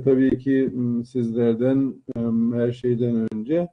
tabii ki sizlerden her şeyden önce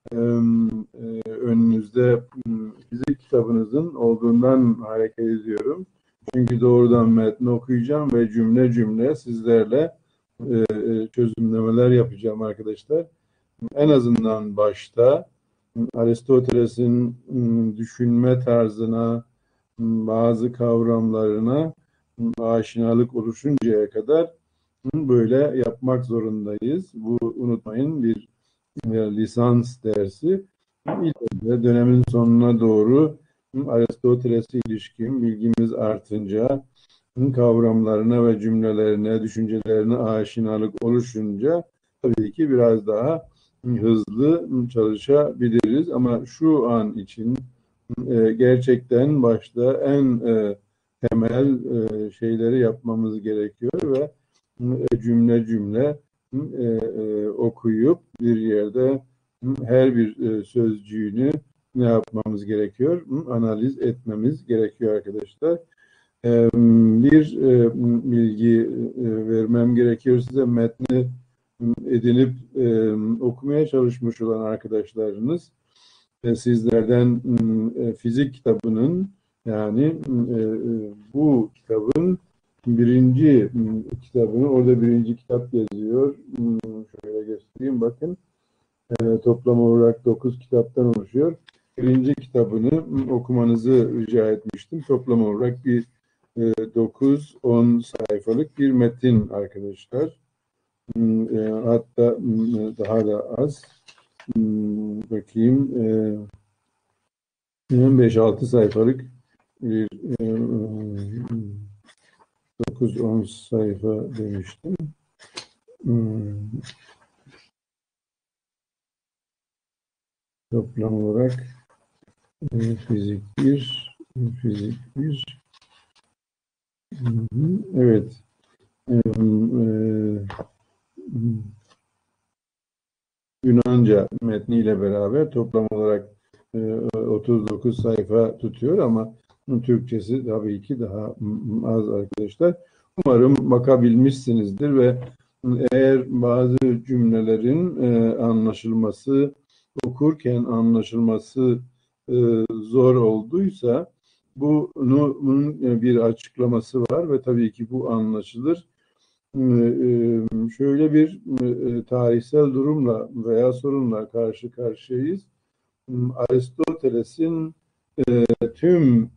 önünüzde fizik kitabınızın olduğundan hareket ediyorum. Çünkü doğrudan metni okuyacağım ve cümle cümle sizlerle çözümlemeler yapacağım arkadaşlar. En azından başta Aristoteles'in düşünme tarzına, bazı kavramlarına aşinalık oluşuncaya kadar böyle yapmak zorundayız. Bu unutmayın bir lisans dersi. İleride dönemin sonuna doğru Aristoteles'e ilişkin bilgimiz artınca, kavramlarına ve cümlelerine, düşüncelerine aşinalık oluşunca tabii ki biraz daha hızlı çalışabiliriz. Ama şu an için gerçekten başta en temel şeyleri yapmamız gerekiyor ve cümle cümle okuyup bir yerde her bir sözcüğünü ne yapmamız gerekiyor? Analiz etmemiz gerekiyor arkadaşlar. Bir bilgi vermem gerekiyor size. Metni edinip okumaya çalışmış olan arkadaşlarınız sizlerden fizik kitabının yani bu kitabın birinci kitabını, orada birinci kitap yazıyor. Şöyle göstereyim bakın. Toplam olarak 9 kitaptan oluşuyor. Birinci kitabını okumanızı rica etmiştim. Toplam olarak bir 9-10 sayfalık bir metin arkadaşlar. Hatta daha da az. Bakayım. 5-6 sayfalık bir 9-10 sayfa demiştim. Toplam olarak fizik 1, fizik 1. Evet. Yunanca metniyle beraber toplam olarak 39 sayfa tutuyor ama Türkçesi tabii ki daha az arkadaşlar. Umarım bakabilmişsinizdir ve eğer bazı cümlelerin anlaşılması, okurken anlaşılması zor olduysa bunun bir açıklaması var ve tabii ki bu anlaşılır. Şöyle bir tarihsel durumla veya sorunla karşı karşıyayız. Aristoteles'in tüm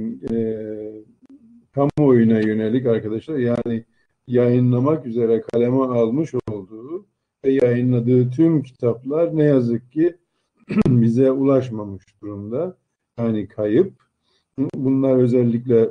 kamuoyuna yönelik arkadaşlar yani yayınlamak üzere kaleme almış olduğu ve yayınladığı tüm kitaplar ne yazık ki bize ulaşmamış durumda. Yani kayıp. Bunlar özellikle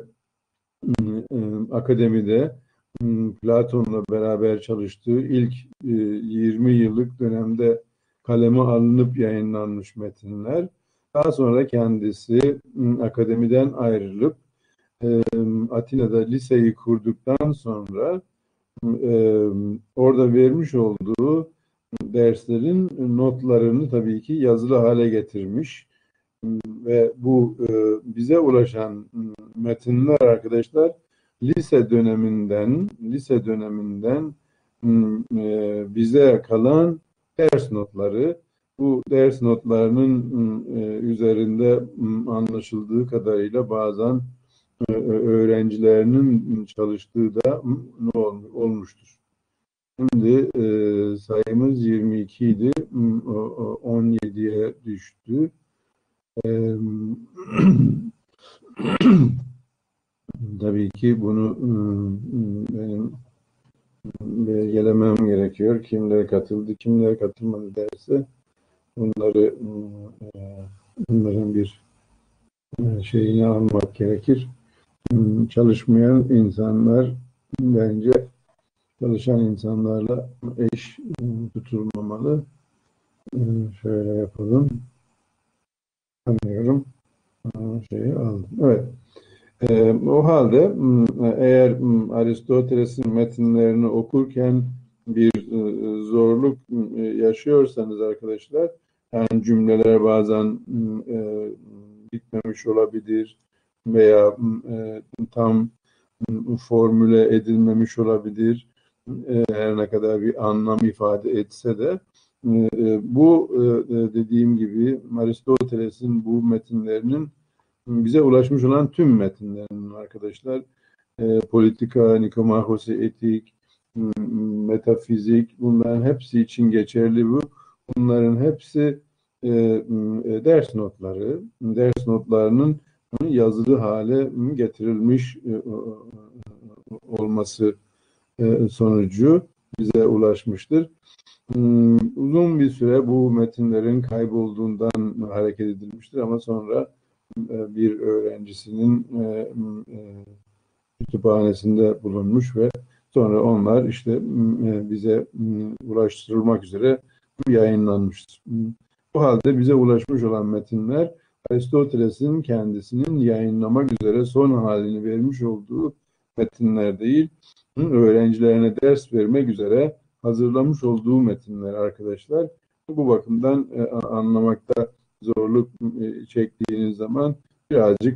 akademide Platon'la beraber çalıştığı ilk 20 yıllık dönemde kaleme alınıp yayınlanmış metinler. Daha sonra kendisi akademiden ayrılıp Atina'da liseyi kurduktan sonra orada vermiş olduğu derslerin notlarını tabii ki yazılı hale getirmiş ve bu bize ulaşan metinler arkadaşlar lise döneminden bize kalan ders notları. Bu ders notlarının üzerinde anlaşıldığı kadarıyla bazen öğrencilerinin çalıştığı da olmuştur. Şimdi sayımız 22 idi, 17'ye düştü. Tabii ki bunu benim belgelemem gerekiyor. Kimler katıldı, kimler katılmadı derse bunların bir şeyini almak gerekir. Çalışmayan insanlar bence çalışan insanlarla eş tutulmamalı. Şöyle yapalım. Anlıyorum. Şeyi aldım. Evet. O halde eğer Aristoteles'in metinlerini okurken bir zorluk yaşıyorsanız arkadaşlar, yani cümleler bazen bitmemiş olabilir veya tam formüle edilmemiş olabilir her ne kadar bir anlam ifade etse de bu dediğim gibi Aristoteles'in bu metinlerinin bize ulaşmış olan tüm metinlerinin arkadaşlar politika, nikomahose, etik, metafizik bunların hepsi için geçerli bu. Bunların hepsi ders notları, ders notlarının yazılı hale getirilmiş olması sonucu bize ulaşmıştır. Uzun bir süre bu metinlerin kaybolduğundan hareket edilmiştir ama sonra bir öğrencisinin kütüphanesinde bulunmuş ve sonra onlar işte bize ulaştırılmak üzere yayınlanmıştır. Bu halde bize ulaşmış olan metinler Aristoteles'in kendisinin yayınlamak üzere son halini vermiş olduğu metinler değil, öğrencilerine ders vermek üzere hazırlamış olduğu metinler arkadaşlar. Bu bakımdan anlamakta zorluk çektiğiniz zaman birazcık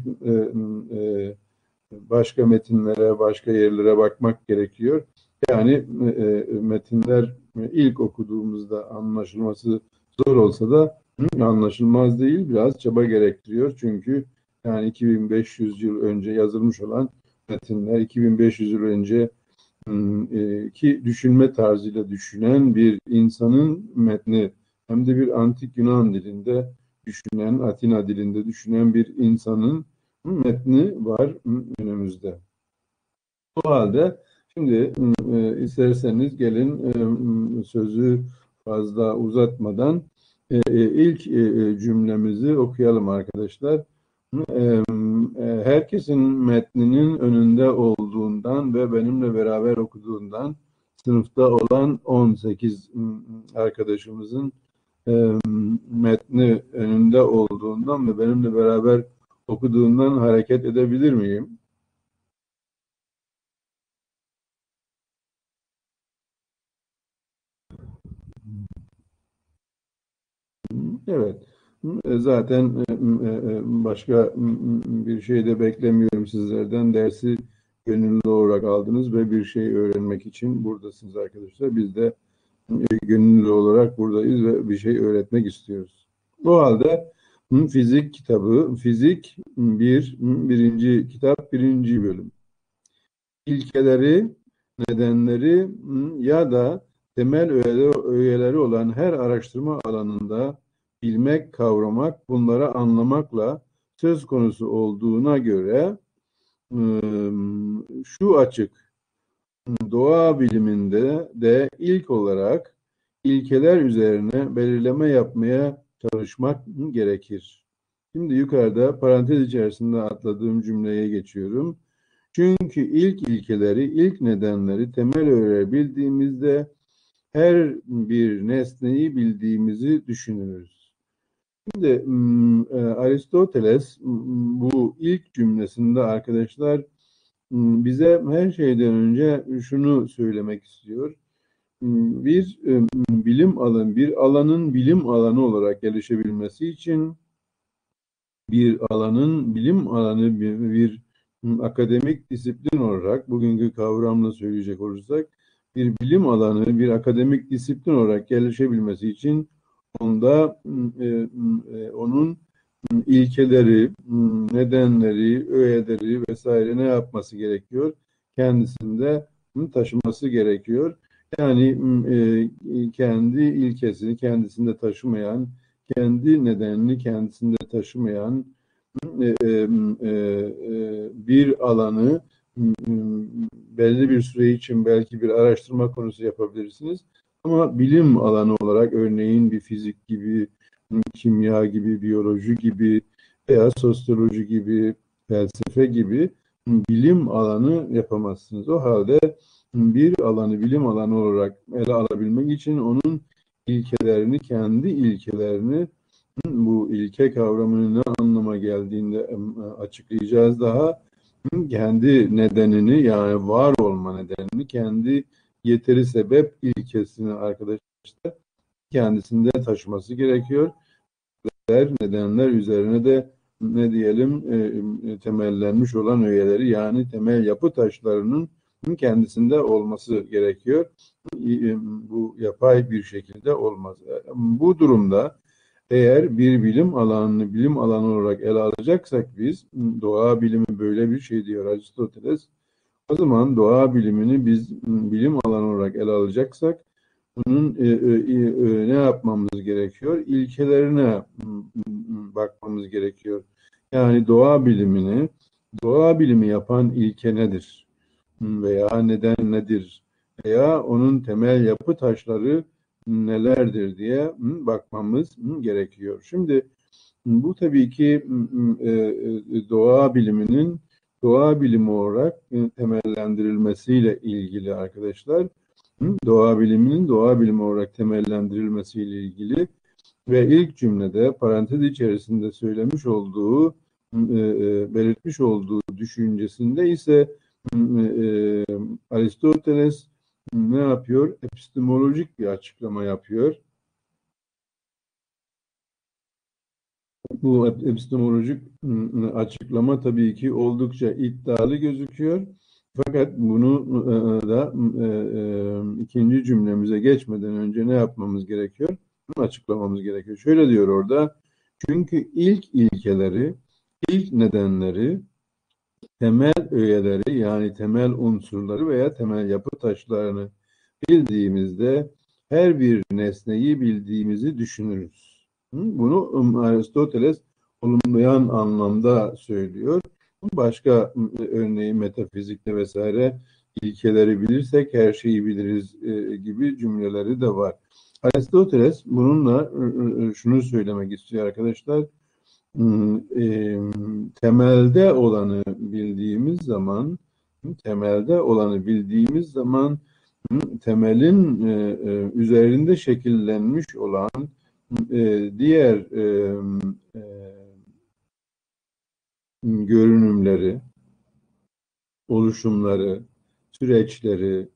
başka metinlere, başka yerlere bakmak gerekiyor. Yani metinler ilk okuduğumuzda anlaşılması zor olsa da anlaşılmaz değil, biraz çaba gerektiriyor. Çünkü yani 2500 yıl önce yazılmış olan metinler, 2500 yıl önce ki düşünme tarzıyla düşünen bir insanın metni, hem de bir antik Yunan dilinde düşünen, Atina dilinde düşünen bir insanın metni var önümüzde. O halde şimdi isterseniz gelin sözü fazla uzatmadan ilk cümlemizi okuyalım arkadaşlar. Herkesin metninin önünde olduğundan ve benimle beraber okuduğundan sınıfta olan 18 arkadaşımızın metni önünde olduğundan ve benimle beraber okuduğundan hareket edebilir miyim? Evet. Zaten başka bir şey de beklemiyorum sizlerden. Dersi gönüllü olarak aldınız ve bir şey öğrenmek için buradasınız arkadaşlar. Biz de gönüllü olarak buradayız ve bir şey öğretmek istiyoruz. O halde fizik kitabı, fizik birinci kitap, birinci bölüm. İlkeleri, nedenleri ya da temel öğeleri olan her araştırma alanında bilmek, kavramak, bunları anlamakla söz konusu olduğuna göre şu açık, doğa biliminde de ilk olarak ilkeler üzerine belirleme yapmaya çalışmak gerekir. Şimdi yukarıda parantez içerisinde atladığım cümleye geçiyorum. Çünkü ilk ilkeleri, ilk nedenleri, temel öğeleri bildiğimizde her bir nesneyi bildiğimizi düşünürüz. Şimdi Aristoteles bu ilk cümlesinde arkadaşlar bize her şeyden önce şunu söylemek istiyor. Bir bilim alanı, bir alanın bilim alanı olarak gelişebilmesi için bir alanın bilim alanı bir akademik disiplin olarak bugünkü kavramla söyleyecek olursak bir bilim alanı bir akademik disiplin olarak gelişebilmesi için onda onun ilkeleri, nedenleri, öğeleri vesaire ne yapması gerekiyor? Kendisinde taşıması gerekiyor. Yani kendi ilkesini kendisinde taşımayan, kendi nedenini kendisinde taşımayan bir alanı belli bir süre için belki bir araştırma konusu yapabilirsiniz. Ama bilim alanı olarak örneğin bir fizik gibi, kimya gibi, biyoloji gibi veya sosyoloji gibi, felsefe gibi bilim alanı yapamazsınız. O halde bir alanı bilim alanı olarak ele alabilmek için onun ilkelerini, kendi ilkelerini bu ilke kavramının ne anlama geldiğinde açıklayacağız daha. Kendi nedenini yani var olma nedenini, kendi yeteri sebep ilkesini arkadaşlar kendisinde taşıması gerekiyor. Nedenler üzerine de ne diyelim temellenmiş olan öğeleri yani temel yapı taşlarının kendisinde olması gerekiyor. Bu yapay bir şekilde olmaz. Bu durumda eğer bir bilim alanını bilim alanı olarak ele alacaksak biz, doğa bilimi böyle bir şey diyor Aristoteles. O zaman doğa bilimini biz bilim alanı olarak ele alacaksak bunun ne yapmamız gerekiyor? İlkelerine bakmamız gerekiyor. Yani doğa bilimi yapan ilke nedir? Veya neden nedir? Veya onun temel yapı taşları nelerdir diye bakmamız gerekiyor. Şimdi bu tabii ki doğa bilimi olarak temellendirilmesiyle ilgili arkadaşlar. Doğa biliminin doğa bilimi olarak temellendirilmesiyle ilgili ve ilk cümlede parantez içerisinde belirtmiş olduğu düşüncesinde ise Aristoteles ne yapıyor? Epistemolojik bir açıklama yapıyor. Bu epistemolojik açıklama tabii ki oldukça iddialı gözüküyor. Fakat bunu da ikinci cümlemize geçmeden önce ne yapmamız gerekiyor? Bunu açıklamamız gerekiyor. Şöyle diyor orada, çünkü ilk ilkeleri, ilk nedenleri, temel öğeleri yani temel unsurları veya temel yapı taşlarını bildiğimizde her bir nesneyi bildiğimizi düşünürüz. Bunu Aristoteles olumlayan anlamda söylüyor. Başka örneği metafizikte vesaire ilkeleri bilirsek her şeyi biliriz gibi cümleleri de var. Aristoteles bununla şunu söylemek istiyor arkadaşlar. Temelde olanı bildiğimiz zaman temelin üzerinde şekillenmiş olan diğer görünümleri, oluşumları, süreçleri,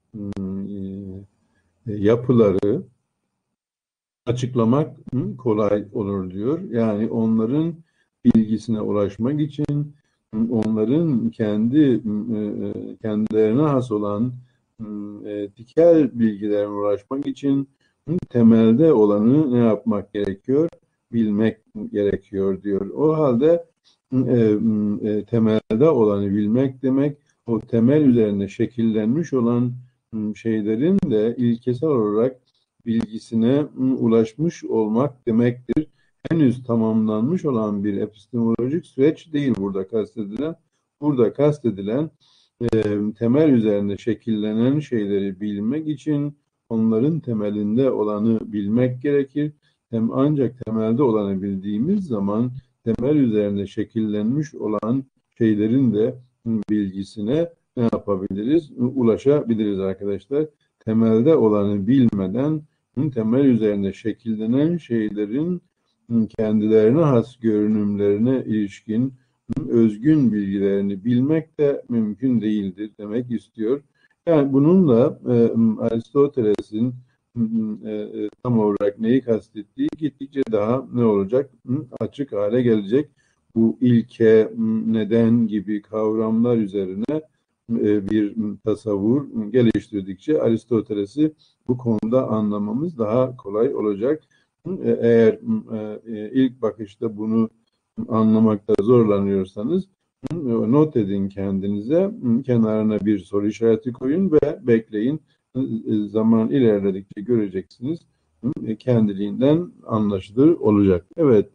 yapıları açıklamak kolay olur diyor. Yani onların bilgisine ulaşmak için onların kendilerine has olan tikel bilgilerine ulaşmak için temelde olanı ne yapmak gerekiyor? Bilmek gerekiyor diyor. O halde temelde olanı bilmek demek, o temel üzerine şekillenmiş olan şeylerin de ilkesel olarak bilgisine ulaşmış olmak demektir. Henüz tamamlanmış olan bir epistemolojik süreç değil burada kastedilen. Burada kastedilen temel üzerinde şekillenen şeyleri bilmek için onların temelinde olanı bilmek gerekir. Ancak temelde olanı bildiğimiz zaman temel üzerinde şekillenmiş olan şeylerin de bilgisine ne yapabiliriz? Ulaşabiliriz arkadaşlar. Temelde olanı bilmeden temel üzerinde şekillenen şeylerin kendilerine has görünümlerine ilişkin özgün bilgilerini bilmek de mümkün değildir demek istiyor. Yani bununla Aristoteles'in tam olarak neyi kastettiği gittikçe daha ne olacak? Açık hale gelecek. Bu ilke, neden gibi kavramlar üzerine bir tasavvur geliştirdikçe Aristoteles'i bu konuda anlamamız daha kolay olacak. Eğer ilk bakışta bunu anlamakta zorlanıyorsanız not edin kendinize, kenarına bir soru işareti koyun ve bekleyin. Zaman ilerledikçe göreceksiniz. Kendiliğinden anlaşılır olacak. Evet.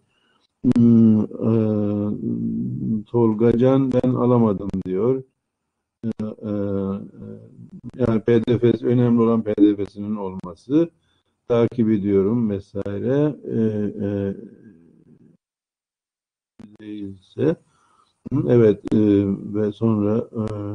Tolgacan ben alamadım diyor. Yani PDF'si önemli olan PDF'sinin olması. Takip ediyorum vesaire. Değilse. Evet ve sonra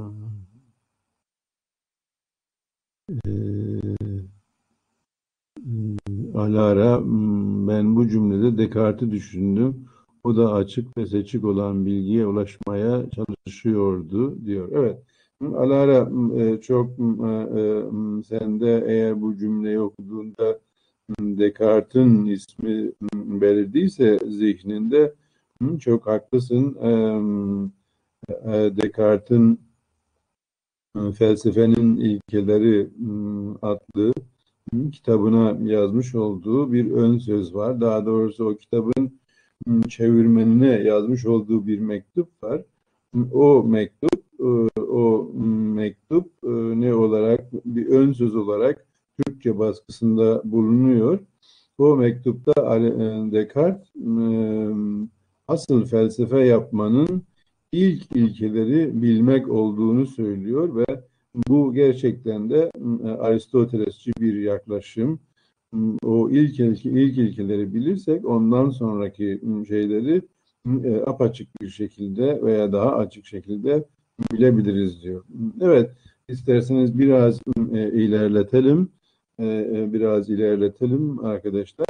Alara ben bu cümlede Descartes'i düşündüm. O da açık ve seçik olan bilgiye ulaşmaya çalışıyordu diyor. Evet. Alara çok sen de eğer bu cümleyi okuduğunda Descartes'in ismi belirtiyse zihninde çok haklısın. Descartes'in Felsefenin İlkeleri adlı kitabına yazmış olduğu bir ön söz var. Daha doğrusu o kitabın çevirmenine yazmış olduğu bir mektup var. O mektup, ne olarak bir ön söz olarak Türkçe baskısında bulunuyor. O mektupta Descartes asıl felsefe yapmanın ilk ilkeleri bilmek olduğunu söylüyor ve bu gerçekten de Aristotelesçi bir yaklaşım. O ilk ilkeleri bilirsek ondan sonraki şeyleri apaçık bir şekilde veya daha açık şekilde bilebiliriz diyor. Evet, isterseniz ilerletelim. Biraz ilerletelim arkadaşlar.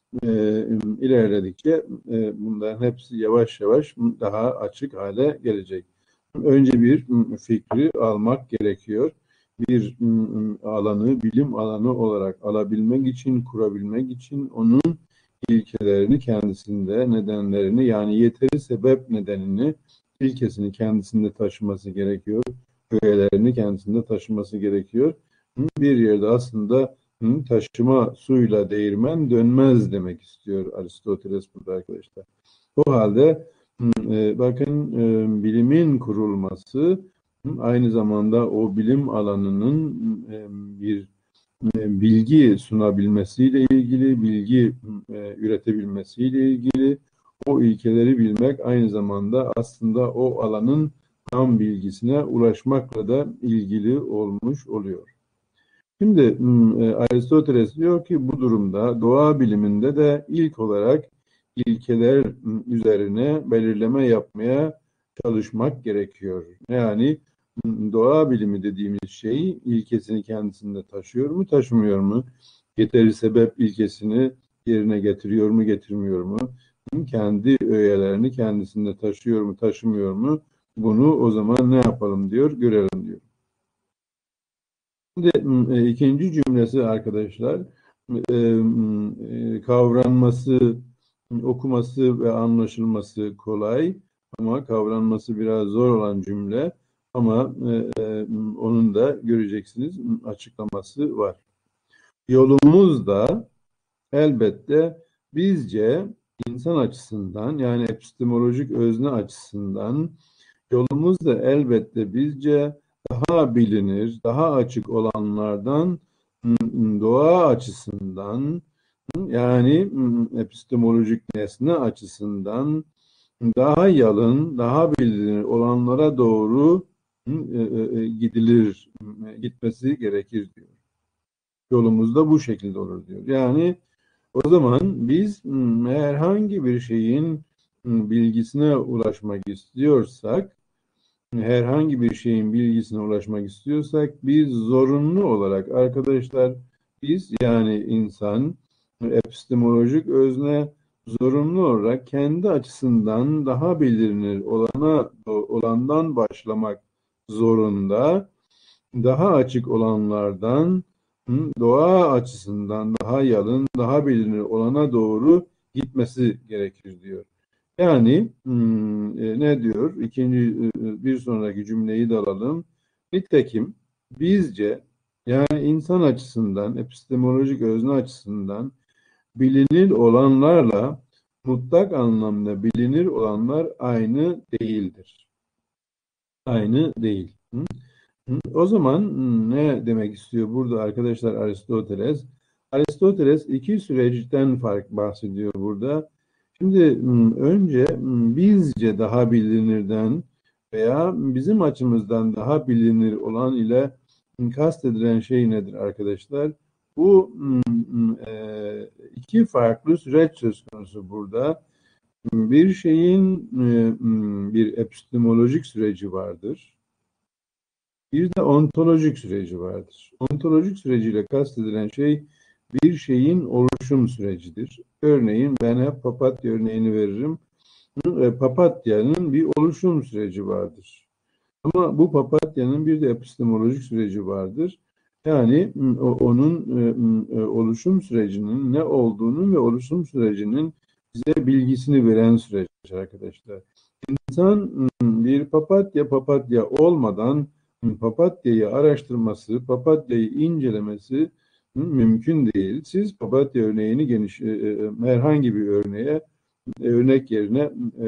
İlerledikçe bunların hepsi yavaş yavaş daha açık hale gelecek. Önce bir fikri almak gerekiyor. Bir alanı bilim alanı olarak alabilmek için, kurabilmek için onun ilkelerini kendisinde, nedenlerini yani yeteri sebep nedenini, ilkesini kendisinde taşıması gerekiyor. Öğelerini kendisinde taşıması gerekiyor. Bir yerde aslında taşıma suyla değirmen dönmez demek istiyor Aristoteles burada arkadaşlar. O halde bakın bilimin kurulması aynı zamanda o bilim alanının bir bilgi sunabilmesiyle ilgili, bilgi üretebilmesiyle ilgili o ilkeleri bilmek aynı zamanda aslında o alanın tam bilgisine ulaşmakla da ilgili olmuş oluyor. Şimdi Aristoteles diyor ki bu durumda doğa biliminde de ilk olarak ilkeler üzerine belirleme yapmaya çalışmak gerekiyor. Yani doğa bilimi dediğimiz şey ilkesini kendisinde taşıyor mu, taşımıyor mu? Yeteri sebep ilkesini yerine getiriyor mu, getirmiyor mu? Kendi öğelerini kendisinde taşıyor mu, taşımıyor mu? Bunu o zaman ne yapalım diyor, görelim diyor. Şimdi ikinci cümlesi arkadaşlar kavranması, okuması ve anlaşılması kolay ama kavranması biraz zor olan cümle ama onun da göreceksiniz açıklaması var. Yolumuz da elbette bizce insan açısından yani epistemolojik özne açısından yolumuz da elbette bizce daha bilinir, daha açık olanlardan doğa açısından yani epistemolojik nesne açısından daha yalın, daha bilinir olanlara doğru gitmesi gerekir diyor. Yolumuz da bu şekilde olur diyor. Yani o zaman biz herhangi bir şeyin bilgisine ulaşmak istiyorsak herhangi bir şeyin bilgisine ulaşmak istiyorsak biz zorunlu olarak arkadaşlar biz yani insan epistemolojik özne zorunlu olarak kendi açısından daha bilinir olandan başlamak zorunda. Daha açık olanlardan doğa açısından daha yalın, daha bilinir olana doğru gitmesi gerekir diyor. Yani ne diyor? Bir sonraki cümleyi de alalım. Nitekim bizce yani insan açısından, epistemolojik özne açısından bilinir olanlarla mutlak anlamda bilinir olanlar aynı değildir. Aynı değil. O zaman ne demek istiyor burada arkadaşlar Aristoteles? Aristoteles iki süreçten bahsediyor burada. Şimdi önce bizce daha bilinirden veya bizim açımızdan daha bilinir olan ile kastedilen şey nedir arkadaşlar? Bu iki farklı süreç söz konusu burada. Bir şeyin bir epistemolojik süreci vardır. Bir de ontolojik süreci vardır. Ontolojik süreciyle kastedilen şey bir şeyin oluşum sürecidir. Örneğin ben hep papatya örneğini veririm. Papatyanın bir oluşum süreci vardır. Ama bu papatyanın bir de epistemolojik süreci vardır. Yani onun oluşum sürecinin ne olduğunu ve oluşum sürecinin bize bilgisini veren süreç arkadaşlar. İnsan bir papatya olmadan papatyayı araştırması, papatyayı incelemesi mümkün değil. Siz papatya örneğini herhangi bir örnek yerine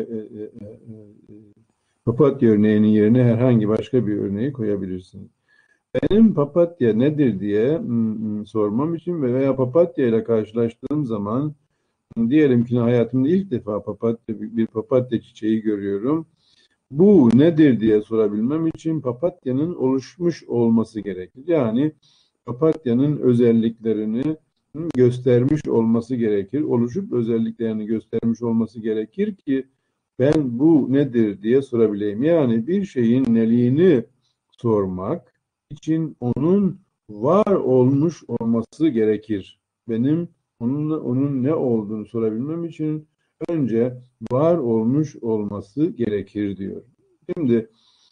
papatya örneğinin yerine herhangi başka bir örneği koyabilirsiniz. Benim papatya nedir diye sormam için veya papatya ile karşılaştığım zaman diyelim ki hayatımda ilk defa bir papatya çiçeği görüyorum. Bu nedir diye sorabilmem için papatyanın oluşmuş olması gerekir. Yani papatyanın özelliklerini göstermiş olması gerekir. Oluşup özelliklerini göstermiş olması gerekir ki ben bu nedir diye sorabileyim. Yani bir şeyin neliğini sormak için onun var olmuş olması gerekir. Benim onun ne olduğunu sorabilmem için önce var olmuş olması gerekir diyor. Şimdi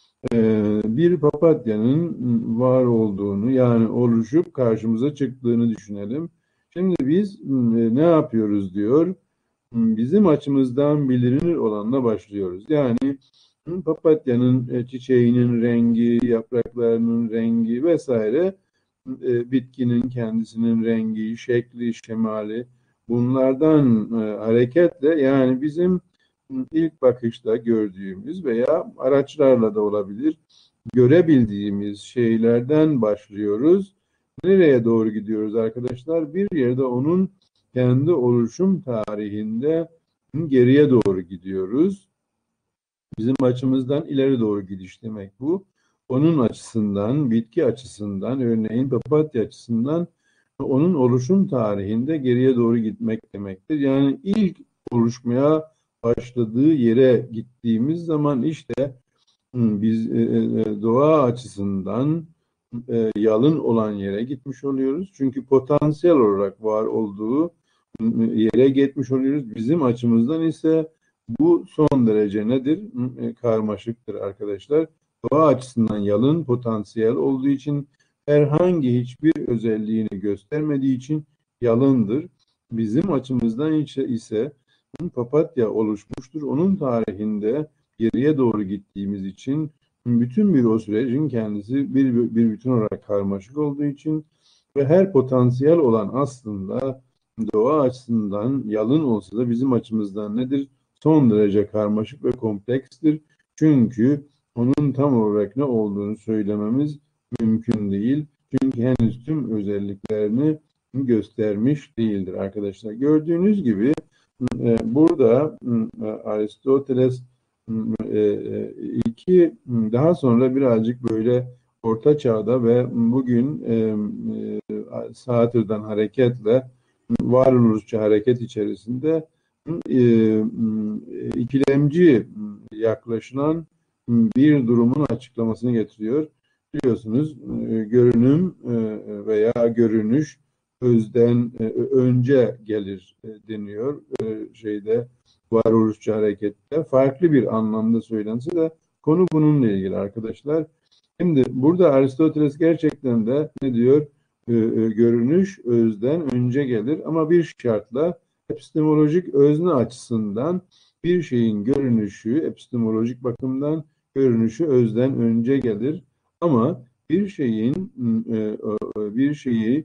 bir papatyanın var olduğunu yani oluşup karşımıza çıktığını düşünelim. Şimdi biz ne yapıyoruz diyor. Bizim açımızdan bilinir olanla başlıyoruz. Yani papatyanın çiçeğinin rengi, yapraklarının rengi vesaire, bitkinin kendisinin rengi, şekli, şemali bunlardan hareketle yani bizim ilk bakışta gördüğümüz veya araçlarla da olabilir görebildiğimiz şeylerden başlıyoruz. Nereye doğru gidiyoruz arkadaşlar? Bir yerde onun kendi oluşum tarihinde geriye doğru gidiyoruz. Bizim açımızdan ileri doğru gidiş demek bu. Onun açısından, bitki açısından, örneğin papatya açısından onun oluşum tarihinde geriye doğru gitmek demektir. Yani ilk oluşmaya başladığı yere gittiğimiz zaman işte biz doğa açısından yalın olan yere gitmiş oluyoruz. Çünkü potansiyel olarak var olduğu yere gitmiş oluyoruz. Bizim açımızdan ise bu son derece nedir? Karmaşıktır arkadaşlar. Doğa açısından yalın potansiyel olduğu için herhangi hiçbir özelliğini göstermediği için yalındır. Bizim açımızdan ise papatya oluşmuştur. Onun tarihinde geriye doğru gittiğimiz için bütün bir o sürecin kendisi bir bütün olarak karmaşık olduğu için ve her potansiyel olan aslında doğa açısından yalın olsa da bizim açımızdan nedir? Son derece karmaşık ve komplekstir. Çünkü onun tam olarak ne olduğunu söylememiz mümkün değil. Çünkü henüz tüm özelliklerini göstermiş değildir arkadaşlar. Gördüğünüz gibi burada Aristoteles daha sonra birazcık böyle Orta Çağ'da ve bugün Satürn'den hareketle varoluşçu hareket içerisinde ikilemci yaklaşılan bir durumun açıklamasını getiriyor. Biliyorsunuz görünüm veya görünüş özden önce gelir deniyor varoluşçu harekette. Farklı bir anlamda söylense de konu bununla ilgili arkadaşlar. Şimdi burada Aristoteles gerçekten de ne diyor? Görünüş özden önce gelir ama bir şartla epistemolojik özne açısından bir şeyin görünüşü epistemolojik bakımdan görünüşü özden önce gelir ama bir şeyi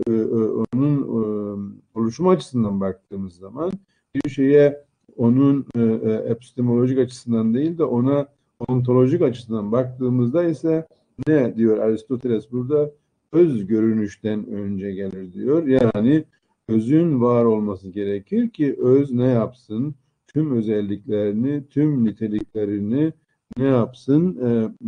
onun oluşum açısından baktığımız zaman bir şeye onun epistemolojik açısından değil de ona ontolojik açısından baktığımızda ise ne diyor Aristoteles burada? Öz görünüşten önce gelir diyor. Yani özün var olması gerekir ki öz ne yapsın? Tüm özelliklerini, tüm niteliklerini ne yapsın?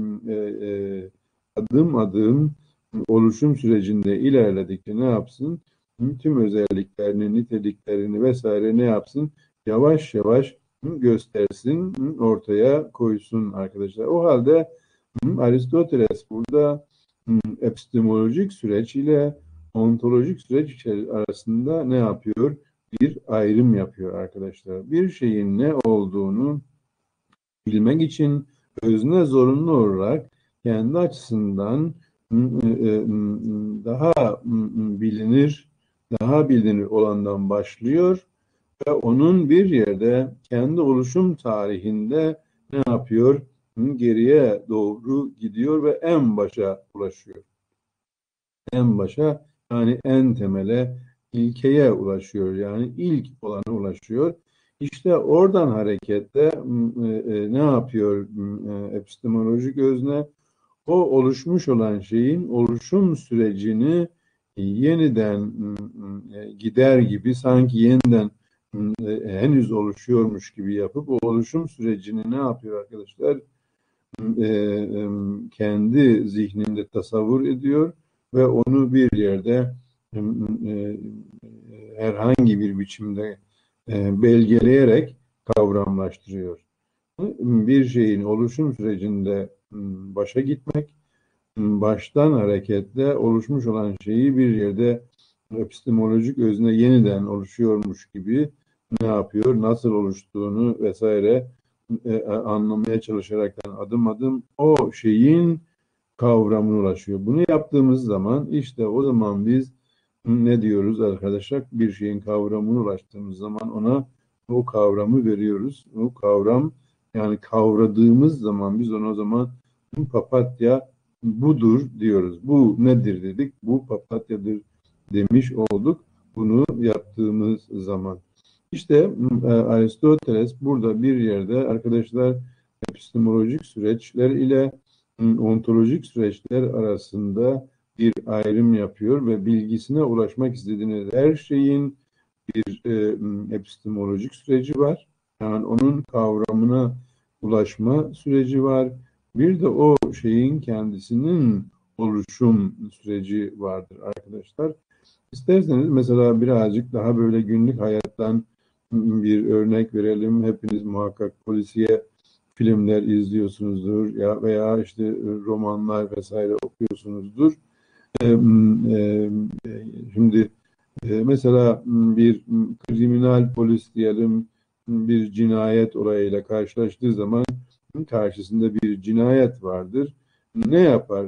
Adım adım oluşum sürecinde ilerledikçe ne yapsın? Tüm özelliklerini, niteliklerini vesaire ne yapsın? Yavaş yavaş göstersin, ortaya koysun arkadaşlar. O halde Aristoteles burada epistemolojik süreç ile ontolojik süreç arasında ne yapıyor? Bir ayrım yapıyor arkadaşlar. Bir şeyin ne olduğunu bilmek için özne zorunlu olarak kendi açısından daha bilinir olandan başlıyor ve onun bir yerde kendi oluşum tarihinde ne yapıyor? geriye doğru gidiyor ve en başa ulaşıyor. En başa, yani en temele, ilkeye ulaşıyor. Yani ilk olana ulaşıyor. İşte oradan hareketle ne yapıyor epistemolojik özne? O oluşmuş olan şeyin oluşum sürecini yeniden gider gibi, sanki yeniden henüz oluşuyormuş gibi yapıp o oluşum sürecini ne yapıyor arkadaşlar? Kendi zihninde tasavvur ediyor ve onu bir yerde herhangi bir biçimde belgeleyerek kavramlaştırıyor. Bir şeyin oluşum sürecinde başa gitmek, baştan hareketle oluşmuş olan şeyi bir yerde epistemolojik özne yeniden oluşuyormuş gibi ne yapıyor, nasıl oluştuğunu vesaire anlamaya çalışaraktan adım adım o şeyin kavramına ulaşıyor. Bunu yaptığımız zaman işte o zaman biz ne diyoruz arkadaşlar? Bir şeyin kavramına ulaştığımız zaman ona o kavramı veriyoruz. O kavram, yani kavradığımız zaman biz ona o zaman papatya budur diyoruz. Bu nedir dedik? Bu papatyadır demiş olduk. Bunu yaptığımız zaman. İşte Aristoteles burada bir yerde arkadaşlar epistemolojik süreçler ile ontolojik süreçler arasında bir ayrım yapıyor ve bilgisine ulaşmak istediğiniz her şeyin bir epistemolojik süreci var. Yani onun kavramına ulaşma süreci var. Bir de o şeyin kendisinin oluşum süreci vardır arkadaşlar. İsterseniz mesela birazcık daha böyle günlük hayattan bir örnek verelim. Hepiniz muhakkak polisiye filmler izliyorsunuzdur ya veya işte romanlar vesaire okuyorsunuzdur. E, e, Şimdi mesela bir kriminal polis diyelim bir cinayet olayıyla karşılaştığı zaman karşısında bir cinayet vardır. Ne yapar?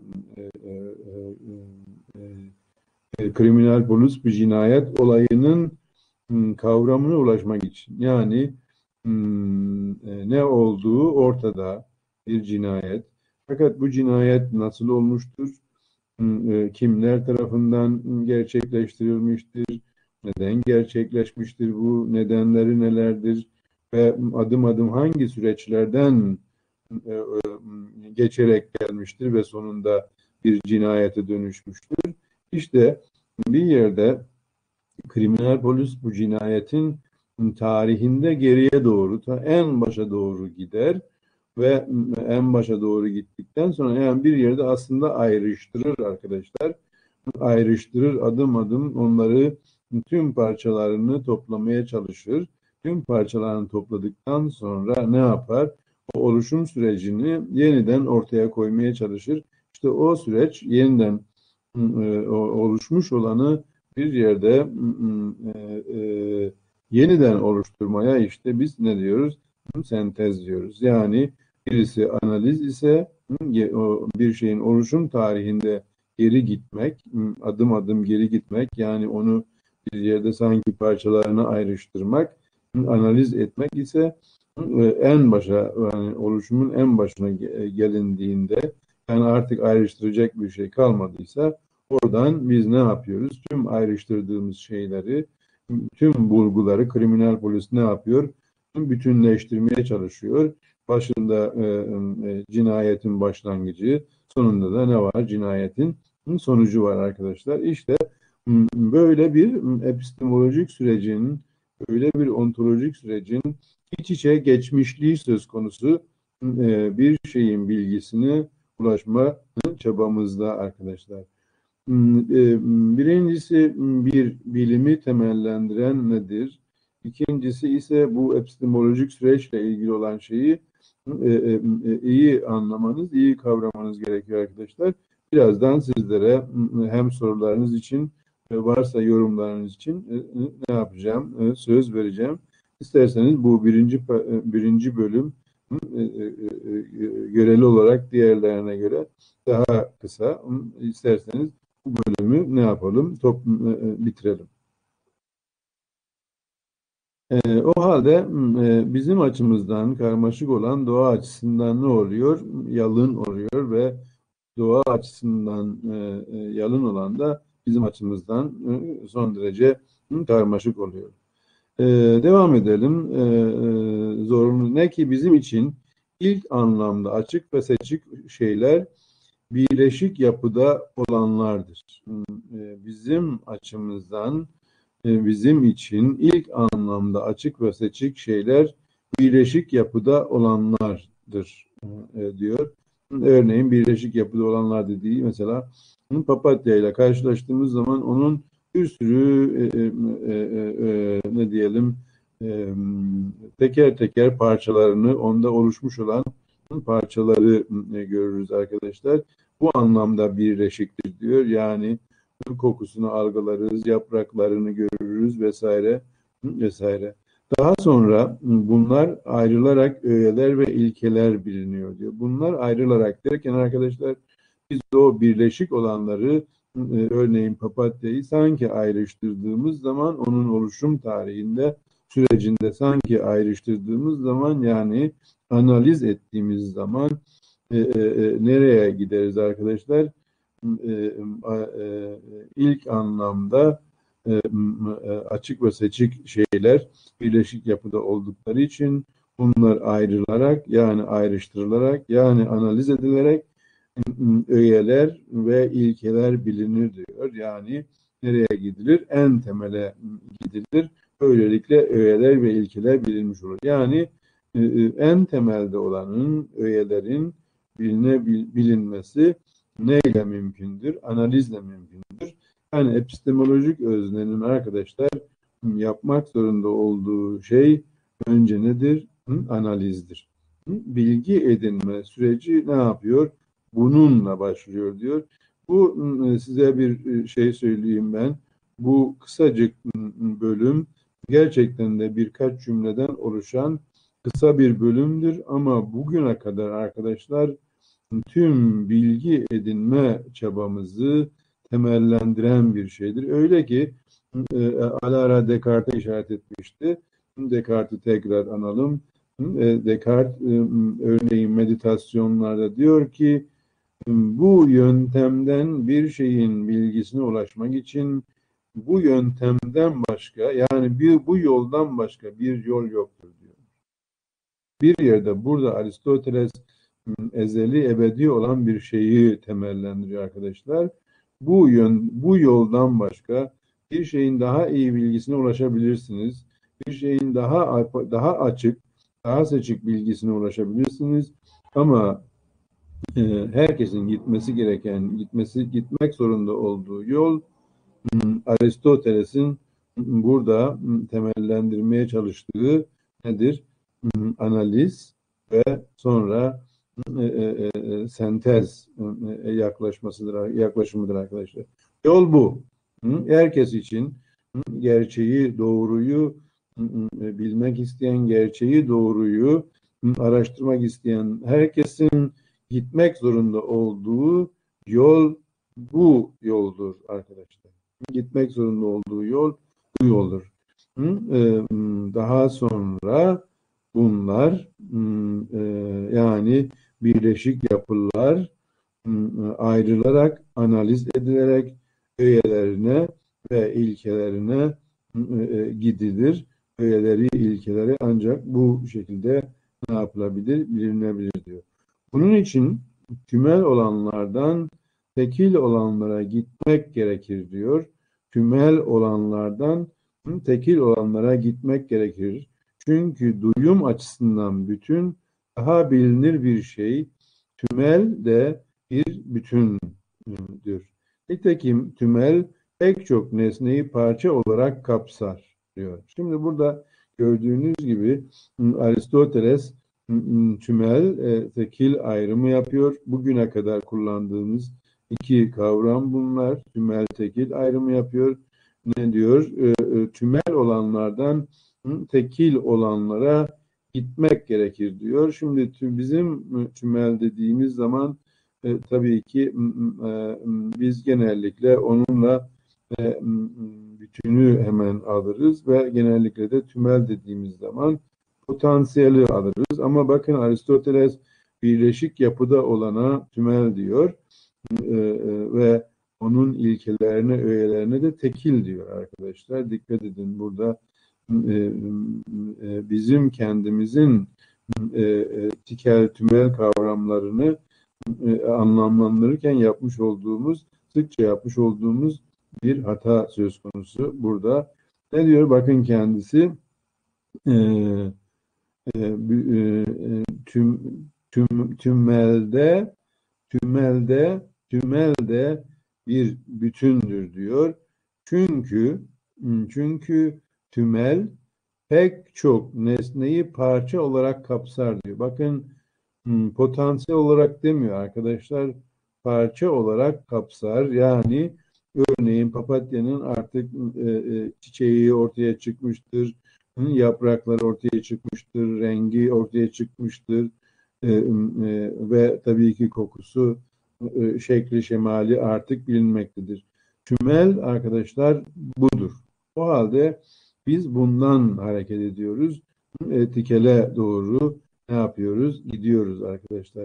Kriminal polis bir cinayet olayının kavramına ulaşmak için. Yani ne olduğu ortada, bir cinayet. Fakat bu cinayet nasıl olmuştur? Kimler tarafından gerçekleştirilmiştir? Neden gerçekleşmiştir bu? Nedenleri nelerdir? Ve adım adım hangi süreçlerden e, e, geçerek gelmiştir ve sonunda bir cinayete dönüşmüştür? İşte bir yerde kriminal polis bu cinayetin tarihinde geriye doğru, ta en başa doğru gider ve en başa doğru gittikten sonra yani bir yerde aslında ayrıştırır arkadaşlar. Ayrıştırır, adım adım onları, tüm parçalarını toplamaya çalışır. Tüm parçalarını topladıktan sonra ne yapar? O oluşum sürecini yeniden ortaya koymaya çalışır. İşte o süreç yeniden oluşmuş olanı bir yerde yeniden oluşturmaya işte biz ne diyoruz? Sentez diyoruz. Yani birisi analiz ise bir şeyin oluşum tarihinde geri gitmek, adım adım geri gitmek, yani onu bir yerde sanki parçalarına ayrıştırmak, analiz etmek ise en başa, yani oluşumun en başına gelindiğinde, yani artık ayrıştıracak bir şey kalmadıysa oradan biz ne yapıyoruz? Tüm ayrıştırdığımız şeyleri, tüm bulguları kriminal polis ne yapıyor? Bütünleştirmeye çalışıyor. Başında cinayetin başlangıcı, sonunda da ne var? Cinayetin sonucu var arkadaşlar. İşte böyle bir epistemolojik sürecin, böyle bir ontolojik sürecin iç içe geçmişliği söz konusu bir şeyin bilgisine ulaşma çabamızda arkadaşlar. Birincisi bir bilimi temellendiren nedir? İkincisi ise bu epistemolojik süreçle ilgili olan şeyi iyi anlamanız, iyi kavramanız gerekiyor arkadaşlar. Birazdan sizlere hem sorularınız için varsa yorumlarınız için ne yapacağım? Söz vereceğim. İsterseniz bu birinci bölüm göreli olarak diğerlerine göre daha kısa. İsterseniz bu bölümü ne yapalım? Bitirelim. O halde bizim açımızdan karmaşık olan doğa açısından ne oluyor? Yalın oluyor ve doğa açısından yalın olan da bizim açımızdan son derece karmaşık oluyor. Devam edelim. Zorunlu ne ki bizim için ilk anlamda açık ve seçik şeyler birleşik yapıda olanlardır. Bizim açımızdan bizim için ilk anlamda açık ve seçik şeyler birleşik yapıda olanlardır diyor. Örneğin birleşik yapıda olanlar dediği mesela papatya ile karşılaştığımız zaman onun bir sürü ne diyelim teker teker parçalarını onda oluşmuş olan parçaları görürüz arkadaşlar. Bu anlamda birleşiktir diyor. Yani kokusunu algılarız, yapraklarını görürüz vesaire vesaire. Daha sonra bunlar ayrılarak öğeler ve ilkeler biliniyor diyor. Bunlar ayrılarak derken arkadaşlar biz o birleşik olanları örneğin papatyayı sanki ayrıştırdığımız zaman onun oluşum tarihinde sürecinde sanki ayrıştırdığımız zaman yani analiz ettiğimiz zaman nereye gideriz arkadaşlar? İlk anlamda açık ve seçik şeyler birleşik yapıda oldukları için bunlar ayrılarak yani ayrıştırılarak yani analiz edilerek öğeler ve ilkeler bilinir diyor. Yani nereye gidilir? En temele gidilir. Böylelikle öğeler ve ilkeler bilinmiş olur. Yani en temelde olanın, öğelerin bilinmesi neyle mümkündür? Analizle mümkündür. Yani epistemolojik öznenin arkadaşlar yapmak zorunda olduğu şey önce nedir? Analizdir. Bilgi edinme süreci ne yapıyor? Bununla başlıyor diyor. Bu size bir şey söyleyeyim ben. Bu kısacık bölüm gerçekten de birkaç cümleden oluşan kısa bir bölümdür ama bugüne kadar arkadaşlar tüm bilgi edinme çabamızı temellendiren bir şeydir. Öyle ki Alara Descartes'e işaret etmişti. Descartes'i tekrar analım. Descartes örneğin meditasyonlarda diyor ki bu yöntemden bir şeyin bilgisine ulaşmak için bu yöntemden başka yani bu yoldan başka bir yol yoktur diyor. Bir yerde burada Aristoteles ezeli ebedi olan bir şeyi temellendiriyor arkadaşlar. Bu yoldan başka bir şeyin daha iyi bilgisine ulaşabilirsiniz. Bir şeyin daha açık, daha seçik bilgisine ulaşabilirsiniz. Ama herkesin gitmek zorunda olduğu yol Aristoteles'in burada temellendirmeye çalıştığı nedir? Analiz ve sonra sentez yaklaşımıdır arkadaşlar. Yol bu. Herkes için gerçeği, doğruyu bilmek isteyen, gerçeği, doğruyu araştırmak isteyen herkesin gitmek zorunda olduğu yol bu yoldur arkadaşlar. Gitmek zorunda olduğu yol bu yoldur. Daha sonra bunlar yani birleşik yapılar ayrılarak, analiz edilerek öğelerine ve ilkelerine gidilir. Öğeleri, ilkeleri ancak bu şekilde ne yapılabilir, bilinebilir diyor. Bunun için tümel olanlardan tekil olanlara gitmek gerekir diyor. Tümel olanlardan tekil olanlara gitmek gerekir. Çünkü duyum açısından bütün daha bilinir bir şey tümel de bir bütündür. Nitekim tümel pek çok nesneyi parça olarak kapsar diyor. Şimdi burada gördüğünüz gibi Aristoteles tümel, tekil ayrımı yapıyor. Bugüne kadar kullandığımız iki kavram bunlar. Tümel, tekil ayrımı yapıyor. Ne diyor? Tümel olanlardan tekil olanlara gitmek gerekir diyor. Şimdi bizim tümel dediğimiz zaman tabii ki biz genellikle onunla bütünü hemen alırız ve genellikle de tümel dediğimiz zaman potansiyeli alırız. Ama bakın Aristoteles birleşik yapıda olana tümel diyor ve onun ilkelerine, öğelerine de tekil diyor arkadaşlar. Dikkat edin burada bizim kendimizin tikel, tümel kavramlarını anlamlandırırken sıkça yapmış olduğumuz bir hata söz konusu burada. Ne diyor? Bakın kendisi e, tüm, tümelde tümelde bir bütündür diyor. Çünkü tümel pek çok nesneyi parça olarak kapsar diyor. Bakın potansiyel olarak demiyor arkadaşlar. Parça olarak kapsar. Yani örneğin papatyanın artık çiçeği ortaya çıkmıştır. Yaprakları ortaya çıkmıştır. Rengi ortaya çıkmıştır. Ve tabii ki kokusu, şekli, şemali artık bilinmektedir. Tümel arkadaşlar budur. O halde biz bundan hareket ediyoruz. Etikele doğru ne yapıyoruz? Gidiyoruz arkadaşlar.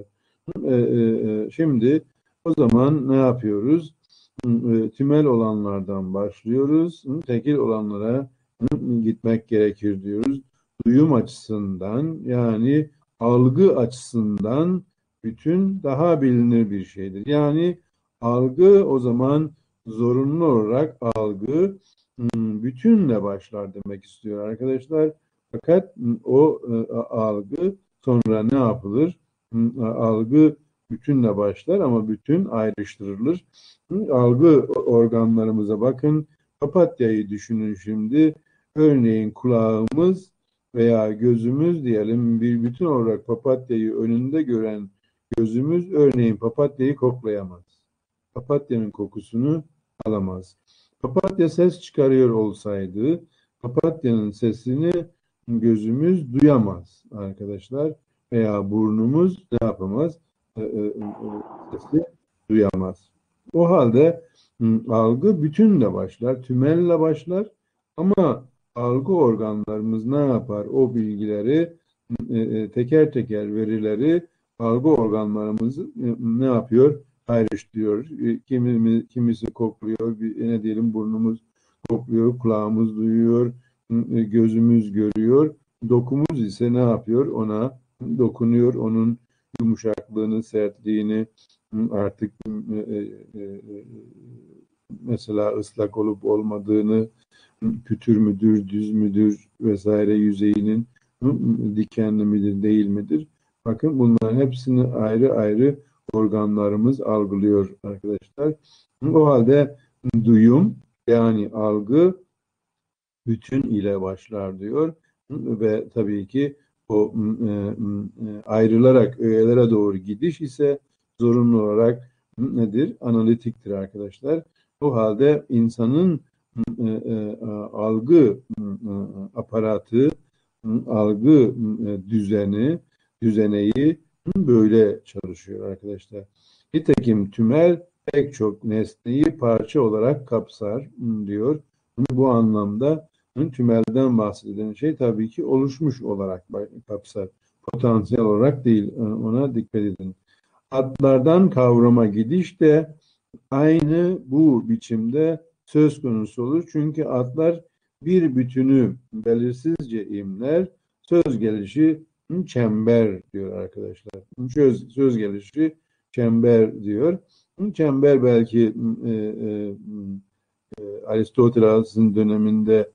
Şimdi o zaman ne yapıyoruz? Tümel olanlardan başlıyoruz. Tekil olanlara gitmek gerekir diyoruz. Duyum açısından yani algı açısından bütün daha bilinir bir şeydir. Yani algı o zaman zorunlu olarak algı bütünle başlar demek istiyor arkadaşlar. Fakat o algı sonra ne yapılır? Algı bütünle başlar ama bütün ayrıştırılır. Algı organlarımıza bakın. Papatyayı düşünün şimdi. Örneğin kulağımız veya gözümüz diyelim bir bütün olarak papatyayı önünde gören gözümüz örneğin papatyayı koklayamaz. Papatyanın kokusunu alamaz. Papatya ses çıkarıyor olsaydı papatyanın sesini gözümüz duyamaz arkadaşlar veya burnumuz ne yapamaz? Sesi duyamaz. O halde algı bütünle başlar, tümelle başlar ama algı organlarımız ne yapar? O bilgileri teker teker verileri algı organlarımız ne yapıyor? Ayrıştırıyor. Kimisi kokluyor, ne diyelim burnumuz kokluyor, kulağımız duyuyor, gözümüz görüyor. Dokumuz ise ne yapıyor? Ona dokunuyor, onun yumuşaklığını, sertliğini artık mesela ıslak olup olmadığını, pütür müdür, düz müdür vesaire yüzeyinin dikenli midir, değil midir? Bakın bunların hepsini ayrı ayrı organlarımız algılıyor arkadaşlar. O halde duyum yani algı bütün ile başlar diyor ve tabii ki o ayrılarak öğelere doğru gidiş ise zorunlu olarak nedir? Analitiktir arkadaşlar. O halde insanın algı aparatı, algı düzeneyi böyle çalışıyor arkadaşlar. Nitekim tümel pek çok nesneyi parça olarak kapsar diyor. Bu anlamda tümelden bahsedilen şey tabii ki oluşmuş olarak kapsar. Potansiyel olarak değil. Ona dikkat edin. Adlardan kavrama gidiş de aynı bu biçimde söz konusu olur. Çünkü adlar bir bütünü belirsizce imler. Söz gelişi çember diyor arkadaşlar. Söz gelişi çember diyor. Çember belki Aristoteles'in döneminde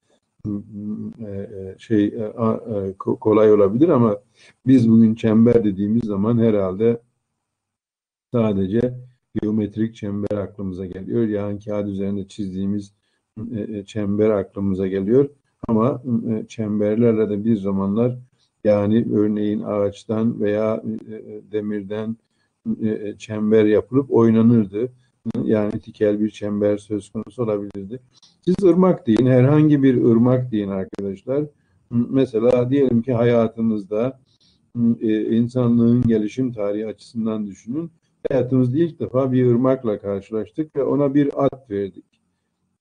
kolay olabilir ama biz bugün çember dediğimiz zaman herhalde sadece geometrik çember aklımıza geliyor. Yani kağıt üzerinde çizdiğimiz çember aklımıza geliyor. Ama çemberlerle de bir zamanlar yani örneğin ağaçtan veya demirden çember yapılıp oynanırdı. Yani tikel bir çember söz konusu olabilirdi. Siz ırmak deyin, herhangi bir ırmak deyin arkadaşlar. Mesela diyelim ki hayatınızda insanlığın gelişim tarihi açısından düşünün. Hayatımızda ilk defa bir ırmakla karşılaştık ve ona bir ad verdik.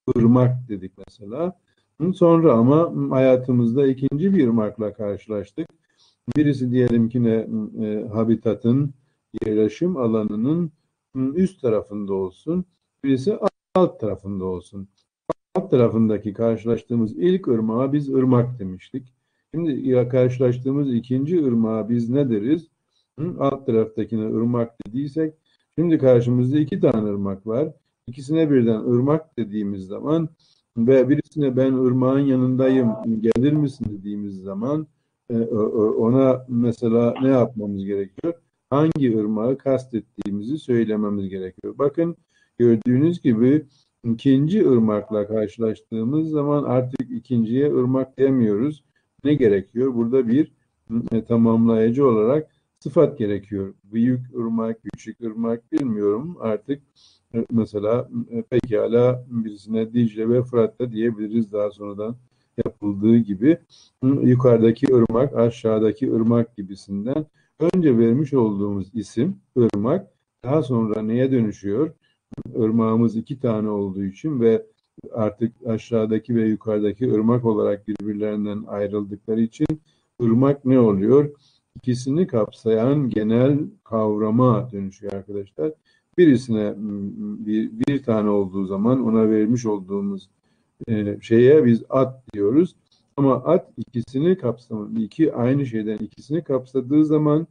ırmak dedik mesela. Sonra ama hayatımızda ikinci bir ırmakla karşılaştık. Birisi diyelim ki ne habitatın, yerleşim alanının üst tarafında olsun. Birisi alt tarafında olsun. Alt tarafındaki karşılaştığımız ilk ırmağa biz ırmak demiştik. Şimdi ya karşılaştığımız ikinci ırmağa biz ne deriz? Alt taraftakine ırmak dediysek, şimdi karşımızda iki tane ırmak var. İkisine birden ırmak dediğimiz zaman ve birisine ben ırmağın yanındayım, gelir misin dediğimiz zaman ona mesela ne yapmamız gerekiyor? Hangi ırmağı kastettiğimizi söylememiz gerekiyor. Bakın, gördüğünüz gibi ikinci ırmakla karşılaştığımız zaman artık ikinciye ırmak demiyoruz. Ne gerekiyor? Burada bir tamamlayıcı olarak sıfat gerekiyor. Büyük ırmak, küçük ırmak bilmiyorum. Artık mesela pekala birisine Dicle ve Fırat da diyebiliriz daha sonradan yapıldığı gibi. Yukarıdaki ırmak, aşağıdaki ırmak gibisinden. Önce vermiş olduğumuz isim ırmak daha sonra neye dönüşüyor? Irmağımız iki tane olduğu için ve artık aşağıdaki ve yukarıdaki ırmak olarak birbirlerinden ayrıldıkları için ırmak ne oluyor? İkisini kapsayan genel kavrama dönüşüyor arkadaşlar. Birisine bir tane olduğu zaman ona vermiş olduğumuz şeye biz at diyoruz. Ama at ikisini kapsamadı. İki aynı şeyden ikisini kapsadığı zaman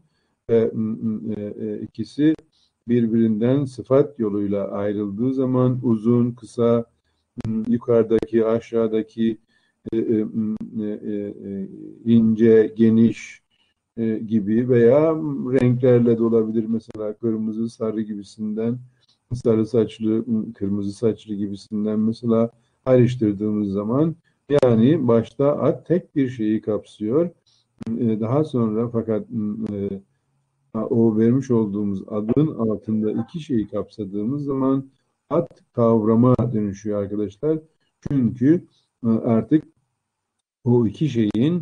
ikisi birbirinden sıfat yoluyla ayrıldığı zaman uzun, kısa, yukarıdaki, aşağıdaki, ince, geniş gibi veya renklerle de olabilir. Mesela kırmızı, sarı gibisinden, sarı saçlı, kırmızı saçlı gibisinden mesela ayrıştırdığımız zaman yani başta at tek bir şeyi kapsıyor. Daha sonra fakat o vermiş olduğumuz adın altında iki şeyi kapsadığımız zaman ad kavrama dönüşüyor arkadaşlar. Çünkü artık o iki şeyin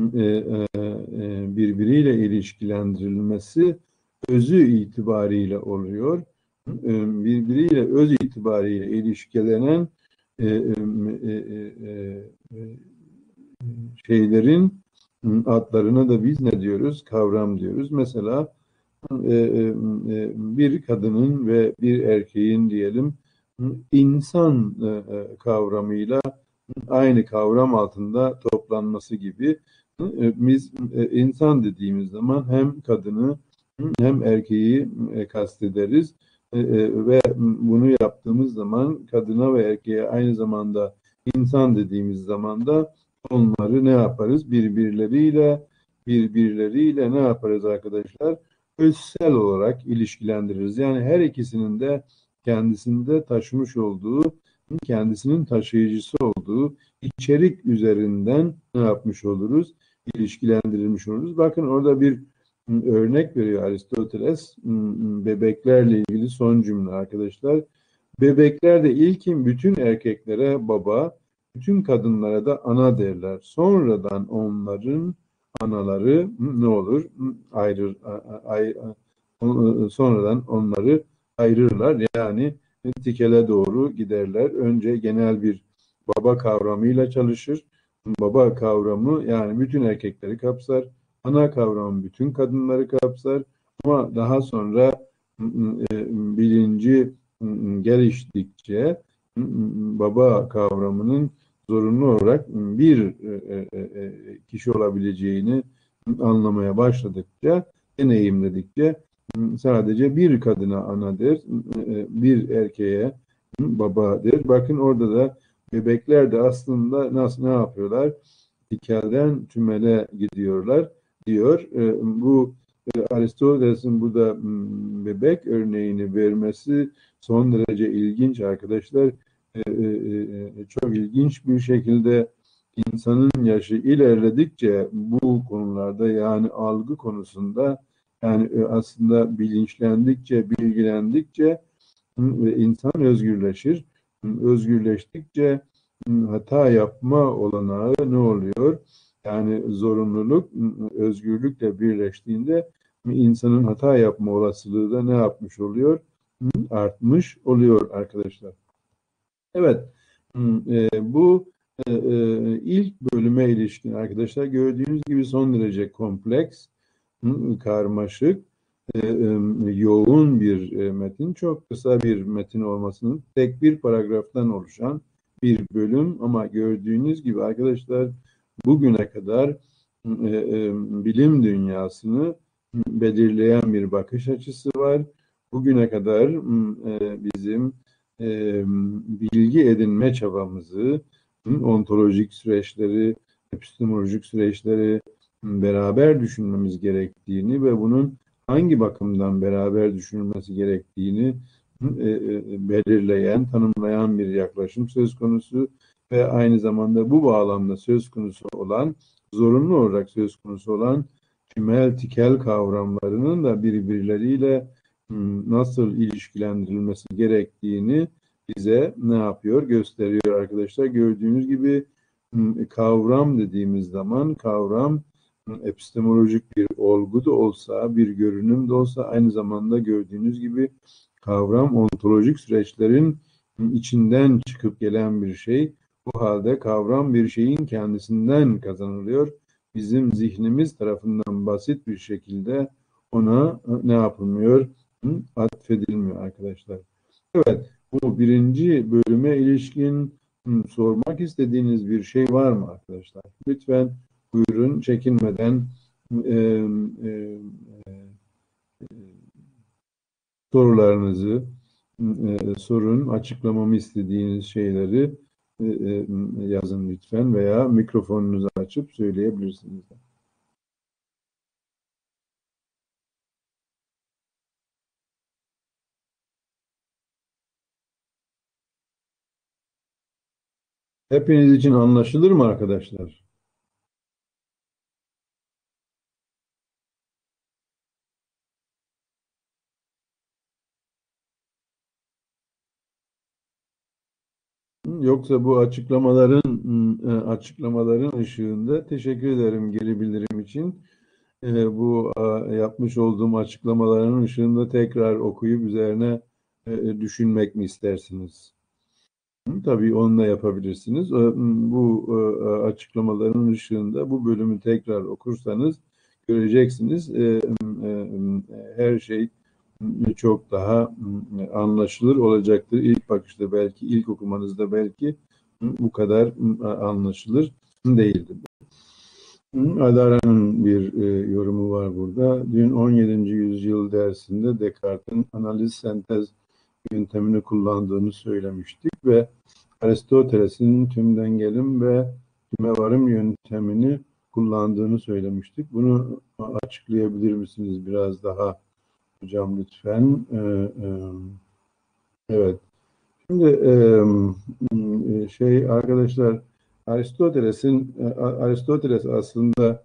birbiriyle ilişkilendirilmesi özü itibariyle oluyor. Birbiriyle öz itibariyle ilişkilenen şeylerin adlarına da biz ne diyoruz? Kavram diyoruz. Mesela bir kadının ve bir erkeğin diyelim insan kavramıyla aynı kavram altında toplanması gibi biz insan dediğimiz zaman hem kadını hem erkeği kastederiz ve bunu yaptığımız zaman kadına ve erkeğe aynı zamanda insan dediğimiz zaman da onları ne yaparız? Birbirleriyle ne yaparız arkadaşlar? Özsel olarak ilişkilendiririz. Yani her ikisinin de kendisinde taşımış olduğu, kendisinin taşıyıcısı olduğu içerik üzerinden ne yapmış oluruz? İlişkilendirilmiş oluruz. Bakın orada bir örnek veriyor Aristoteles. Bebeklerle ilgili son cümle arkadaşlar. Bebekler de ilkin bütün erkeklere baba, bütün kadınlara da ana derler. Sonradan onların anaları ne olur? Sonradan onları ayırırlar. Yani tikele doğru giderler. Önce genel bir baba kavramıyla çalışır. Baba kavramı yani bütün erkekleri kapsar. Ana kavramı bütün kadınları kapsar. Ama daha sonra bilinci geliştikçe baba kavramının zorunlu olarak bir kişi olabileceğini anlamaya başladıkça, deneyimledikçe sadece bir kadına ana der, bir erkeğe baba der. Bakın orada da bebekler de aslında nasıl ne yapıyorlar? Tikelden tümele gidiyorlar diyor. Bu Aristoteles'in burada bebek örneğini vermesi son derece ilginç arkadaşlar. Çok ilginç bir şekilde insanın yaşı ilerledikçe bu konularda yani algı konusunda yani aslında bilinçlendikçe, bilgilendikçe insan özgürleşir. Özgürleştikçe hata yapma olanağı ne oluyor? Yani zorunluluk özgürlükle birleştiğinde insanın hata yapma olasılığı da ne yapmış oluyor? Artmış oluyor arkadaşlar. Evet, Bu ilk bölüme ilişkin arkadaşlar gördüğünüz gibi son derece kompleks, karmaşık, yoğun bir metin. Çok kısa bir metin olmasının tek bir paragraftan oluşan bir bölüm ama gördüğünüz gibi arkadaşlar bugüne kadar bilim dünyasını belirleyen bir bakış açısı var. Bugüne kadar bizim bilgi edinme çabamızı, ontolojik süreçleri, epistemolojik süreçleri beraber düşünmemiz gerektiğini ve bunun hangi bakımdan beraber düşünülmesi gerektiğini belirleyen, tanımlayan bir yaklaşım söz konusu ve aynı zamanda bu bağlamda söz konusu olan, zorunlu olarak söz konusu olan tümel tikel kavramlarının da birbirleriyle nasıl ilişkilendirilmesi gerektiğini bize ne yapıyor? Gösteriyor arkadaşlar. Gördüğünüz gibi kavram dediğimiz zaman kavram epistemolojik bir olgu da olsa, bir görünüm de olsa aynı zamanda gördüğünüz gibi kavram ontolojik süreçlerin içinden çıkıp gelen bir şey. Bu halde kavram bir şeyin kendisinden kazanılıyor. Bizim zihnimiz tarafından basit bir şekilde ona ne yapılmıyor? Atfedilmiyor arkadaşlar. Evet, bu birinci bölüme ilişkin sormak istediğiniz bir şey var mı arkadaşlar? Lütfen buyurun, çekinmeden e, e, sorularınızı sorun, açıklamamı istediğiniz şeyleri yazın lütfen veya mikrofonunuzu açıp söyleyebilirsiniz. Hepiniz için anlaşılır mı arkadaşlar? Yoksa bu açıklamaların ışığında teşekkür ederim geri bildirim için. Bu yapmış olduğum açıklamaların ışığında tekrar okuyup üzerine düşünmek mi istersiniz? Tabii onu da yapabilirsiniz. Bu açıklamaların ışığında bu bölümü tekrar okursanız göreceksiniz her şey çok daha anlaşılır olacaktır. İlk bakışta belki, ilk okumanızda belki bu kadar anlaşılır değildi. Adara'nın bir yorumu var burada. Dün 17. yüzyıl dersinde Descartes'in analiz sentez yöntemini kullandığını söylemiştik ve Aristoteles'in tümden gelim ve tüme varım yöntemini kullandığını söylemiştik. Bunu açıklayabilir misiniz biraz daha hocam lütfen? Evet. Şimdi arkadaşlar Aristoteles aslında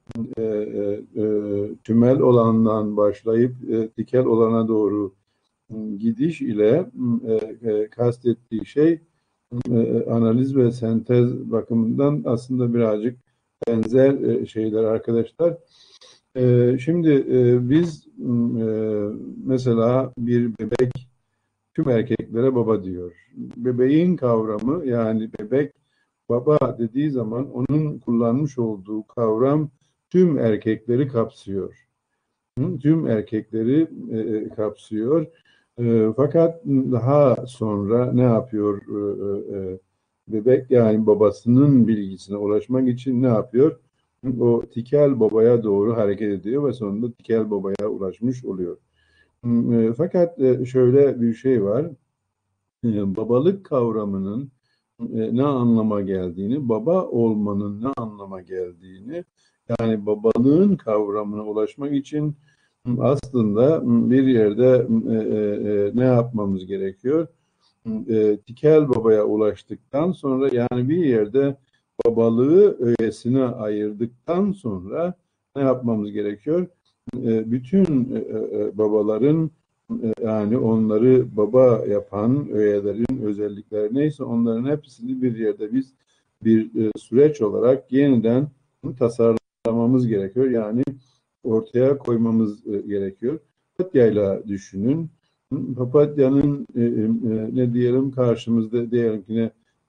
tümel olandan başlayıp tikel olana doğru gidiş ile kastettiği şey analiz ve sentez bakımından aslında birazcık benzer şeyler arkadaşlar. Şimdi biz mesela bir bebek tüm erkeklere baba diyor. Bebeğin kavramı yani bebek baba dediği zaman onun kullanmış olduğu kavram tüm erkekleri kapsıyor. Tüm erkekleri kapsıyor. Fakat daha sonra ne yapıyor bebek yani babasının bilgisine ulaşmak için ne yapıyor? O tikel babaya doğru hareket ediyor ve sonunda tikel babaya ulaşmış oluyor. Fakat şöyle bir şey var. Babalık kavramının ne anlama geldiğini, baba olmanın ne anlama geldiğini, yani babalığın kavramına ulaşmak için aslında bir yerde ne yapmamız gerekiyor? Tikel babaya ulaştıktan sonra yani bir yerde babalığı öğesine ayırdıktan sonra ne yapmamız gerekiyor? Bütün babaların yani onları baba yapan öğelerin özellikleri neyse onların hepsini bir yerde biz bir süreç olarak yeniden tasarlamamız gerekiyor. Yani ortaya koymamız gerekiyor. Papatyayla düşünün. Papatyanın ne diyelim karşımızda diyelim ki ne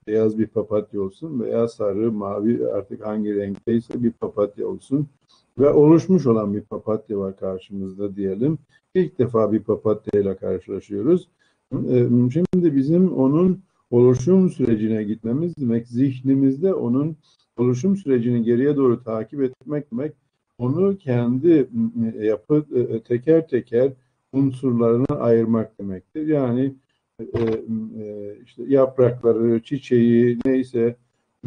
beyaz bir papatya olsun veya sarı, mavi artık hangi renkteyse bir papatya olsun ve oluşmuş olan bir papatya var karşımızda diyelim. İlk defa bir papatya ile karşılaşıyoruz. Şimdi bizim onun oluşum sürecine gitmemiz demek, zihnimizde onun oluşum sürecini geriye doğru takip etmek demek, onu kendi yapı teker teker unsurlarına ayırmak demektir. Yani işte yaprakları, çiçeği, neyse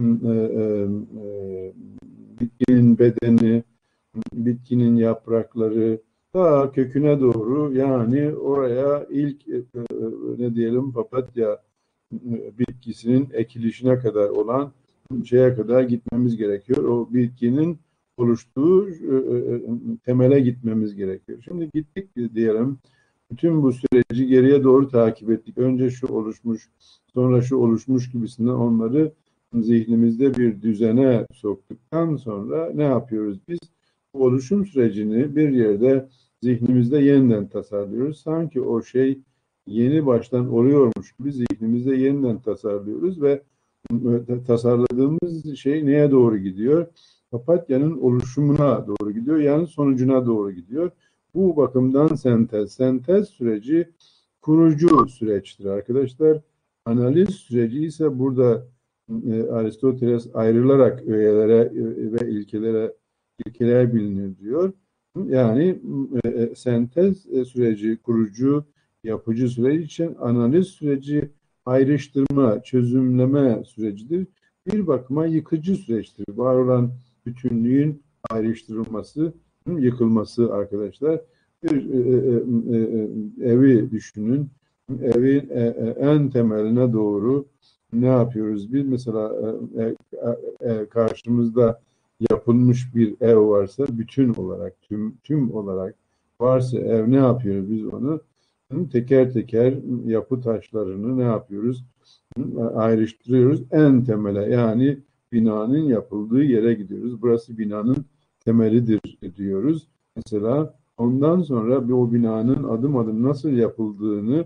bitkinin bedeni, bitkinin yaprakları ta köküne doğru, yani oraya ilk ne diyelim papatya bitkisinin ekilişine kadar olan şeye kadar gitmemiz gerekiyor. O bitkinin oluştuğu temele gitmemiz gerekiyor. Şimdi gittik diyelim. Bütün bu süreci geriye doğru takip ettik. Önce şu oluşmuş, sonra şu oluşmuş gibisinden onları zihnimizde bir düzene soktuktan sonra ne yapıyoruz biz? Bu oluşum sürecini bir yerde zihnimizde yeniden tasarlıyoruz. Sanki o şey yeni baştan oluyormuş gibi zihnimizde yeniden tasarlıyoruz ve tasarladığımız şey neye doğru gidiyor? Papatyanın oluşumuna doğru gidiyor, yani sonucuna doğru gidiyor. Bu bakımdan sentez süreci kurucu süreçtir arkadaşlar. Analiz süreci ise burada Aristoteles ayrılarak öğelere ve ilkeler bilinir diyor. Yani sentez süreci kurucu, yapıcı süreç için analiz süreci ayrıştırma, çözümleme sürecidir. Bir bakıma yıkıcı süreçtir. Var olan bütünlüğün ayrıştırılması, yıkılması arkadaşlar. Bir evi düşünün. Evin en temeline doğru ne yapıyoruz? Biz mesela karşımızda yapılmış bir ev varsa bütün olarak, tüm olarak varsa ev, ne yapıyoruz biz onu? Teker teker yapı taşlarını ne yapıyoruz? Ayrıştırıyoruz en temele, yani binanın yapıldığı yere gidiyoruz. Burası binanın temelidir diyoruz. Mesela ondan sonra o binanın adım adım nasıl yapıldığını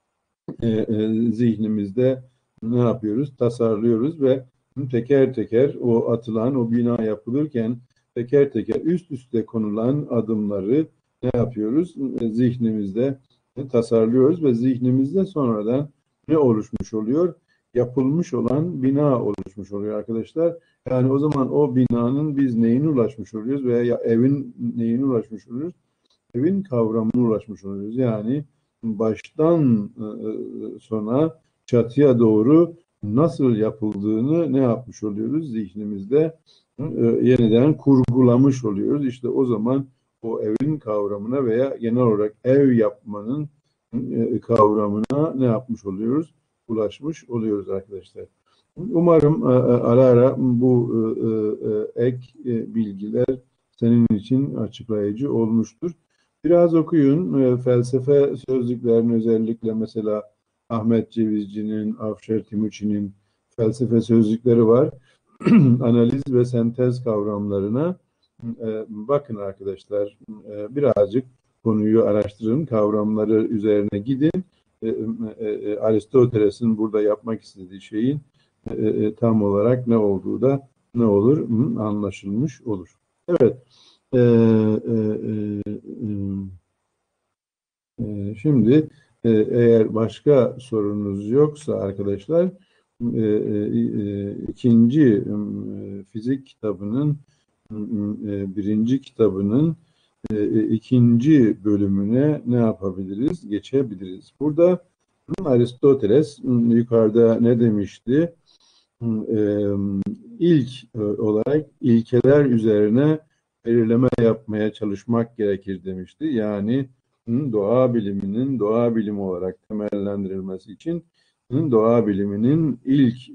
zihnimizde ne yapıyoruz? Tasarlıyoruz ve teker teker o atılan, o bina yapılırken teker teker üst üste konulan adımları ne yapıyoruz? Zihnimizde tasarlıyoruz ve zihnimizde sonradan ne oluşmuş oluyor? Yapılmış olan bina oluşmuş oluyor arkadaşlar. Yani o zaman o binanın biz neyine ulaşmış oluyoruz veya evin neyine ulaşmış oluyoruz? Evin kavramına ulaşmış oluyoruz. Yani baştan sona çatıya doğru nasıl yapıldığını ne yapmış oluyoruz? Zihnimizde yeniden kurgulamış oluyoruz. İşte o zaman o evin kavramına veya genel olarak ev yapmanın kavramına ne yapmış oluyoruz? Ulaşmış oluyoruz arkadaşlar. Umarım ara ara bu ek bilgiler senin için açıklayıcı olmuştur. Biraz okuyun. Felsefe sözlüklerini, özellikle mesela Ahmet Cevizci'nin, Avşar Timuçin'in felsefe sözlükleri var. Analiz ve sentez kavramlarına bakın arkadaşlar. Birazcık konuyu araştırın, kavramları üzerine gidin. Aristoteles'in burada yapmak istediği şeyin tam olarak ne olduğu da ne olur? Anlaşılmış olur. Evet. E, Şimdi eğer başka sorunuz yoksa arkadaşlar, ikinci fizik kitabının birinci kitabının ikinci bölümüne ne yapabiliriz? Geçebiliriz. Burada Aristoteles yukarıda ne demişti? İlk olarak ilkeler üzerine belirleme yapmaya çalışmak gerekir demişti. Yani doğa biliminin doğa bilimi olarak temellendirilmesi için doğa biliminin ilk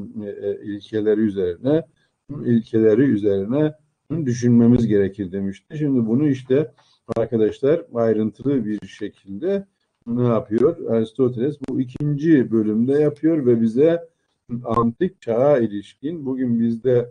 ilkeleri üzerine düşünmemiz gerekir demişti. Şimdi bunu işte arkadaşlar ayrıntılı bir şekilde ne yapıyor? Aristoteles bu ikinci bölümde yapıyor ve bize antik çağa ilişkin, bugün bizde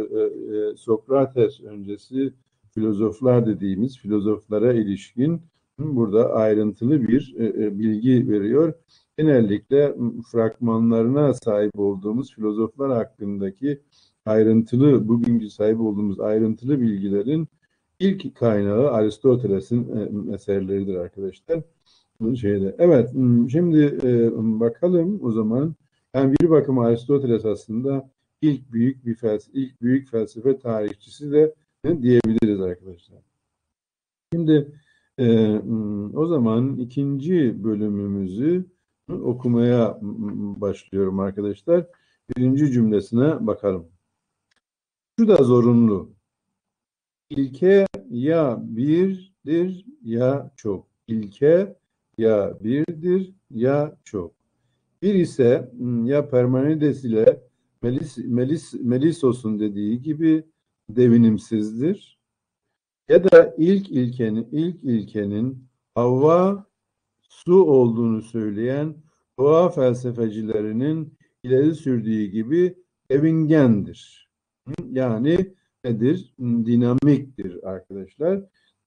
Sokrates öncesi filozoflar dediğimiz filozoflara ilişkin burada ayrıntılı bir bilgi veriyor. Genellikle fragmanlarına sahip olduğumuz filozoflar hakkındaki bugünkü sahip olduğumuz ayrıntılı bilgilerin ilk kaynağı Aristoteles'in eserleridir arkadaşlar. Bu şeyde. Evet, şimdi bakalım o zaman. Yani bir bakıma Aristoteles aslında ilk büyük felsefe tarihçisi de diyebiliriz arkadaşlar. Şimdi o zaman ikinci bölümümüzü okumaya başlıyorum arkadaşlar. Birinci cümlesine bakalım. Şu da zorunlu. İlke ya birdir ya çok. İlke ya birdir ya çok. Bir ise ya Parmenides ile Melissos'un dediği gibi devinimsizdir. Ya da ilk ilkenin Havva su olduğunu söyleyen doğa felsefecilerinin ileri sürdüğü gibi evingendir. Yani nedir? Dinamiktir arkadaşlar.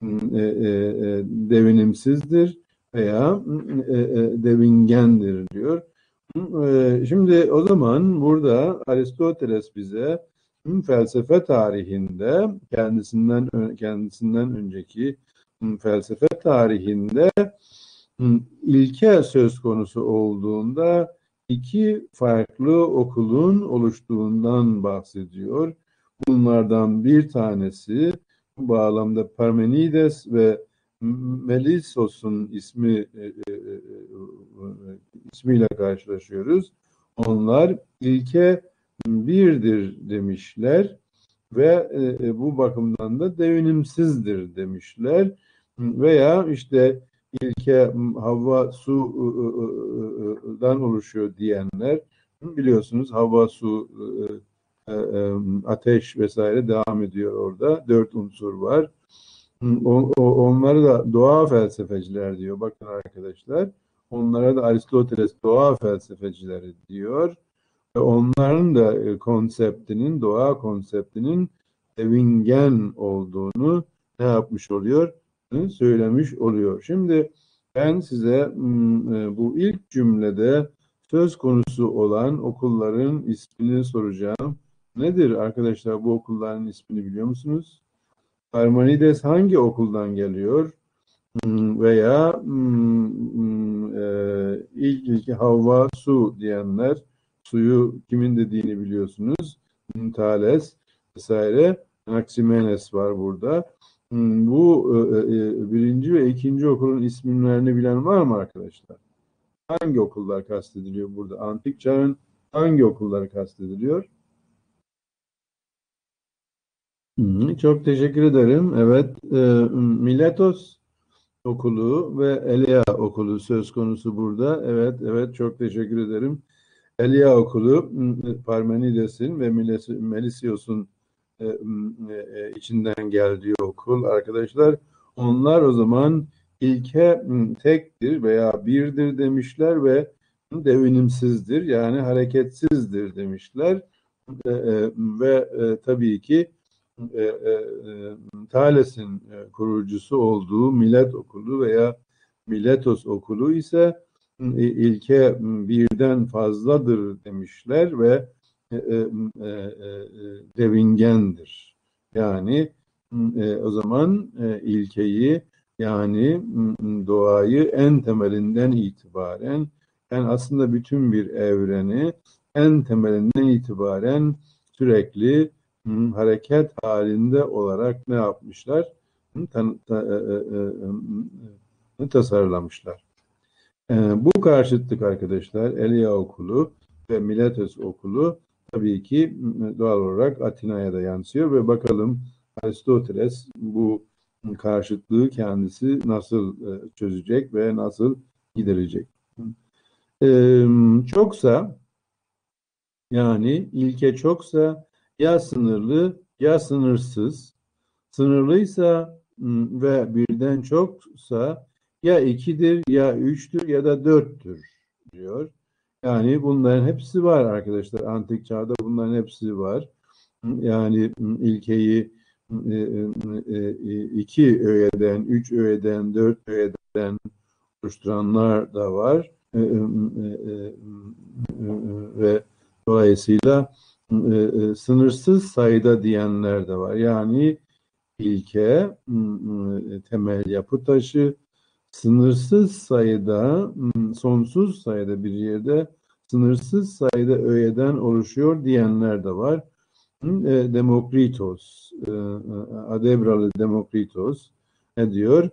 Devinimsizdir veya devingendir diyor. Şimdi o zaman burada Aristoteles bize felsefe tarihinde kendisinden önceki felsefe tarihinde ilke söz konusu olduğunda iki farklı okulun oluştuğundan bahsediyor. Bunlardan bir tanesi bu bağlamda Parmenides ve Melissos'un ismiyle karşılaşıyoruz. Onlar ilke birdir demişler ve bu bakımdan da devinimsizdir demişler. Veya işte ilke hava sudan oluşuyor diyenler, biliyorsunuz hava su ateş vesaire devam ediyor orada. 4 unsur var. Onları da doğa felsefeciler diyor. Bakın arkadaşlar. Onlara da Aristoteles doğa felsefecileri diyor. Ve onların da doğa konseptinin devingen olduğunu ne yapmış oluyor? Söylemiş oluyor. Şimdi ben size bu ilk cümlede söz konusu olan okulların ismini soracağım. Nedir arkadaşlar bu okulların ismini biliyor musunuz? Parmenides hangi okuldan geliyor? Veya ilk Havva su diyenler, suyu kimin dediğini biliyorsunuz. Thales vesaire, Anaximenes var burada. Bu birinci ve ikinci okulun isimlerini bilen var mı arkadaşlar? Hangi okullar kastediliyor burada? Antik çağın hangi okulları kastediliyor? Çok teşekkür ederim. Evet, Miletos okulu ve Elia okulu söz konusu burada. Evet, evet çok teşekkür ederim. Elia okulu Parmenides'in ve Melisios'un içinden geldiği okul arkadaşlar. Onlar o zaman ilke tektir veya birdir demişler ve devinimsizdir yani hareketsizdir demişler. Ve tabii ki Thales'in kurucusu olduğu Milet okulu veya Miletos okulu ise ilke birden fazladır demişler ve devingendir. Yani o zaman ilkeyi yani doğayı en temelinden itibaren yani aslında bütün bir evreni en temelinden itibaren sürekli hareket halinde olarak ne yapmışlar? Tasarlamışlar. Bu karşıtlık arkadaşlar Elia okulu ve Miletos okulu tabii ki doğal olarak Atina'ya da yansıyor ve bakalım Aristoteles bu karşıtlığı kendisi nasıl çözecek ve nasıl giderecek. Çoksa yani ilke çoksa ya sınırlı ya sınırsız. Sınırlıysa ve birden çoksa ya ikidir ya üçtür ya da dörttür diyor. Yani bunların hepsi var arkadaşlar. Antik çağda bunların hepsi var. Yani ilkeyi iki öğeden, üç öğeden, dört öğeden oluşturanlar da var. Ve dolayısıyla sınırsız sayıda diyenler de var. Yani ilke, temel yapı taşı, sınırsız sayıda, sonsuz sayıda bir yerde sınırsız sayıda öğeden oluşuyor diyenler de var. Demokritos, Adebralı Demokritos ne diyor?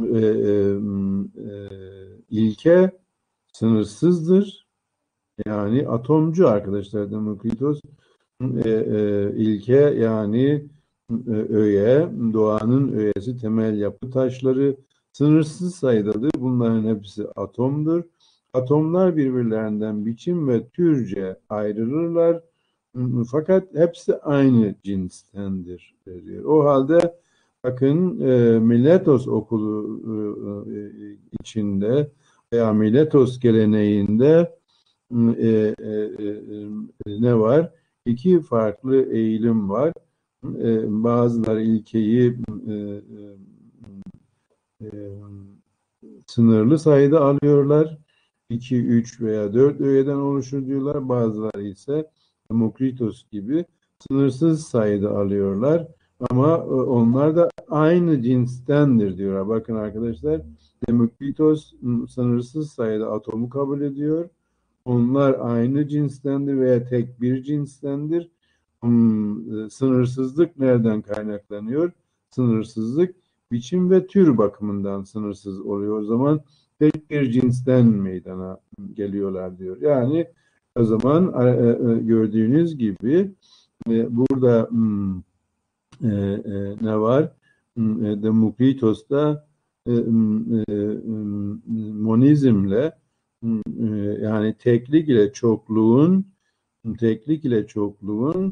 İlke sınırsızdır. Yani atomcu arkadaşlar Demokritos. İlke yani öğe, doğanın öğesi, temel yapı taşları sınırsız sayıdadır. Bunların hepsi atomdur. Atomlar birbirlerinden biçim ve türce ayrılırlar. Fakat hepsi aynı cinstendir diyor. O halde bakın Miletos okulu içinde veya Miletos geleneğinde ne var? İki farklı eğilim var. Bazıları ilkeyi e, sınırlı sayıda alıyorlar. 2, 3 veya 4 öğeden oluşur diyorlar. Bazıları ise Demokritos gibi sınırsız sayıda alıyorlar. Ama onlar da aynı cinstendir diyorlar. Bakın arkadaşlar, Demokritos sınırsız sayıda atomu kabul ediyor. Onlar aynı cinstendir veya tek bir cinstendir. Sınırsızlık nereden kaynaklanıyor? Sınırsızlık biçim ve tür bakımından sınırsız oluyor. O zaman tek bir cinsten meydana geliyorlar diyor. Yani o zaman gördüğünüz gibi burada ne var? Demokritos'ta monizmle yani teklik ile çokluğun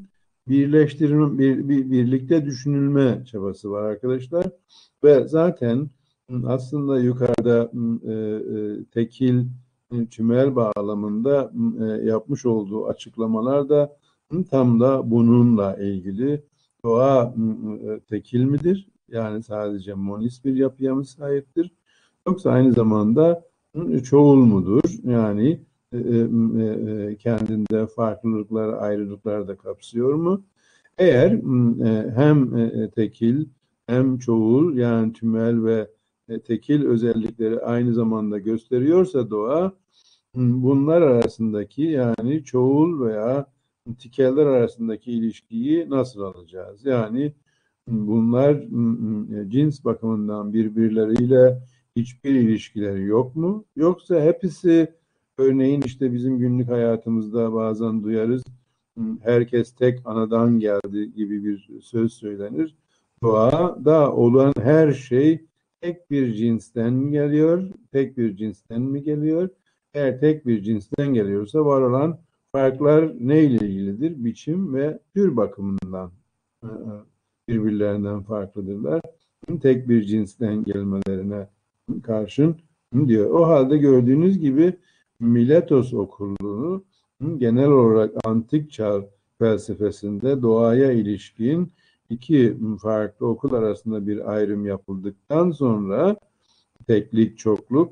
birlikte düşünülme çabası var arkadaşlar. Ve zaten aslında yukarıda tekil tümel bağlamında yapmış olduğu açıklamalar da tam da bununla ilgili. Doğa tekil midir? Yani sadece monist bir yapıya mı sahiptir? Yoksa aynı zamanda çoğul mudur? Yani kendinde farklılıklar, ayrılıklar da kapsıyor mu? Eğer hem tekil hem çoğul yani tümel ve tekil özellikleri aynı zamanda gösteriyorsa doğa, bunlar arasındaki yani çoğul veya tikeller arasındaki ilişkiyi nasıl alacağız? Yani bunlar cins bakımından birbirleriyle hiçbir ilişkileri yok mu? Yoksa hepsi örneğin işte bizim günlük hayatımızda bazen duyarız, herkes tek anadan geldi gibi bir söz söylenir. Doğada olan her şey tek bir cinsten geliyor, tek bir cinsten mi geliyor? Eğer tek bir cinsten geliyorsa var olan farklar neyle ilgilidir? Biçim ve tür bakımından birbirlerinden farklıdırlar. Tek bir cinsten gelmelerine karşın diyor. O halde gördüğünüz gibi Miletos okulu genel olarak antik çağ felsefesinde doğaya ilişkin iki farklı okul arasında bir ayrım yapıldıktan sonra teklik, çokluk,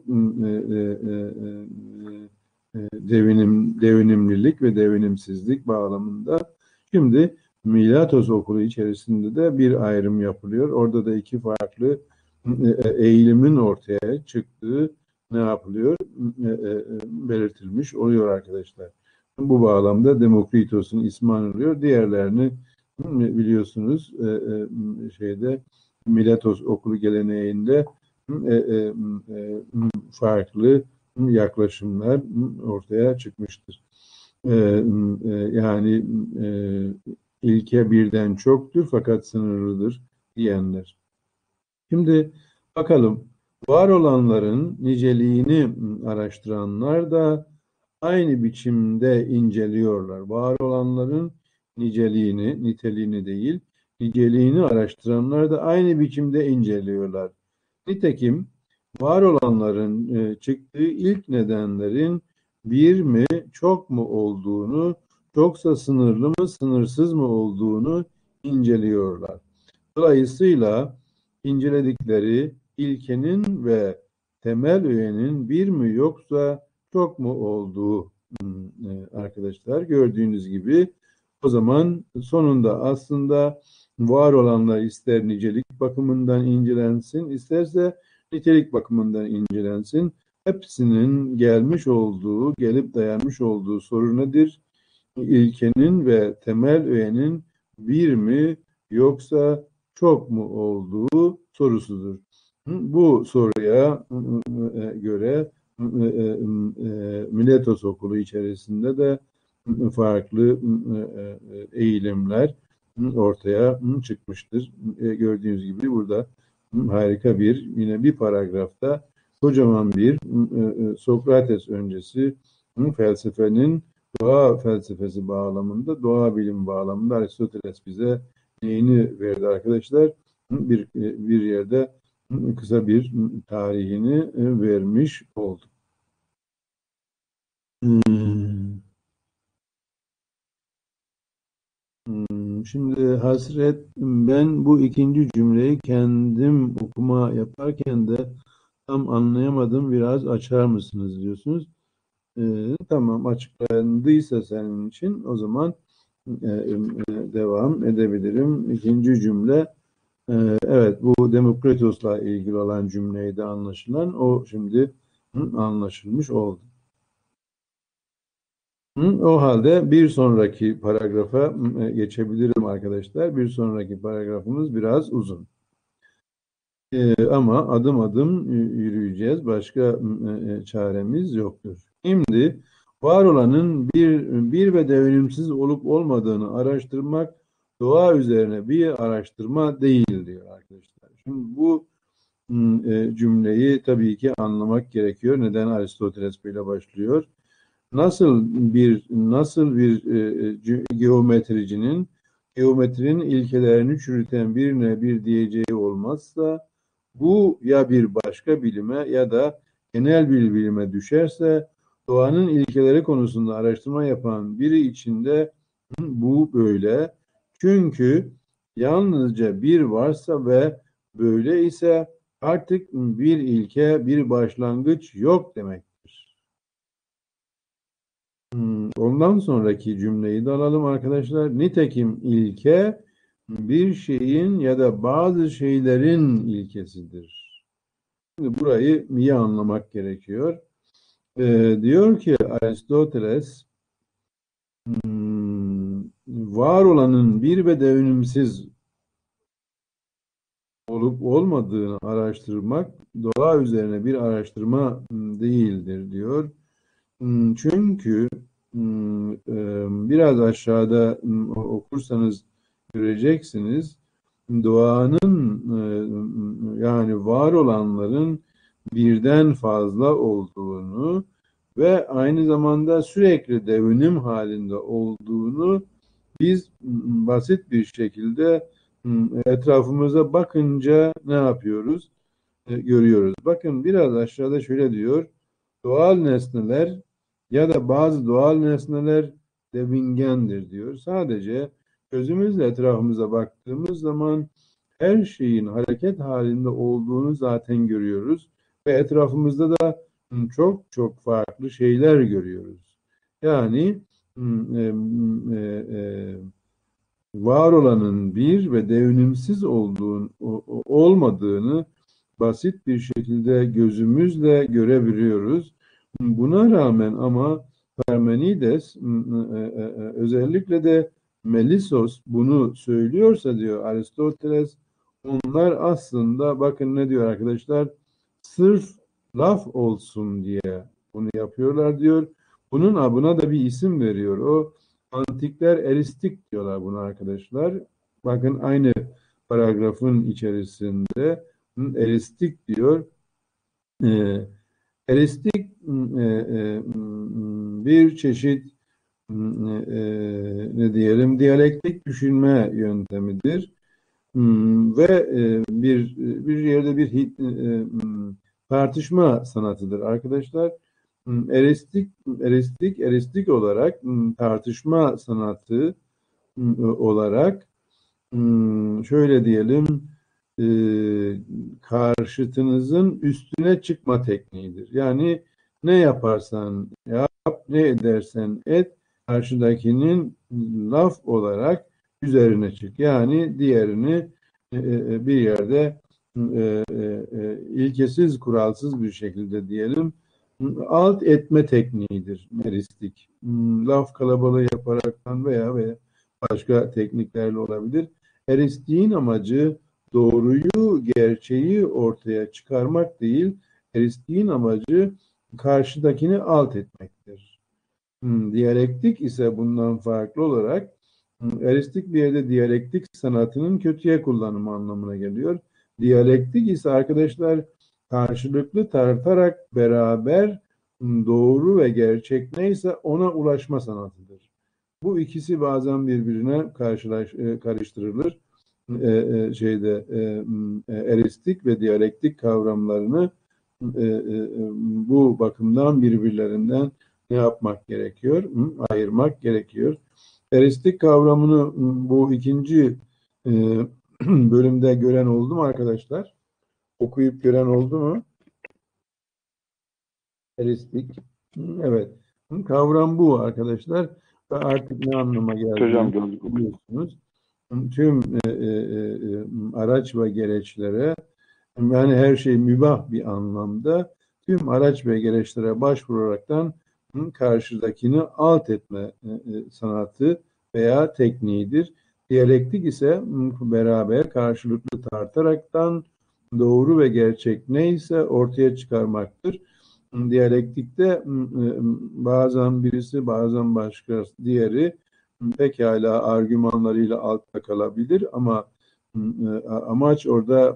devinimlilik ve devinimsizlik bağlamında şimdi Miletos okulu içerisinde de bir ayrım yapılıyor. Orada da iki farklı eğilimin ortaya çıktığı ne yapılıyor? Belirtilmiş oluyor arkadaşlar. Bu bağlamda Demokritos'un ismi anılıyor. Diğerlerini biliyorsunuz şeyde Miletos okulu geleneğinde farklı yaklaşımlar ortaya çıkmıştır. Yani ilke birden çoktur fakat sınırlıdır diyenler. Şimdi bakalım, var olanların niceliğini araştıranlar da aynı biçimde inceliyorlar. Var olanların niceliğini, niteliğini değil, niceliğini araştıranlar da aynı biçimde inceliyorlar. Nitekim var olanların çıktığı ilk nedenlerin bir mi, çok mu olduğunu, yoksa sınırlı mı, sınırsız mı olduğunu inceliyorlar. Dolayısıyla inceledikleri ilkenin ve temel öğenin bir mi yoksa çok mu olduğu arkadaşlar. Gördüğünüz gibi o zaman sonunda aslında var olanlar ister nicelik bakımından incelensin, isterse nitelik bakımından incelensin. Hepsinin gelmiş olduğu, gelip dayanmış olduğu soru nedir? İlkenin ve temel öğenin bir mi yoksa çok mu olduğu sorusudur. Bu soruya göre Miletos okulu içerisinde de farklı eğilimler ortaya çıkmıştır. Gördüğünüz gibi burada harika bir yine bir paragrafta kocaman bir Sokrates öncesi felsefenin doğa felsefesi bağlamında, doğa bilim bağlamında Aristoteles bize neyini verdi arkadaşlar? Bir yerde kısa bir tarihini vermiş oldu. Şimdi Hasret, ben bu ikinci cümleyi kendim okuma yaparken de tam anlayamadım. Biraz açar mısınız diyorsunuz. Tamam, açıklandıysa senin için o zaman devam edebilirim. İkinci cümle, evet, bu Demokritos'la ilgili olan cümleydi anlaşılan. O şimdi anlaşılmış oldu. O halde bir sonraki paragrafa geçebilirim arkadaşlar. Bir sonraki paragrafımız biraz uzun. Ama adım adım yürüyeceğiz. Başka çaremiz yoktur. Şimdi var olanın bir ve devrimsiz olup olmadığını araştırmak doğa üzerine bir araştırma değil diyor arkadaşlar. Şimdi bu cümleyi tabii ki anlamak gerekiyor. Neden Aristoteles böyle başlıyor? Nasıl bir geometricinin geometrinin ilkelerini çürüten birine bir diyeceği olmazsa, bu ya bir başka bilime ya da genel bir bilime düşerse, doğanın ilkeleri konusunda araştırma yapan biri için de bu böyle. Çünkü yalnızca bir varsa ve böyle ise artık bir ilke, bir başlangıç yok demektir. Ondan sonraki cümleyi de alalım arkadaşlar. Nitekim ilke bir şeyin ya da bazı şeylerin ilkesidir. Şimdi burayı iyi anlamak gerekiyor. Diyor ki Aristoteles, var olanın bir ve devrimsiz olup olmadığını araştırmak doğa üzerine bir araştırma değildir diyor. Çünkü biraz aşağıda okursanız göreceksiniz, doğanın yani var olanların birden fazla olduğunu ve aynı zamanda sürekli devinim halinde olduğunu biz basit bir şekilde etrafımıza bakınca ne yapıyoruz? Görüyoruz. Bakın biraz aşağıda şöyle diyor: doğal nesneler ya da bazı doğal nesneler devingendir diyor. Sadece gözümüzle etrafımıza baktığımız zaman her şeyin hareket halinde olduğunu zaten görüyoruz ve etrafımızda da çok çok farklı şeyler görüyoruz. Yani var olanın bir ve devrimsiz olmadığını basit bir şekilde gözümüzle görebiliyoruz. Buna rağmen ama Parmenides özellikle de Melissos bunu söylüyorsa diyor Aristoteles, onlar aslında bakın ne diyor arkadaşlar, sırf laf olsun diye bunu yapıyorlar diyor. Buna da bir isim veriyor. O antikler eristik diyorlar buna arkadaşlar. Bakın aynı paragrafın içerisinde eristik diyor. Eristik bir çeşit ne diyelim, diyalektik düşünme yöntemidir. Ve bir yerde bir tartışma sanatıdır arkadaşlar. Eristik olarak tartışma sanatı olarak şöyle diyelim, e, karşıtınızın üstüne çıkma tekniğidir. Yani ne yaparsan yap, ne edersen et, karşıdakinin laf olarak üzerine çık. Yani diğerini bir yerde ilkesiz, kuralsız bir şekilde diyelim alt etme tekniğidir meristik. Laf kalabalığı yaparaktan veya başka tekniklerle olabilir. Eristiğin amacı doğruyu, gerçeği ortaya çıkarmak değil, eristiğin amacı karşıdakini alt etmektir. Diyalektik ise bundan farklı olarak eristik bir yerde diyalektik sanatının kötüye kullanımı anlamına geliyor. Diyalektik ise arkadaşlar karşılıklı tartarak beraber doğru ve gerçek neyse ona ulaşma sanatıdır. Bu ikisi bazen birbirine karıştırılır. Eristik ve diyalektik kavramlarını bu bakımdan birbirlerinden ne yapmak gerekiyor? Ayırmak gerekiyor. Eristik kavramını bu ikinci e, bölümde gören oldu mu arkadaşlar? Okuyup gören oldu mu? Eristik. Evet. Kavram bu arkadaşlar. Ve artık ne anlama Hocam geldiğini gördük okuduk. biliyorsunuz. Tüm araç ve gereçlere yani her şey mübah bir anlamda tüm araç ve gereçlere başvuraraktan karşıdakini alt etme sanatı veya tekniğidir. Diyalektik ise beraber karşılıklı tartaraktan doğru ve gerçek neyse ortaya çıkarmaktır. Diyalektikte bazen birisi bazen başka diğeri pekala argümanlarıyla altta kalabilir ama amaç orada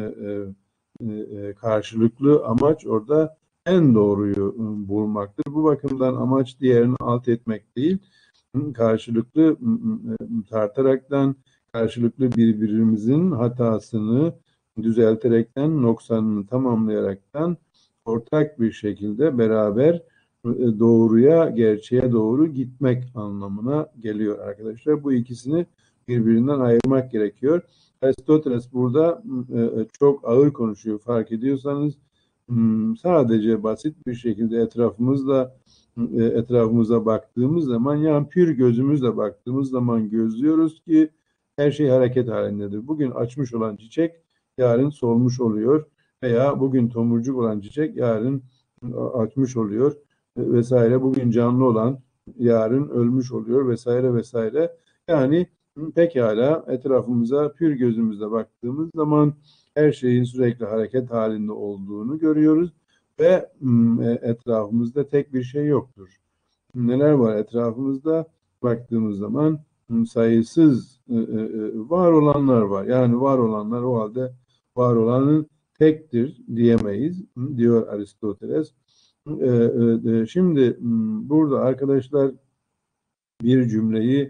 karşılıklı amaç orada en doğruyu bulmaktır. Bu bakımdan amaç diğerini alt etmek değil, karşılıklı tartaraktan karşılıklı birbirimizin hatasını düzelterekten, noksanını tamamlayaraktan ortak bir şekilde beraber doğruya, gerçeğe doğru gitmek anlamına geliyor arkadaşlar. Bu ikisini birbirinden ayırmak gerekiyor. Aristoteles burada çok ağır konuşuyor. Fark ediyorsanız sadece basit bir şekilde etrafımıza baktığımız zaman yani pür gözümüzle baktığımız zaman gözlüyoruz ki her şey hareket halindedir. Bugün açmış olan çiçek yarın solmuş oluyor veya bugün tomurcuk olan çiçek yarın açmış oluyor vesaire. Bugün canlı olan yarın ölmüş oluyor vesaire vesaire. Yani pekala etrafımıza pür gözümüzle baktığımız zaman her şeyin sürekli hareket halinde olduğunu görüyoruz ve etrafımızda tek bir şey yoktur. Neler var etrafımızda baktığımız zaman sayısız var olanlar var. Yani var olanlar o halde var olanın tektir diyemeyiz diyor Aristoteles. Şimdi burada arkadaşlar bir cümleyi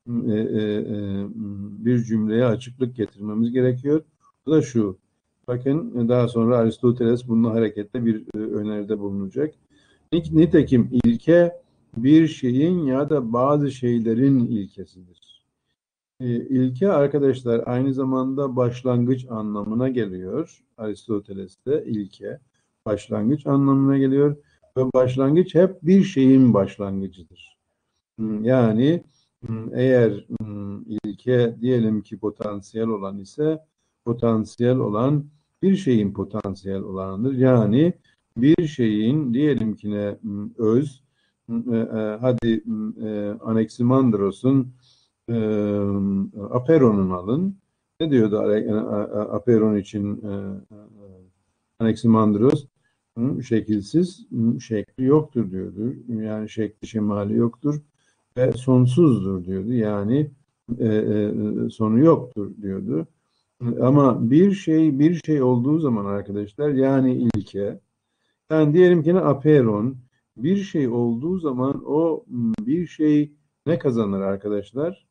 bir cümleye açıklık getirmemiz gerekiyor. Bu da şu. Bakın daha sonra Aristoteles bununla hareketle bir öneride bulunacak. Nitekim ilke bir şeyin ya da bazı şeylerin ilkesidir. İlke arkadaşlar aynı zamanda başlangıç anlamına geliyor. Aristoteles'te ilke başlangıç anlamına geliyor ve başlangıç hep bir şeyin başlangıcıdır. Yani eğer ilke diyelim ki potansiyel olan ise potansiyel olan bir şeyin potansiyel olanıdır. Yani bir şeyin diyelim ki ne öz hadi Anaximandros'un Aperon'un alın. Ne diyordu Aperon için Anaximandros? Şekilsiz şekli yoktur diyordu. Yani şekli şemali yoktur ve sonsuzdur diyordu. Yani sonu yoktur diyordu. Ama bir şey olduğu zaman arkadaşlar yani ilke yani diyelim ki ne aperon bir şey olduğu zaman o bir şey ne kazanır arkadaşlar?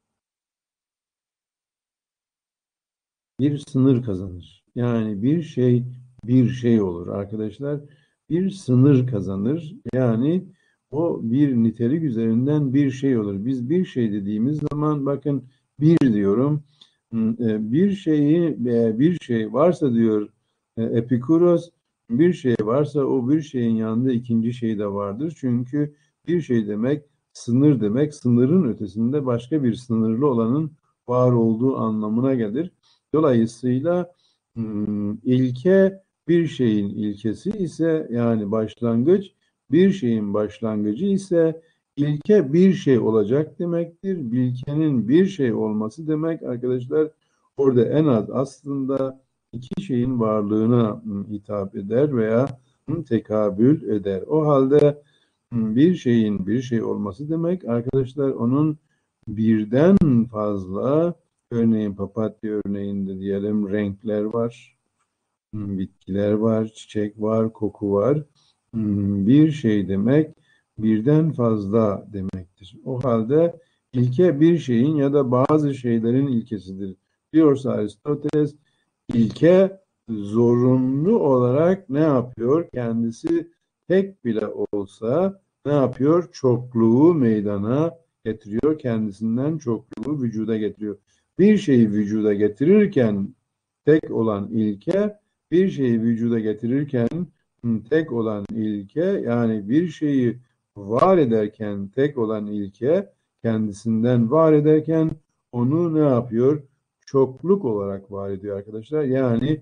Bir sınır kazanır. Yani bir şey olur arkadaşlar. Bir sınır kazanır. Yani o bir nitelik üzerinden bir şey olur. Biz bir şey dediğimiz zaman bakın bir diyorum. bir şey varsa diyor Epikuros, bir şey varsa o bir şeyin yanında ikinci şey de vardır. Çünkü bir şey demek sınır demek, sınırın ötesinde başka bir sınırlı olanın var olduğu anlamına gelir. Dolayısıyla ilke bir şeyin ilkesi ise, yani başlangıç bir şeyin başlangıcı ise, ilke bir şey olacak demektir. Bilkenin bir şey olması demek arkadaşlar, orada en az aslında iki şeyin varlığına hitap eder veya tekabül eder. O halde bir şeyin bir şey olması demek arkadaşlar, onun birden fazla, örneğin papatya örneğinde diyelim, renkler var, bitkiler var, çiçek var, koku var. Bir şey demek birden fazla demektir. O halde ilke bir şeyin ya da bazı şeylerin ilkesidir. Diyorsa Aristoteles, ilke zorunlu olarak ne yapıyor? Kendisi tek bile olsa ne yapıyor? Çokluğu meydana getiriyor. Kendisinden çokluğu vücuda getiriyor. Bir şeyi vücuda getirirken tek olan ilke, bir şeyi vücuda getirirken tek olan ilke, yani bir şeyi var ederken tek olan ilke, kendisinden var ederken onu ne yapıyor? Çokluk olarak var ediyor arkadaşlar. Yani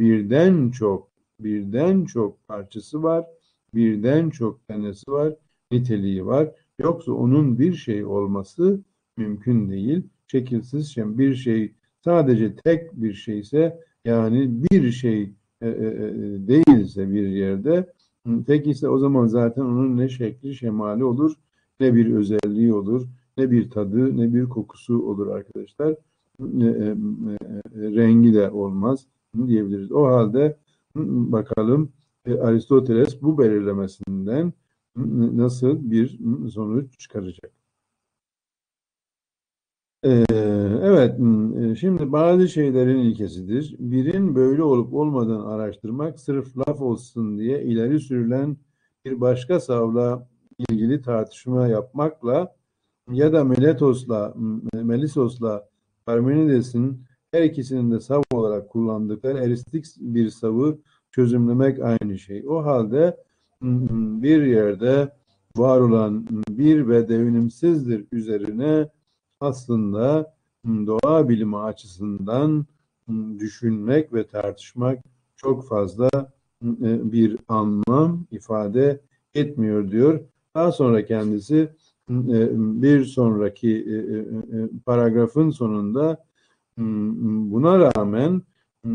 birden çok parçası var, birden çok tanesi var, niteliği var. Yoksa onun bir şey olması mümkün değil. Şekilsiz şey, bir şey sadece tek bir şeyse, yani bir şey değilse bir yerde, tek ise, o zaman zaten onun ne şekli şemali olur, ne bir özelliği olur, ne bir tadı, ne bir kokusu olur arkadaşlar. Rengi de olmaz diyebiliriz. O halde bakalım Aristoteles bu belirlemesinden nasıl bir sonuç çıkaracak? Evet, şimdi bazı şeylerin ilkesidir. Birin böyle olup olmadığını araştırmak sırf laf olsun diye ileri sürülen bir başka savla ilgili tartışma yapmakla ya da Melisos'la Parmenides'in her ikisinin de sav olarak kullandıkları eristik bir savı çözümlemek aynı şey. O halde bir yerde var olan bir ve devinimsizdir üzerine aslında doğa bilimi açısından düşünmek ve tartışmak çok fazla bir anlam ifade etmiyor diyor. Daha sonra kendisi bir sonraki paragrafın sonunda buna rağmen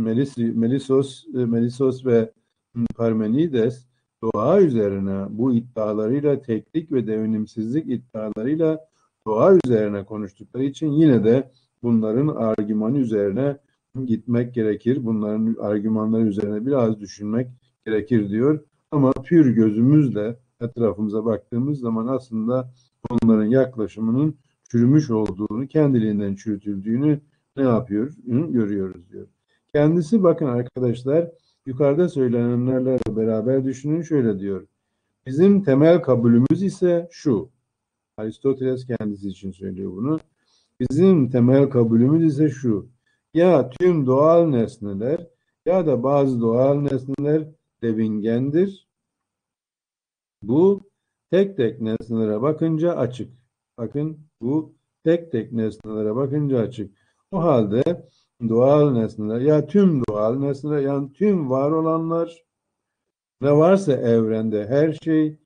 Melisos ve Parmenides doğa üzerine bu iddialarıyla, teklik ve devinimsizlik iddialarıyla doğa üzerine konuştukları için yine de bunların argümanı üzerine gitmek gerekir. Bunların argümanları üzerine biraz düşünmek gerekir diyor. Ama pür gözümüzle etrafımıza baktığımız zaman aslında onların yaklaşımının çürümüş olduğunu, kendiliğinden çürütüldüğünü ne yapıyor? Görüyoruz diyor. Kendisi, bakın arkadaşlar, yukarıda söylenenlerle beraber düşünün, şöyle diyor. Bizim temel kabulümüz ise şu. Aristoteles kendisi için söylüyor bunu. Bizim temel kabulümüz ise şu. Ya tüm doğal nesneler ya da bazı doğal nesneler devingendir. Bu tek tek nesnelere bakınca açık. Bakın, bu tek tek nesnelere bakınca açık. O halde doğal nesneler, ya tüm doğal nesneler, yani tüm var olanlar, ne varsa evrende her şey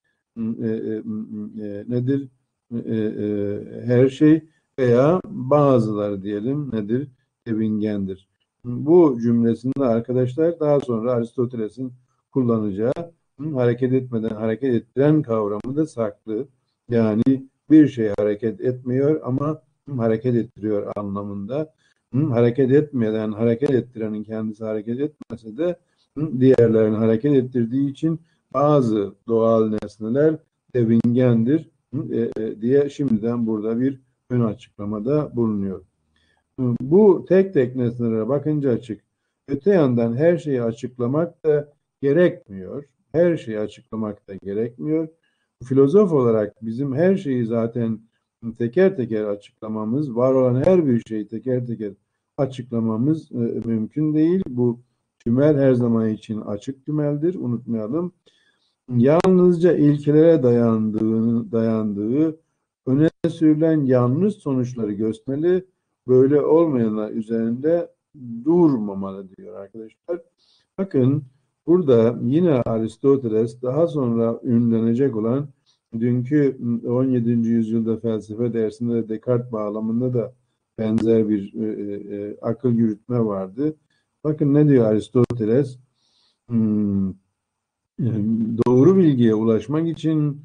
nedir? Her şey veya bazıları diyelim nedir? Devingendir. Bu cümlesinde arkadaşlar daha sonra Aristoteles'in kullanacağı hareket etmeden hareket ettiren kavramı da saklı. Yani bir şey hareket etmiyor ama hareket ettiriyor anlamında. Hareket etmeden hareket ettirenin kendisi hareket etmese de diğerlerini hareket ettirdiği için bazı doğal nesneler devingendir diye şimdiden burada bir ön açıklamada bulunuyor. Bu tek tek nesnelere bakınca açık. Öte yandan her şeyi açıklamak da gerekmiyor. Her şeyi açıklamak da gerekmiyor. Filozof olarak bizim her şeyi zaten teker teker açıklamamız, var olan her bir şeyi teker teker açıklamamız mümkün değil. Bu tümel her zaman için açık tümeldir. Unutmayalım. Yalnızca ilkelere dayandığı öne sürülen yanlış sonuçları göstermeli. Böyle olmayanlar üzerinde durmamalı diyor arkadaşlar. Bakın burada yine Aristoteles daha sonra ünlenecek olan dünkü 17. yüzyılda felsefe dersinde de Descartes bağlamında da benzer bir akıl yürütme vardı. Bakın ne diyor Aristoteles? Hmm, doğru bilgiye ulaşmak için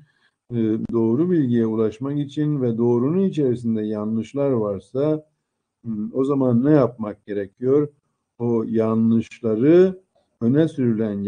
ve doğrunun içerisinde yanlışlar varsa o zaman ne yapmak gerekiyor? O yanlışları öne sürülen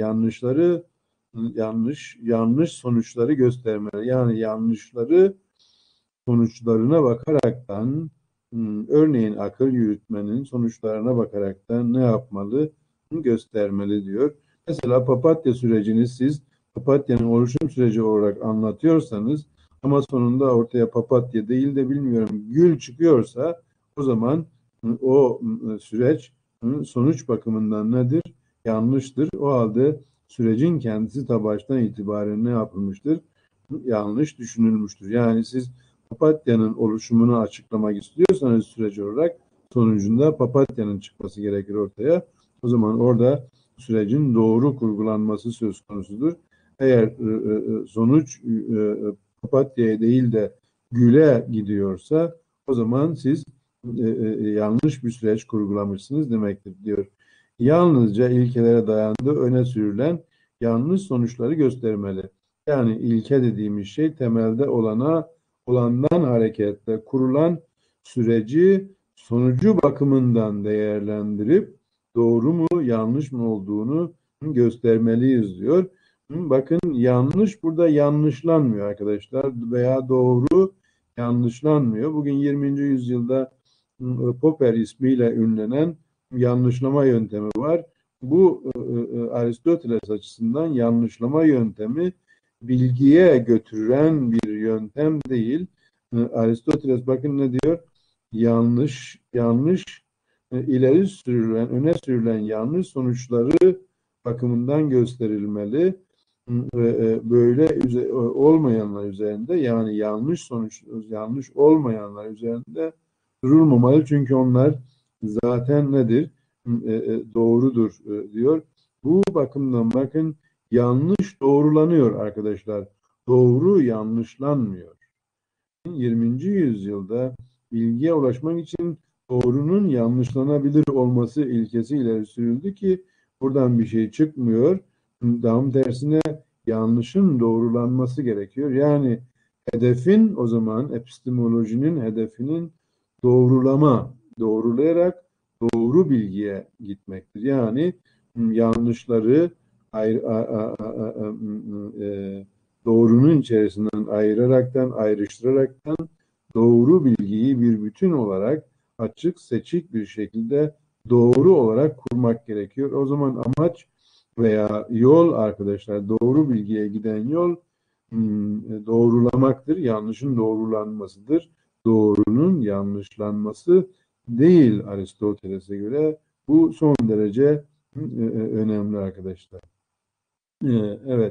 yanlış sonuçları göstermeli. Yani yanlışları sonuçlarına bakaraktan örneğin akıl yürütmenin sonuçlarına bakaraktan ne yapmalı? Göstermeli diyor. Mesela papatya sürecini siz papatyanın oluşum süreci olarak anlatıyorsanız ama sonunda ortaya papatya değil de bilmiyorum gül çıkıyorsa o zaman o süreç sonuç bakımından nedir? Yanlıştır. O halde sürecin kendisi ta baştan itibaren ne yapılmıştır? Yanlış düşünülmüştür. Yani siz papatyanın oluşumunu açıklamak istiyorsanız süreç olarak sonucunda papatyanın çıkması gerekir ortaya. O zaman orada sürecin doğru kurgulanması söz konusudur. Eğer sonuç papatyaya değil de güle gidiyorsa o zaman siz yanlış bir süreç kurgulamışsınız demektir diyor. Yalnızca ilkelere dayandığı öne sürülen yanlış sonuçları göstermeli. Yani ilke dediğimiz şey temelde olandan hareketle kurulan süreci sonucu bakımından değerlendirip doğru mu yanlış mı olduğunu göstermeliyiz diyor. Bakın yanlış burada yanlışlanmıyor arkadaşlar veya doğru yanlışlanmıyor. Bugün 20. yüzyılda Popper ismiyle ünlenen yanlışlama yöntemi var. Bu Aristoteles açısından yanlışlama yöntemi bilgiye götüren bir yöntem değil. Aristoteles bakın ne diyor? Yanlış öne sürülen yanlış sonuçları bakımından gösterilmeli. Böyle olmayanlar üzerinde yani yanlış olmayanlar üzerinde durulmamalı çünkü onlar zaten nedir? Doğrudur diyor. Bu bakımdan bakın yanlış doğrulanıyor arkadaşlar. Doğru yanlışlanmıyor. 20. yüzyılda bilgiye ulaşmak için doğrunun yanlışlanabilir olması ilkesi ileri sürüldü ki buradan bir şey çıkmıyor. Tam tersine yanlışın doğrulanması gerekiyor. Yani hedefin o zaman epistemolojinin hedefinin doğrulayarak doğru bilgiye gitmektir. Yani yanlışları doğrunun içerisinden ayrıştıraraktan doğru bilgiyi bir bütün olarak açık, seçik bir şekilde doğru olarak kurmak gerekiyor. O zaman amaç veya yol arkadaşlar doğru bilgiye giden yol doğrulamaktır. Yanlışın doğrulanmasıdır. Doğrunun yanlışlanması değil Aristoteles'e göre. Bu son derece önemli arkadaşlar. Evet.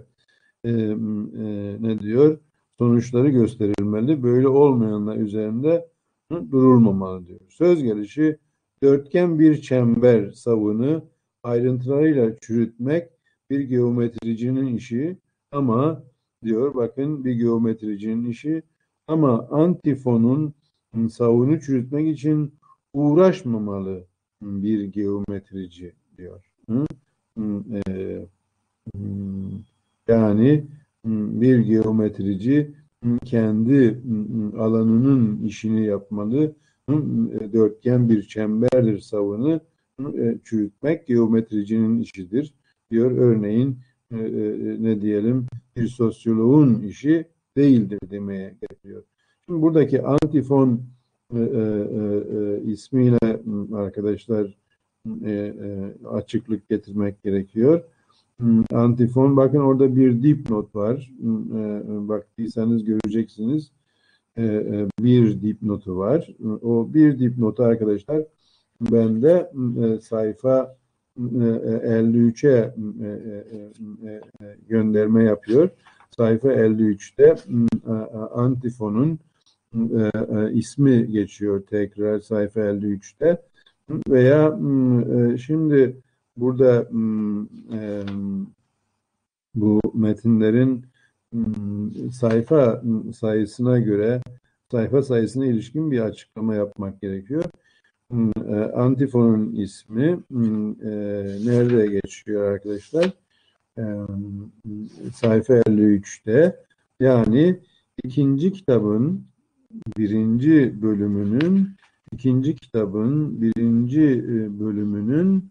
Ne diyor? Sonuçları gösterilmeli. Böyle olmayanlar üzerinde durulmamalı diyor. Söz gelişi dörtgen bir çember savını ayrıntılarıyla çürütmek bir geometricinin işi ama diyor bakın bir geometricinin işi ama antifonun savını çürütmek için uğraşmamalı bir geometrici diyor. Hı? Yani bir geometrici kendi alanının işini yapmalı. Dörtgen bir çemberdir savını çürütmek geometricinin işidir diyor. Örneğin ne diyelim bir sosyoloğun işi değildir demeye getiriyor. Şimdi buradaki antifon ismiyle arkadaşlar açıklık getirmek gerekiyor. Antifon bakın orada bir dipnot var. Baktıysanız göreceksiniz. Bir dipnotu var. O bir dipnotu arkadaşlar Ben de sayfa 53'e gönderme yapıyor. Sayfa 53'te Antifon'un ismi geçiyor tekrar sayfa 53'te. Veya şimdi burada bu metinlerin sayfa sayısına göre sayfa sayısına ilişkin bir açıklama yapmak gerekiyor. Antifon'un ismi nerede geçiyor arkadaşlar? E, Sayfa 53'te. Yani ikinci kitabın birinci bölümünün ikinci kitabın birinci bölümünün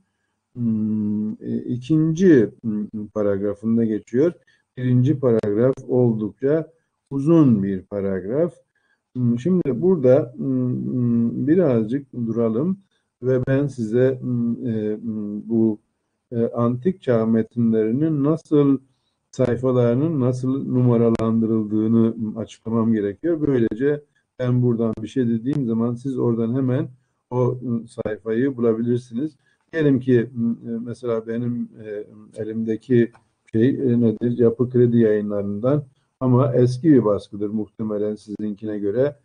ikinci paragrafında geçiyor. Birinci paragraf oldukça uzun bir paragraf. Şimdi burada birazcık duralım ve ben size bu antik çağ metinlerinin nasıl sayfalarının nasıl numaralandırıldığını açıklamam gerekiyor. Böylece ben buradan bir şey dediğim zaman siz oradan hemen o sayfayı bulabilirsiniz. Diyelim ki mesela benim elimdeki şey nedir? Yapı Kredi Yayınları'ndan ama eski bir baskıdır muhtemelen sizinkine göre.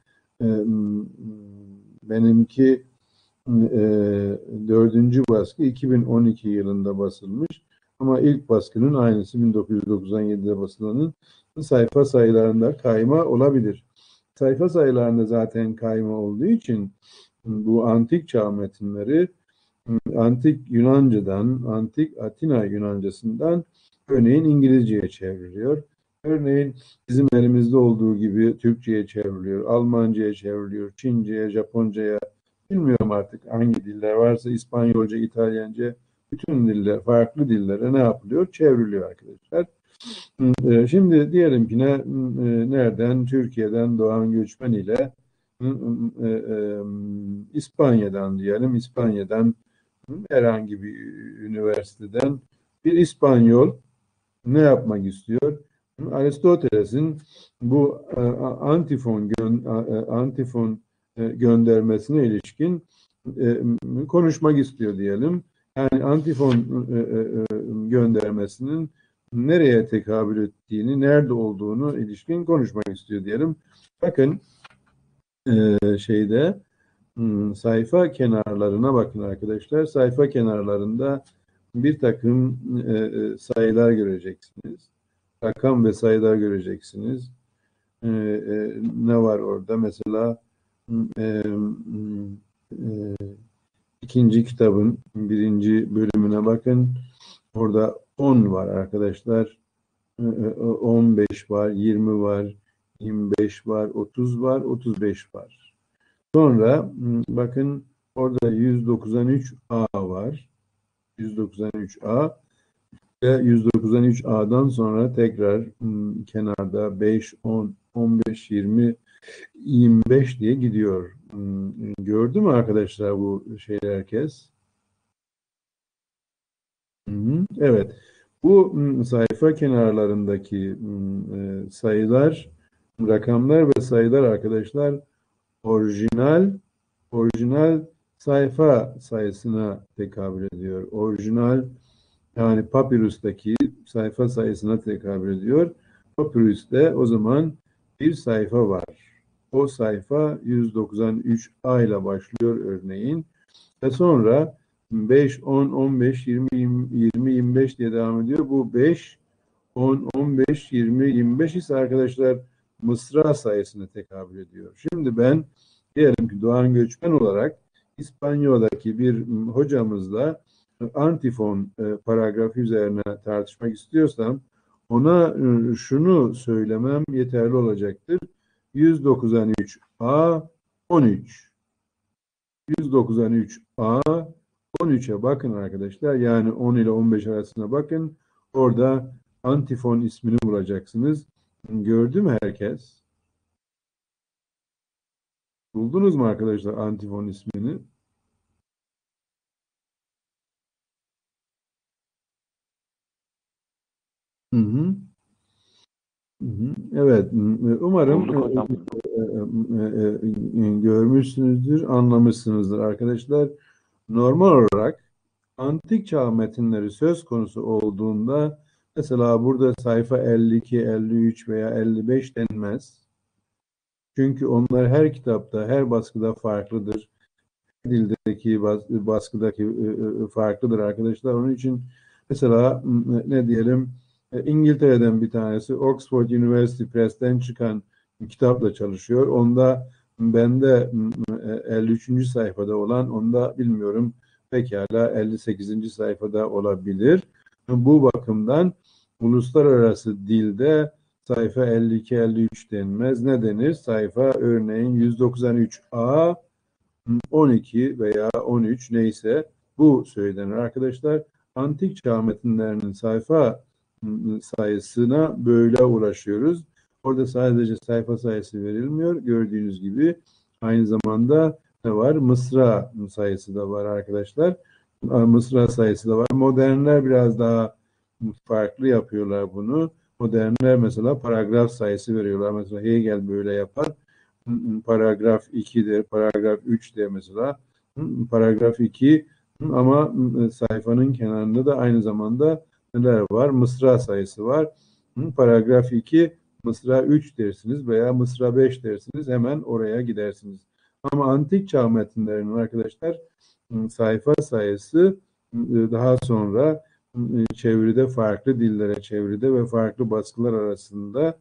Benimki dördüncü baskı 2012 yılında basılmış. Ama ilk baskının aynısı 1997'de basılanın sayfa sayılarında kayma olabilir. Sayfa sayılarında zaten kayma olduğu için bu antik çağ metinleri antik Yunanca'dan, antik Atina Yunancasından örneğin İngilizceye çevriliyor. Örneğin bizim elimizde olduğu gibi Türkçe'ye çevriliyor, Almanca'ya çevriliyor, Çince'ye, Japonca'ya, bilmiyorum artık hangi diller varsa İspanyolca, İtalyanca, bütün diller, farklı dillere ne yapılıyor? Çevriliyor arkadaşlar. Şimdi diyelim ki nereden? Türkiye'den doğan göçmen ile İspanya'dan diyelim, İspanya'dan herhangi bir üniversiteden bir İspanyol ne yapmak istiyor? Aristoteles'in bu antifon göndermesine ilişkin konuşmak istiyor diyelim. Yani antifon göndermesinin nereye tekabül ettiğini, nerede olduğunu ilişkin konuşmak istiyor diyelim. Bakın şeyde sayfa kenarlarına bakın arkadaşlar. Sayfa kenarlarında bir takım sayılar göreceksiniz. Rakam ve sayılar göreceksiniz. Ne var orada? Mesela e, ikinci kitabın birinci bölümüne bakın. Orada 10 var arkadaşlar. 15 var, 20 var, 25 var, 30 var, 35 var. Sonra bakın orada 193A var. 193A ve 193A'dan sonra tekrar kenarda 5, 10, 15, 20, 25 diye gidiyor. Gördü mü arkadaşlar bu şeyler herkes? Evet. Bu sayfa kenarlarındaki sayılar, rakamlar ve sayılar arkadaşlar orijinal sayfa sayısına tekabül ediyor. Orijinal yani Papyrus'taki sayfa sayısına tekabül ediyor. Papyrus'te o zaman bir sayfa var. O sayfa 193A ile başlıyor örneğin. Ve sonra 5, 10, 15, 20, 20, 25 diye devam ediyor. Bu 5, 10, 15, 20, 25 ise arkadaşlar mısra sayısına tekabül ediyor. Şimdi ben diyelim ki Doğan Göçmen olarak İspanyol'daki bir hocamızla antifon paragrafı üzerine tartışmak istiyorsam ona şunu söylemem yeterli olacaktır. 193A 13. 193A 13'e bakın arkadaşlar. Yani 10 ile 15 arasına bakın. Orada antifon ismini bulacaksınız. Gördü mü herkes? Buldunuz mu arkadaşlar antifon ismini? Hı hı. Hı hı. Evet, umarım Bulduk hocam. görmüşsünüzdür, anlamışsınızdır arkadaşlar. Normal olarak antik çağ metinleri söz konusu olduğunda mesela burada sayfa 52, 53 veya 55 denmez. Çünkü onlar her kitapta, her baskıda farklıdır. Dildeki baskıdaki farklıdır arkadaşlar. Onun için mesela ne diyelim İngiltere'den bir tanesi Oxford University Press'ten çıkan bir kitapla çalışıyor. Onda bende 53. sayfada olan onda bilmiyorum pekala 58. sayfada olabilir. Bu bakımdan uluslararası dilde sayfa 52-53 denmez. Ne denir? Sayfa örneğin 193A 12 veya 13 neyse bu söylenir arkadaşlar. Antik çağ metinlerinin sayfa sayısına böyle ulaşıyoruz. Orada sadece sayfa sayısı verilmiyor. Gördüğünüz gibi aynı zamanda ne var? Mısra sayısı da var arkadaşlar. Mısra sayısı da var. Modernler biraz daha farklı yapıyorlar bunu. Modernler mesela paragraf sayısı veriyorlar. Mesela Hegel böyle yapar. Paragraf 2'dir, paragraf 3'dir mesela. Paragraf 2 ama sayfanın kenarında da aynı zamanda neler var? Mısra sayısı var. Paragraf 2, mısra 3 dersiniz veya mısra 5 dersiniz. Hemen oraya gidersiniz. Ama antik çağ metinlerinin arkadaşlar sayfa sayısı daha sonra çeviride farklı dillere çeviride ve farklı baskılar arasında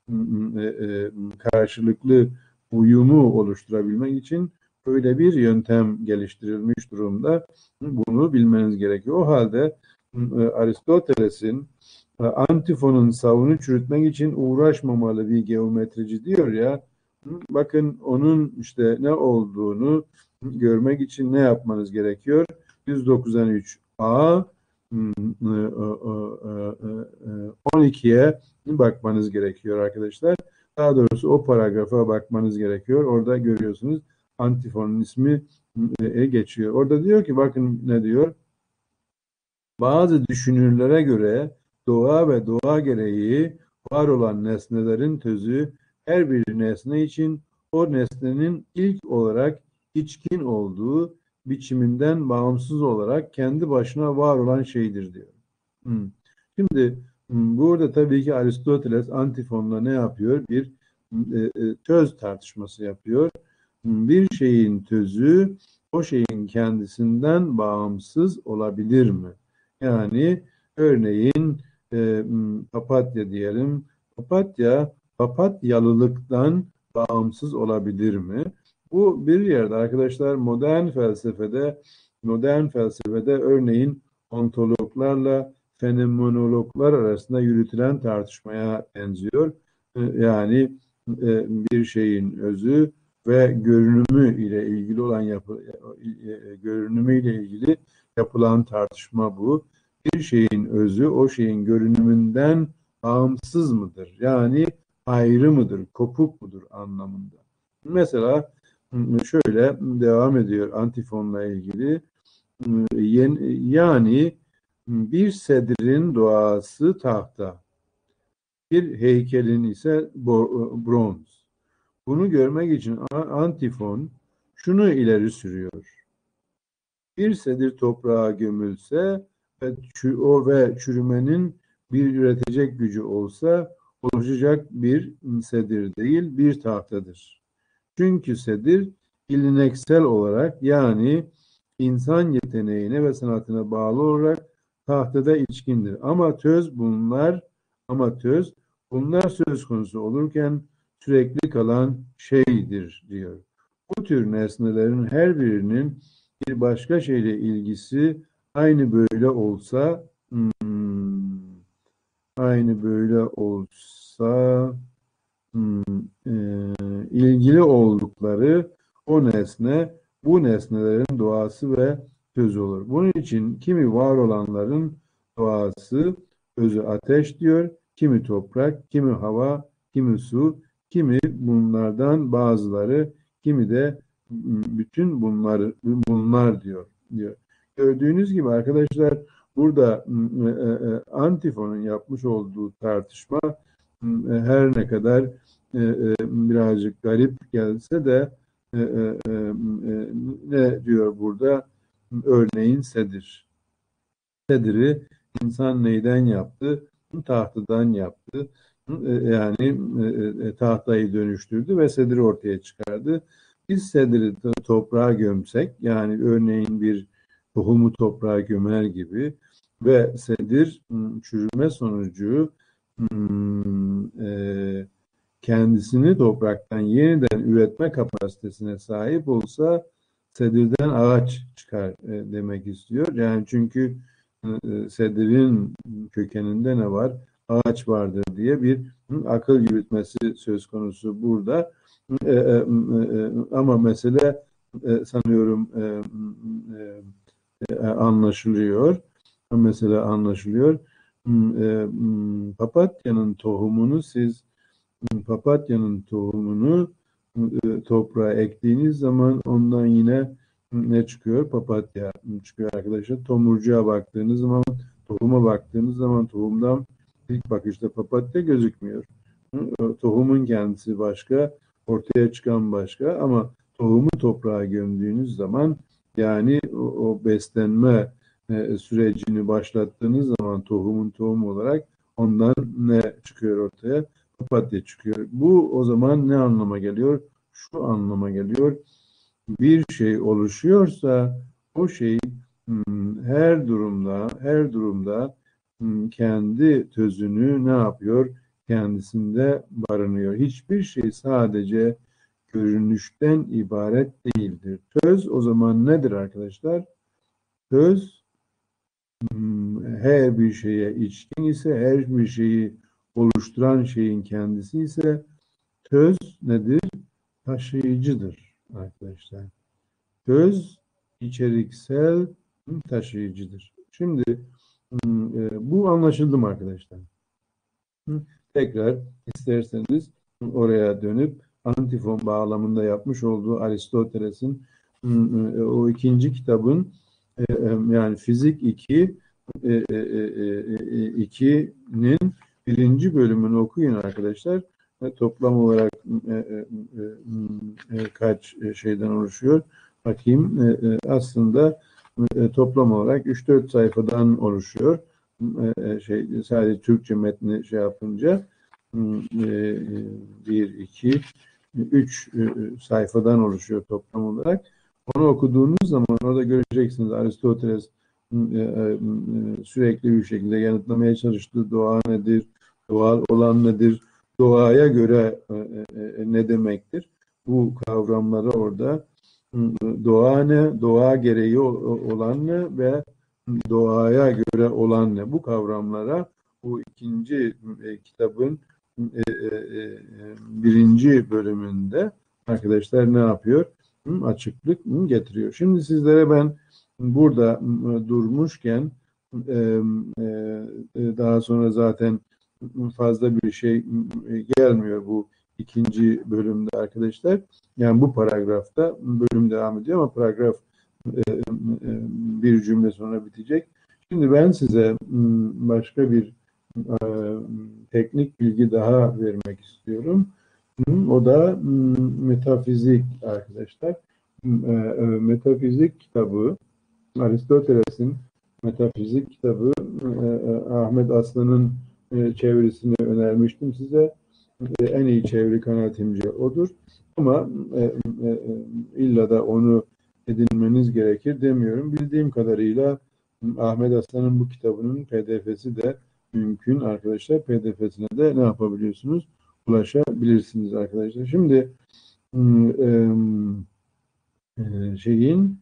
karşılıklı uyumu oluşturabilmek için böyle bir yöntem geliştirilmiş durumda. Bunu bilmeniz gerekiyor. O halde Aristoteles'in antifonun savunu çürütmek için uğraşmamalı bir geometrici diyor ya. Bakın onun işte ne olduğunu görmek için ne yapmanız gerekiyor? 193A 12'ye bakmanız gerekiyor arkadaşlar. Daha doğrusu o paragrafa bakmanız gerekiyor. Orada görüyorsunuz antifonun ismi geçiyor. Orada diyor ki bakın ne diyor? Bazı düşünürlere göre doğa ve doğa gereği var olan nesnelerin tözü her bir nesne için o nesnenin ilk olarak içkin olduğu biçiminden bağımsız olarak kendi başına var olan şeydir diyor. Şimdi burada tabii ki Aristoteles antifonla ne yapıyor? Bir töz tartışması yapıyor. Bir şeyin tözü o şeyin kendisinden bağımsız olabilir mi? Yani örneğin papatya diyelim. Papatya papatyalılıktan bağımsız olabilir mi? Bu bir yerde arkadaşlar modern felsefede örneğin ontologlarla fenomenologlar arasında yürütülen tartışmaya benziyor. Yani bir şeyin özü ve görünümü ile ilgili görünümü ile ilgili yapılan tartışma bu. Bir şeyin özü o şeyin görünümünden bağımsız mıdır? Yani ayrı mıdır, kopuk mudur anlamında. Mesela şöyle devam ediyor antifonla ilgili. Yani bir sedrin doğası tahta, bir heykelin ise bronz. Bunu görmek için antifon şunu ileri sürüyor. Bir sedir toprağa gömülse ve çürümenin bir üretecek gücü olsa oluşacak bir sedir değil bir tahtadır. Çünkü sedir geleneksel olarak yani insan yeteneğine ve sanatına bağlı olarak tahtada içkindir. Ama töz bunlar söz konusu olurken sürekli kalan şeydir diyor. Bu tür nesnelerin her birinin bir başka şeyle ilgisi aynı böyle olsa aynı böyle olsa hmm, e, ilgili oldukları o nesne bu nesnelerin doğası ve tözü olur. Bunun için kimi var olanların doğası özü ateş diyor, kimi toprak, kimi hava, kimi su, kimi bunlardan bazıları, kimi de bütün bunlar diyor. Gördüğünüz gibi arkadaşlar burada Antifon'un yapmış olduğu tartışma her ne kadar birazcık garip gelse de ne diyor burada? Örneğin sedir. Sediri insan neyden yaptı? Tahtadan yaptı. Yani tahtayı dönüştürdü ve sediri ortaya çıkardı. Biz sediri toprağa gömsek, yani örneğin bir tohumu toprağa gömer gibi ve sedir çürüme sonucu kendisini topraktan yeniden üretme kapasitesine sahip olsa sedirden ağaç çıkar demek istiyor. Yani çünkü sedirin kökeninde ne var? Ağaç vardır diye bir akıl yürütmesi söz konusu burada. Ama mesele sanıyorum anlaşılıyor. Mesela anlaşılıyor. Papatyanın tohumunu siz papatyanın tohumunu toprağa ektiğiniz zaman ondan yine ne çıkıyor? Papatya çıkıyor arkadaşlar. Tomurcuğa baktığınız zaman, tohuma baktığınız zaman tohumdan ilk bakışta papatya gözükmüyor. Tohumun kendisi başka, ortaya çıkan başka ama tohumu toprağa gömdüğünüz zaman, yani o beslenme sürecini başlattığınız zaman tohumun tohum olarak ondan ne çıkıyor ortaya? Papatya çıkıyor. Bu o zaman ne anlama geliyor? Şu anlama geliyor. Bir şey oluşuyorsa o şey her durumda kendi tözünü ne yapıyor? Kendisinde barınıyor. Hiçbir şey sadece görünüşten ibaret değildir. Töz o zaman nedir arkadaşlar? Töz her bir şeye içkin ise, her bir şeyi oluşturan şeyin kendisi ise töz nedir? Taşıyıcıdır arkadaşlar. Töz içeriksel taşıyıcıdır. Şimdi bu anlaşıldı mı arkadaşlar? Tekrar isterseniz oraya dönüp antifon bağlamında yapmış olduğu Aristoteles'in o ikinci kitabın yani Fizik 2 2'nin birinci bölümünü okuyun arkadaşlar. Toplam olarak kaç şeyden oluşuyor? Bakayım. Aslında toplam olarak 3-4 sayfadan oluşuyor. Sadece Türkçe metni şey yapınca bir, iki, üç sayfadan oluşuyor toplam olarak. Onu okuduğunuz zaman orada göreceksiniz Aristoteles sürekli bir şekilde yanıtlamaya çalıştığı doğa nedir, doğal olan nedir, doğaya göre ne demektir? Bu kavramları orada doğa ne, doğa gereği olan ne ve doğaya göre olan ne? Bu kavramlara bu ikinci kitabın birinci bölümünde arkadaşlar ne yapıyor? Açıklık getiriyor. Şimdi sizlere ben burada durmuşken daha sonra zaten fazla bir şey gelmiyor bu ikinci bölümde arkadaşlar. Yani bu paragrafta bölüm devam ediyor ama paragraf bir cümle sonra bitecek. Şimdi ben size başka bir teknik bilgi daha vermek istiyorum. O da metafizik arkadaşlar. Metafizik kitabı, Aristoteles'in metafizik kitabı, Ahmet Aslan'ın çevirisini önermiştim size. En iyi çeviri kanaatimce odur. Ama illa da onu edinmeniz gerekir demiyorum. Bildiğim kadarıyla Ahmet Aslan'ın bu kitabının PDF'si de mümkün arkadaşlar. PDF'sine de ne yapabiliyorsunuz? Ulaşabilirsiniz arkadaşlar. Şimdi şeyin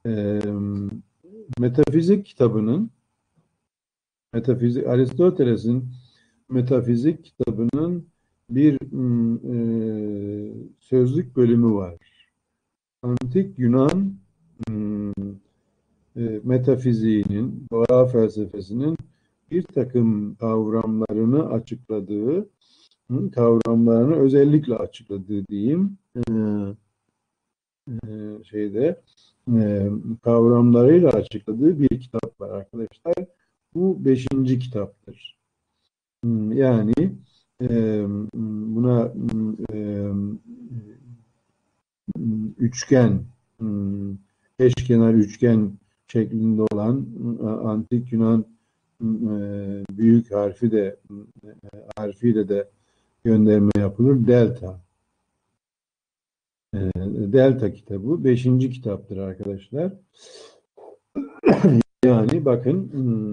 metafizik kitabının Aristoteles'in metafizik kitabının bir sözlük bölümü var. Antik Yunan metafiziğinin, doğa felsefesinin bir takım kavramlarını açıkladığı, kavramlarını özellikle açıkladığı diyeyim, şeyde kavramlarıyla açıkladığı bir kitap var arkadaşlar. Bu 5. kitaptır. Yani buna üçgen, eşkenar üçgen şeklinde olan antik Yunan büyük harfiyle de gönderme yapılır. Delta. Delta kitabı 5. kitaptır arkadaşlar. Yani bakın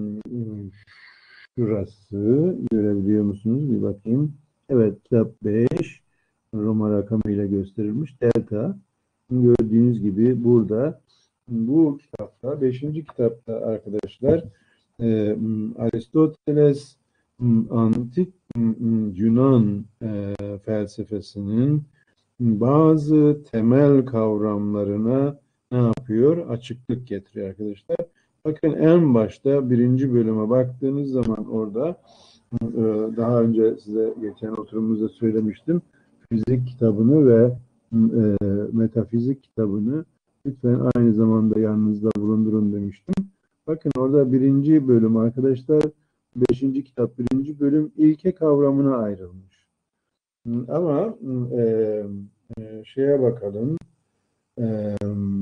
şurası görebiliyor musunuz? Bir bakayım. Evet, kitap 5 Roma rakamıyla gösterilmiş. Delta. Gördüğünüz gibi burada bu kitapta 5. kitapta arkadaşlar Aristoteles antik Yunan felsefesinin bazı temel kavramlarına ne yapıyor? Açıklık getiriyor arkadaşlar. Bakın en başta 1. bölüme baktığınız zaman orada daha önce size geçen oturumumuzda söylemiştim. Fizik kitabını ve metafizik kitabını lütfen aynı zamanda yanınızda bulundurun demiştim. Bakın orada 1. bölüm arkadaşlar 5. kitap 1. bölüm ilke kavramına ayrılmış. Ama şeye bakalım. E,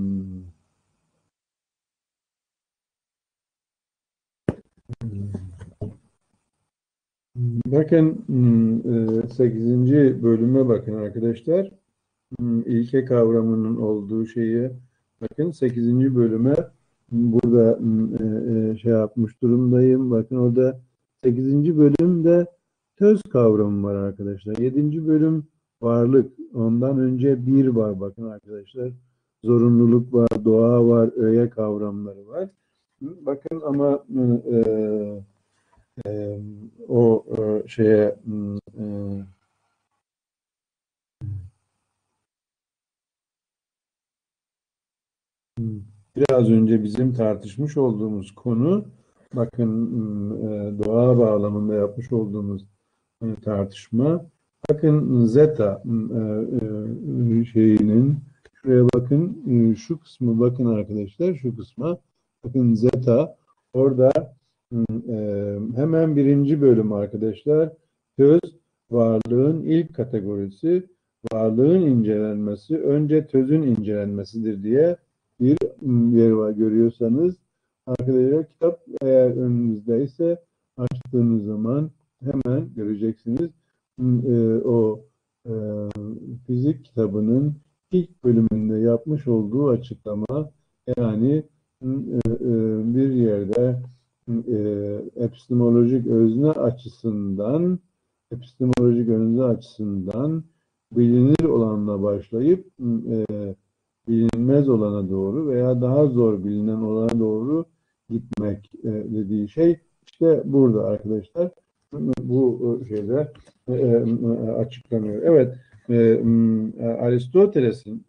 bakın 8. bölüme bakın arkadaşlar. İlke kavramının olduğu şeyi bakın 8. bölüme burada şey yapmış durumdayım. Bakın orada 8. bölümde töz kavramı var arkadaşlar. 7. bölüm varlık. Ondan önce bir var bakın arkadaşlar. Zorunluluk var, doğa var, öğe kavramları var. Bakın ama e, o şeye biraz önce bizim tartışmış olduğumuz konu bakın doğa bağlamında yapmış olduğumuz tartışma bakın zeta şeyinin şuraya bakın şu kısmı bakın arkadaşlar şu kısma bakın zeta orada hemen 1. bölüm arkadaşlar töz varlığın ilk kategorisi varlığın incelenmesi önce tözün incelenmesidir diye bir yeri var görüyorsanız arkadaşlar kitap eğer önünüzdeyse açtığınız zaman hemen göreceksiniz. O e, fizik kitabının ilk bölümünde yapmış olduğu açıklama yani bir yerde epistemolojik özne açısından bilinir olanla başlayıp bilinmez olana doğru veya daha zor bilinen olana doğru gitmek dediği şey işte burada arkadaşlar bu şeyde açıklanıyor. Evet, Aristoteles'in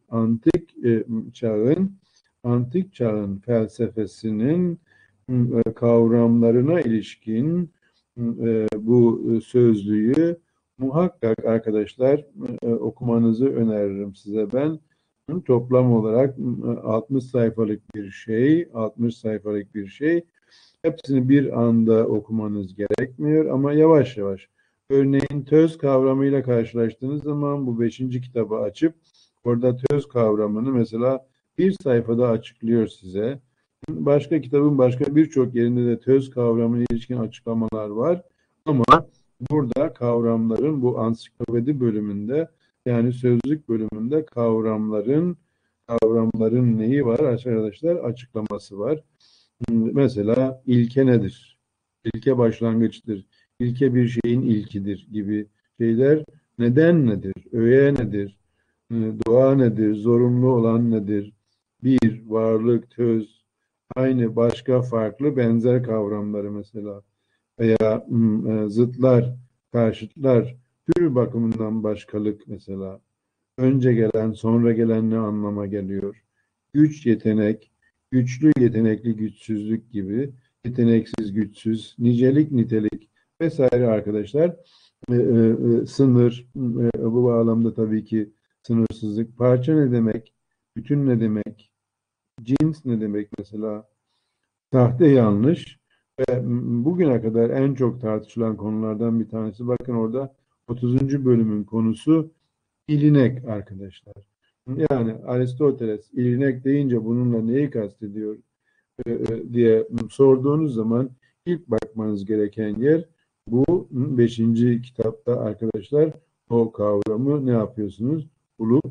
antik çağın felsefesinin kavramlarına ilişkin bu sözlüğü muhakkak arkadaşlar okumanızı öneririm size ben. Toplam olarak 60 sayfalık bir şey, 60 sayfalık bir şey. Hepsini bir anda okumanız gerekmiyor ama yavaş yavaş. Örneğin töz kavramıyla karşılaştığınız zaman bu 5. kitabı açıp orada töz kavramını mesela bir sayfada açıklıyor size. Başka kitabın başka birçok yerinde de töz kavramına ilişkin açıklamalar var. Ama burada kavramların bu ansiklopedi bölümünde yani sözlük bölümünde kavramların neyi var arkadaşlar? Açıklaması var. Mesela ilke nedir? İlke başlangıçtır. İlke bir şeyin ilkidir gibi şeyler. Neden nedir? Öğe nedir? Doğa nedir? Zorunlu olan nedir? Bir, varlık, töz, aynı başka farklı benzer kavramları mesela veya zıtlar, karşıtlar, tür bakımından başkalık mesela. Önce gelen, sonra gelen ne anlama geliyor? Güç, yetenek, güçlü, yetenekli, güçsüzlük gibi, yeteneksiz, güçsüz, nicelik, nitelik vesaire arkadaşlar. Sınır, bu bağlamda tabii ki sınırsızlık. Parça ne demek? Bütün ne demek? Cins ne demek mesela? Sahte yanlış ve bugüne kadar en çok tartışılan konulardan bir tanesi. Bakın orada 30. bölümün konusu İlinek arkadaşlar. Yani Aristoteles ilinek deyince bununla neyi kastediyor? diye sorduğunuz zaman ilk bakmanız gereken yer bu beşinci kitapta arkadaşlar o kavramı ne yapıyorsunuz? Bulup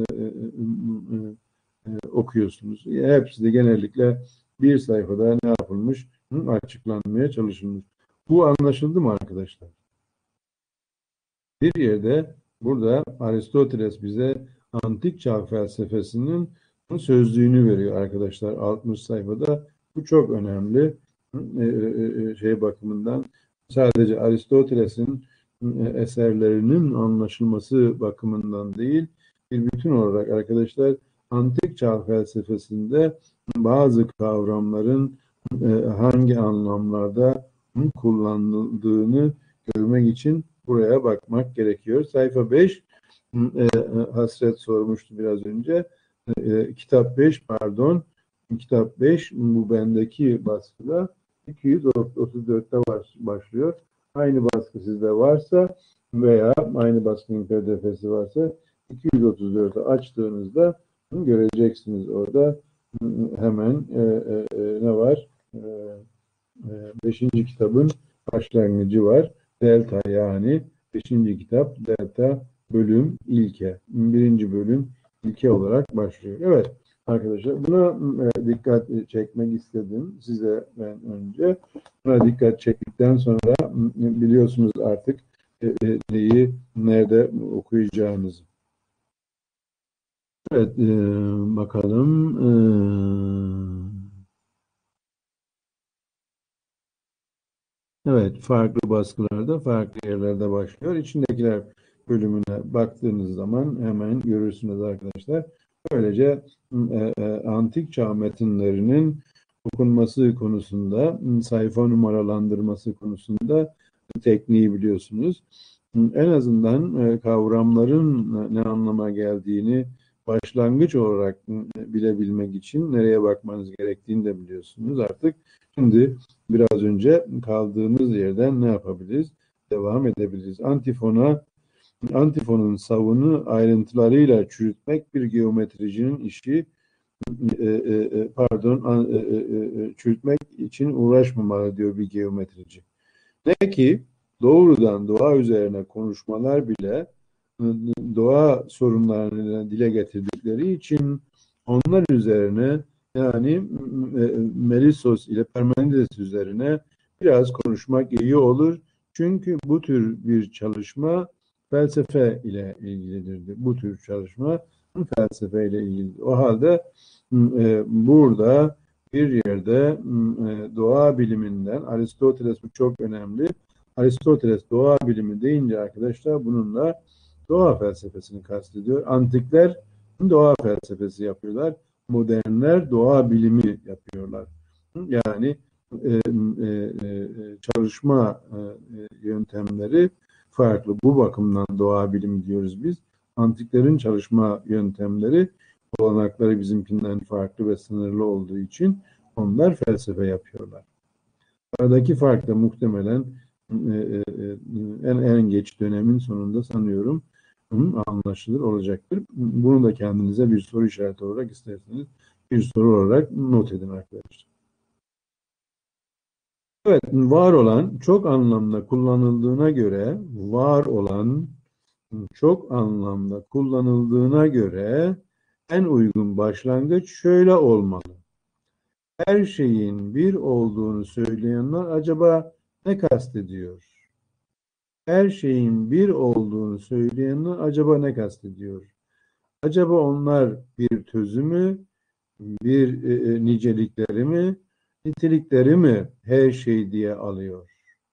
okuyorsunuz. Hepsi de genellikle bir sayfada ne yapılmış? Açıklanmaya çalışılmış. Bu anlaşıldı mı arkadaşlar? Bir yerde burada Aristoteles bize antik çağ felsefesinin sözlüğünü veriyor arkadaşlar 60 sayfada. Bu çok önemli. Şey bakımından sadece Aristoteles'in eserlerinin anlaşılması bakımından değil, bir bütün olarak arkadaşlar antik çağ felsefesinde bazı kavramların hangi anlamlarda kullanıldığını görmek için buraya bakmak gerekiyor. Sayfa 5 Hasret sormuştu biraz önce. Kitap 5 pardon. Kitap 5 bu bendeki baskıda 234'te başlıyor. Aynı baskı sizde varsa veya aynı baskının pdf'si varsa 234'ü açtığınızda göreceksiniz orada hemen ne var? 5. kitabın başlangıcı var. Delta yani 5. kitap delta bölüm ilke. Birinci bölüm ilke olarak başlıyor. Evet arkadaşlar buna dikkat çekmek istedim size ben önce. Buna dikkat çektikten sonra biliyorsunuz artık neyi nerede okuyacağınızı. Evet bakalım. Evet, farklı baskılarda, farklı yerlerde başlıyor. İçindekiler bölümüne baktığınız zaman hemen görürsünüz arkadaşlar. Böylece antik çağ metinlerinin okunması konusunda, sayfa numaralandırması konusunda tekniği biliyorsunuz. En azından kavramların ne anlama geldiğini başlangıç olarak bilebilmek için nereye bakmanız gerektiğini de biliyorsunuz artık. Şimdi biraz önce kaldığımız yerden ne yapabiliriz? Devam edebiliriz. Antifonun savını ayrıntılarıyla çürütmek bir geometricinin işi. Çürütmek için uğraşmamalı diyor bir geometrici. Ne ki doğrudan doğa üzerine konuşmalar bile doğa sorunlarını dile getirdikleri için onlar üzerine yani Melissos ile Parmenides üzerine biraz konuşmak iyi olur. Çünkü bu tür bir çalışma felsefe ile ilgilidir. Bu tür çalışma felsefe ile ilgilidir. O halde burada bir yerde doğa biliminden Aristoteles bu çok önemli. Aristoteles doğa bilimi deyince arkadaşlar bununla doğa felsefesini kastediyor. Antikler doğa felsefesi yapıyorlar. Modernler doğa bilimi yapıyorlar. Yani çalışma yöntemleri farklı. Bu bakımdan doğa bilimi diyoruz biz. Antiklerin çalışma yöntemleri, olanakları bizimkinden farklı ve sınırlı olduğu için onlar felsefe yapıyorlar. Aradaki fark da muhtemelen en geç dönemin sonunda sanıyorum anlaşılır olacaktır. Bunu da kendinize bir soru işareti olarak isterseniz bir soru olarak not edin arkadaşlar. Evet, var olan çok anlamda kullanıldığına göre çok anlamda kullanıldığına göre en uygun başlangıç şöyle olmalı. Her şeyin bir olduğunu söyleyenler acaba ne kastediyor? Her şeyin bir olduğunu söyleyenler acaba ne kastediyor? Acaba onlar bir tözü mü, bir nicelikleri mi, nitelikleri mi her şey diye alıyor?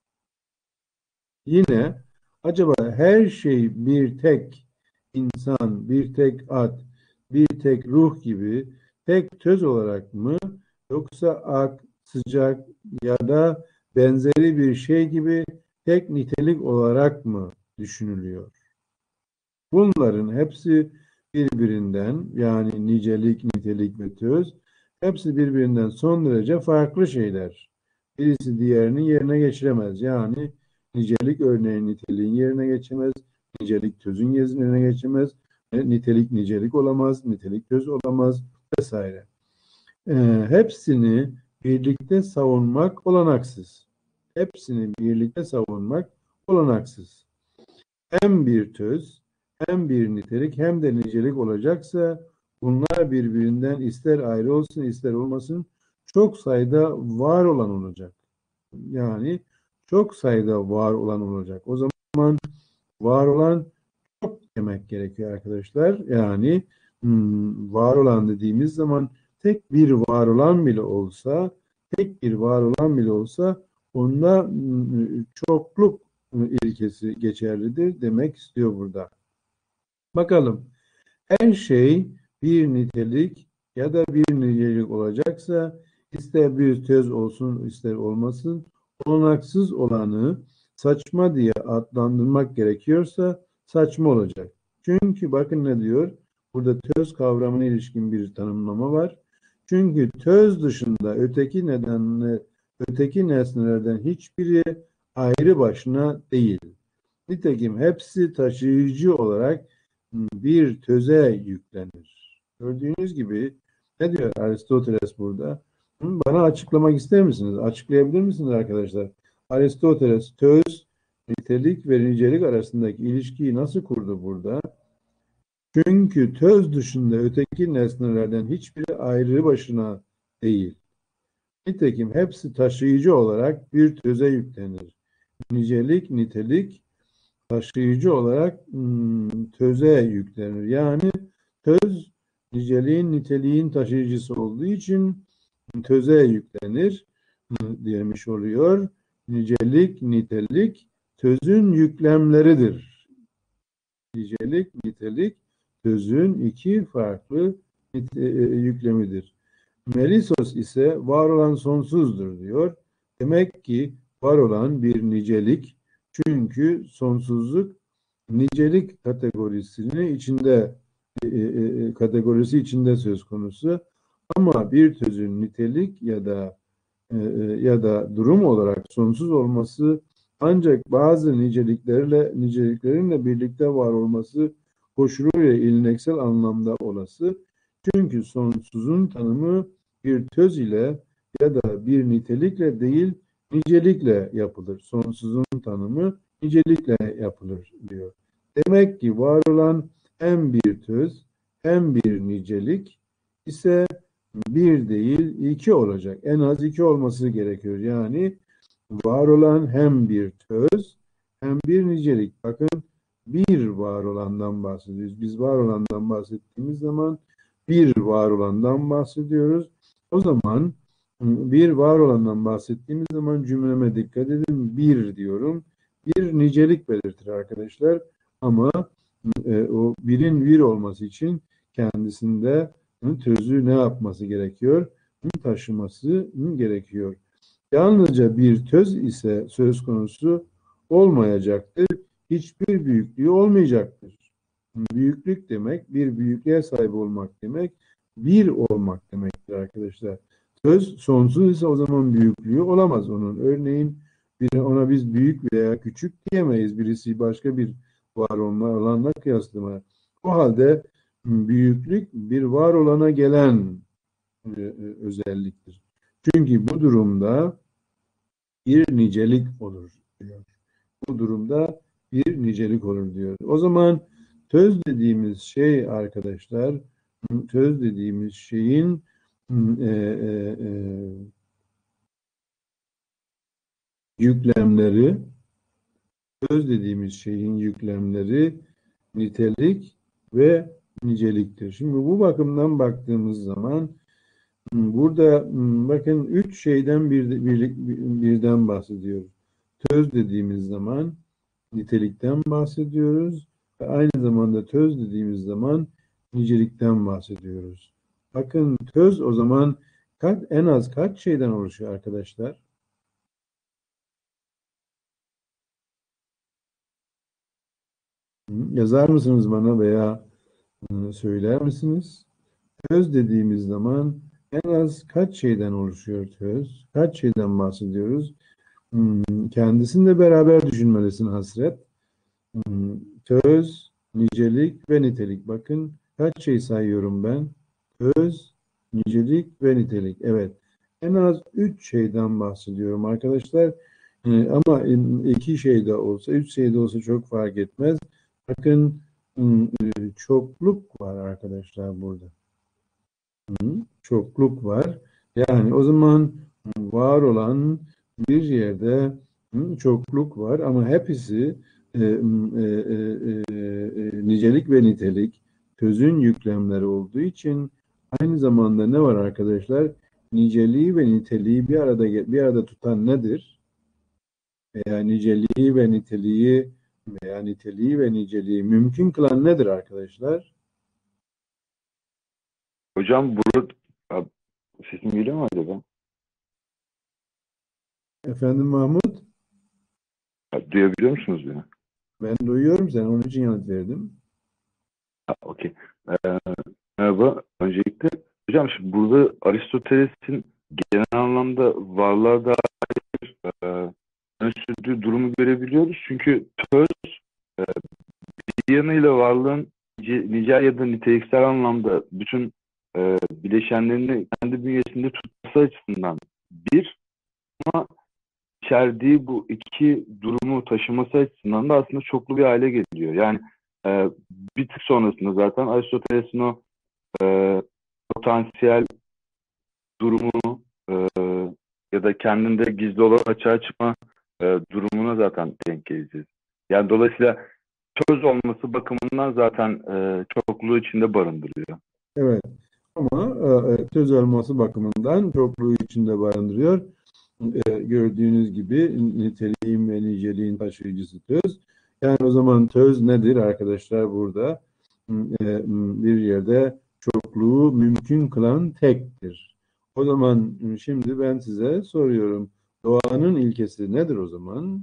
Yine acaba her şey bir tek insan, bir tek at, bir tek ruh gibi tek töz olarak mı yoksa ak, sıcak ya da benzeri bir şey gibi tek nitelik olarak mı düşünülüyor? Bunların hepsi birbirinden yani nicelik, nitelik ve töz hepsi birbirinden son derece farklı şeyler. Birisi diğerinin yerine geçiremez. Yani nicelik örneğin niteliğin yerine geçemez. Nicelik tözün yerine geçemez. Nitelik nicelik olamaz. Nitelik töz olamaz vesaire. Hepsini birlikte savunmak olanaksız. Hepsini birlikte savunmak olanaksız. Hem bir töz, hem bir nitelik, hem de nicelik olacaksa bunlar birbirinden ister ayrı olsun ister olmasın çok sayıda var olan olacak. Yani çok sayıda var olan olacak. O zaman var olan çok demek gerekiyor arkadaşlar. Yani var olan dediğimiz zaman tek bir var olan bile olsa, tek bir var olan bile olsa onda çokluk ilkesi geçerlidir demek istiyor burada. Bakalım, her şey bir nitelik ya da bir nicelik olacaksa ister bir töz olsun ister olmasın olanaksız olanı saçma diye adlandırmak gerekiyorsa saçma olacak. Çünkü bakın ne diyor? Burada töz kavramına ilişkin bir tanımlama var. Çünkü töz dışında öteki nesnelerden hiçbiri ayrı başına değil. Nitekim hepsi taşıyıcı olarak bir töze yüklenir. Gördüğünüz gibi ne diyor Aristoteles burada? Bana açıklamak ister misiniz? Açıklayabilir misiniz arkadaşlar? Aristoteles töz, nitelik ve nicelik arasındaki ilişkiyi nasıl kurdu burada? Çünkü töz dışında öteki nesnelerden hiçbiri ayrı başına değil. Nitekim hepsi taşıyıcı olarak bir töze yüklenir. Nicelik, nitelik taşıyıcı olarak töze yüklenir. Yani töz niceliğin niteliğin taşıyıcısı olduğu için töze yüklenir demiş oluyor. Nicelik, nitelik tözün yüklemleridir. Nicelik, nitelik tözün iki farklı yüklemidir. Melisos ise var olan sonsuzdur diyor. Demek ki var olan bir nicelik, çünkü sonsuzluk nicelik kategorisi içinde söz konusu. Ama bir tözün nitelik ya da durum olarak sonsuz olması ancak bazı niceliklerinle birlikte var olması koşuluyla ilneksel anlamda olası. Çünkü sonsuzun tanımı bir töz ile ya da bir nitelikle değil, nicelikle yapılır. Sonsuzun tanımı nicelikle yapılır diyor. Demek ki var olan hem bir töz hem bir nicelik ise bir değil iki olacak. En az iki olması gerekiyor. Yani var olan hem bir töz hem bir nicelik. Bakın, bir var olandan bahsediyoruz. Biz var olandan bahsettiğimiz zaman bir var olandan bahsediyoruz. O zaman bir var olandan bahsettiğimiz zaman cümleme dikkat edin. Bir diyorum. Bir nicelik belirtir arkadaşlar. Ama o birin bir olması için kendisinde tözü ne yapması gerekiyor? Taşıması gerekiyor. Yalnızca bir töz ise söz konusu olmayacaktır. Hiçbir büyüklüğü olmayacaktır. Büyüklük demek, bir büyüklüğe sahip olmak demek, bir olmak demektir arkadaşlar. Söz sonsuz ise o zaman büyüklüğü olamaz onun. Örneğin ona biz büyük veya küçük diyemeyiz. Birisi başka bir var olma alanla kıyaslama. O halde büyüklük bir var olana gelen özelliktir. Çünkü bu durumda bir nicelik olur diyor. Bu durumda bir nicelik olur diyor. O zaman töz dediğimiz şey arkadaşlar, töz dediğimiz şeyin yüklemleri, töz dediğimiz şeyin yüklemleri nitelik ve niceliktir. Şimdi bu bakımdan baktığımız zaman burada bakın üç şeyden birden bahsediyoruz. Töz dediğimiz zaman nitelikten bahsediyoruz ve aynı zamanda töz dediğimiz zaman nicelikten bahsediyoruz. Bakın töz o zaman en az kaç şeyden oluşuyor arkadaşlar? Yazar mısınız bana veya söyler misiniz? Töz dediğimiz zaman en az kaç şeyden oluşuyor töz? Kaç şeyden bahsediyoruz? Kendisini de beraber düşünmelisin Hasret. Töz, nicelik ve nitelik. Bakın kaç şey sayıyorum ben. Töz, Nicelik ve nitelik. Evet. En az üç şeyden bahsediyorum arkadaşlar. Ama iki şey de olsa, üç şey de olsa çok fark etmez. Bakın çokluk var arkadaşlar burada. Çokluk var. Yani o zaman var olan bir yerde çokluk var ama hepsi nicelik ve nitelik tözün yüklemleri olduğu için aynı zamanda ne var arkadaşlar? Niceliği ve niteliği bir arada tutan nedir? Veya niceliği ve niteliği veya niteliği ve niceliği mümkün kılan nedir arkadaşlar? Hocam burada sesim geliyor mu acaba? Efendim Mahmut, Duyabiliyor musunuz beni? ben duyuyorum seni, onun için yanıt verdim. Okey. Ee, Merhaba. Öncelikle hocam şimdi burada Aristoteles'in genel anlamda varlığa dair öne sürdüğü durumu görebiliyoruz. Çünkü töz e, bir yanıyla varlığın nicel ya da niteliksel anlamda bütün bileşenlerini kendi bünyesinde tutması açısından bir, ama içerdiği bu iki durumu taşıması açısından da aslında çoklu bir hale geliyor. Yani e, bir tık sonrasında zaten Aristoteles'in o e, potansiyel durumu ya da kendinde gizli olarak açığa çıkma durumuna zaten denk geleceğiz. Yani dolayısıyla söz olması bakımından zaten çokluğu içinde barındırıyor. Evet. Ama söz olması bakımından çokluğu içinde barındırıyor. Gördüğünüz gibi niteliğin ve niceliğin taşıyıcısı töz. Yani o zaman töz nedir arkadaşlar burada? Bir yerde çokluğu mümkün kılan tektir. O zaman şimdi ben size soruyorum. Doğanın ilkesi nedir o zaman?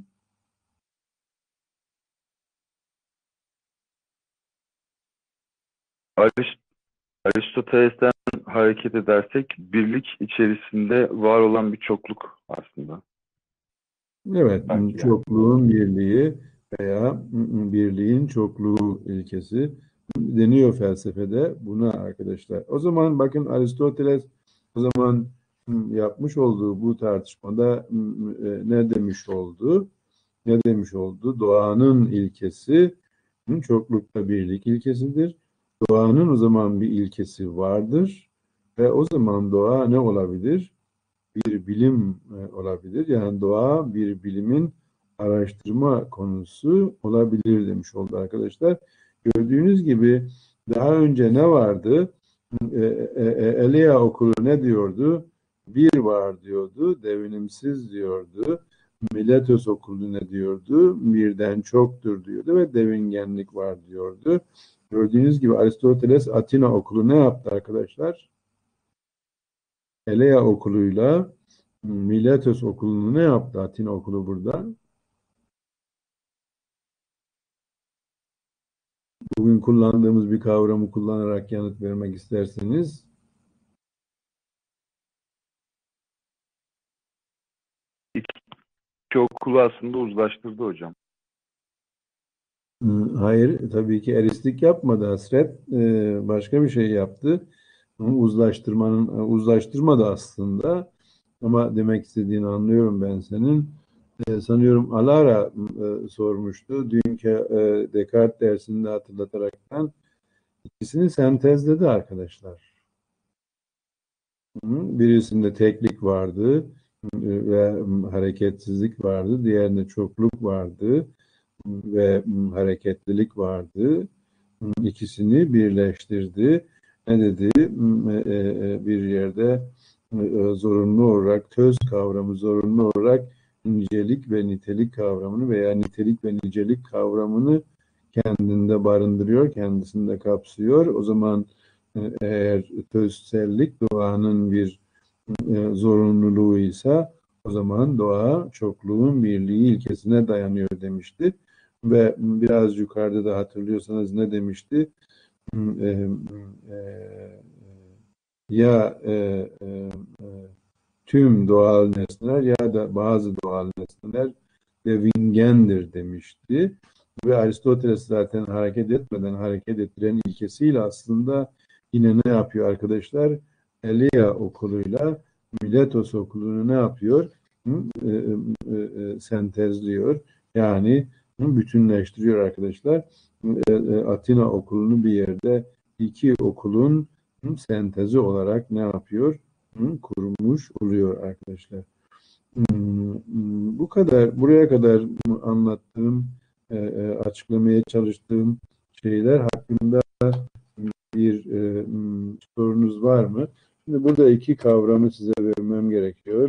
Aristoteles'ten hareket edersek birlik içerisinde var olan bir çokluk aslında. Evet, Belki yani. çokluğun birliği veya birliğin çokluğu ilkesi deniyor felsefede buna arkadaşlar. O zaman bakın Aristoteles o zaman yapmış olduğu bu tartışmada ne demiş oldu? Ne demiş oldu? Doğanın ilkesi çoklukta birlik ilkesidir. Doğanın o zaman bir ilkesi vardır ve o zaman doğa ne olabilir? Bir bilim olabilir. Yani doğa bir bilimin araştırma konusu olabilir demiş oldu arkadaşlar. Gördüğünüz gibi daha önce ne vardı? Elea okulu ne diyordu? Bir var diyordu, devinimsiz diyordu. Miletos okulu ne diyordu? Birden çoktur diyordu ve devingenlik var diyordu. Gördüğünüz gibi Aristoteles Atina okulu ne yaptı arkadaşlar? Elea okuluyla Miletos okulunu ne yaptı Atina okulu burada? Bugün kullandığımız bir kavramı kullanarak yanıt vermek isterseniz. İki okulu aslında uzlaştırdı hocam. Hayır, tabii ki eristik yapmadı Hasret. Başka bir şey yaptı. Uzlaştırmadı aslında. Ama demek istediğini anlıyorum ben senin. Sanıyorum Alara sormuştu. Dünkü Descartes dersinde hatırlataraktan ikisini sentezledi arkadaşlar. Birisinde teklik vardı ve hareketsizlik vardı. Diğerinde çokluk vardı ve hareketlilik vardı. İkisini birleştirdi. Ne dedi? Bir yerde zorunlu olarak töz kavramı zorunlu olarak nicelik ve nitelik kavramını veya nitelik ve nicelik kavramını kendinde barındırıyor, kendisinde kapsıyor. O zaman eğer tözsellik doğanın bir zorunluluğuysa o zaman doğa çokluğun birliği ilkesine dayanıyor demişti. Ve biraz yukarıda da hatırlıyorsanız ne demişti? E, e, ya tüm doğal nesneler ya da bazı doğal nesneler devingendir demişti. Ve Aristoteles zaten hareket etmeden hareket ettiren ilkesiyle aslında yine ne yapıyor arkadaşlar? Elia okuluyla Miletos okulunu ne yapıyor? Sentezliyor. Yani bütünleştiriyor arkadaşlar. Atina okulunu bir yerde iki okulun sentezi olarak ne yapıyor? Kurmuş oluyor arkadaşlar. Bu kadar, buraya kadar anlattığım, açıklamaya çalıştığım şeyler hakkında bir sorunuz var mı? Şimdi burada iki kavramı size vermem gerekiyor.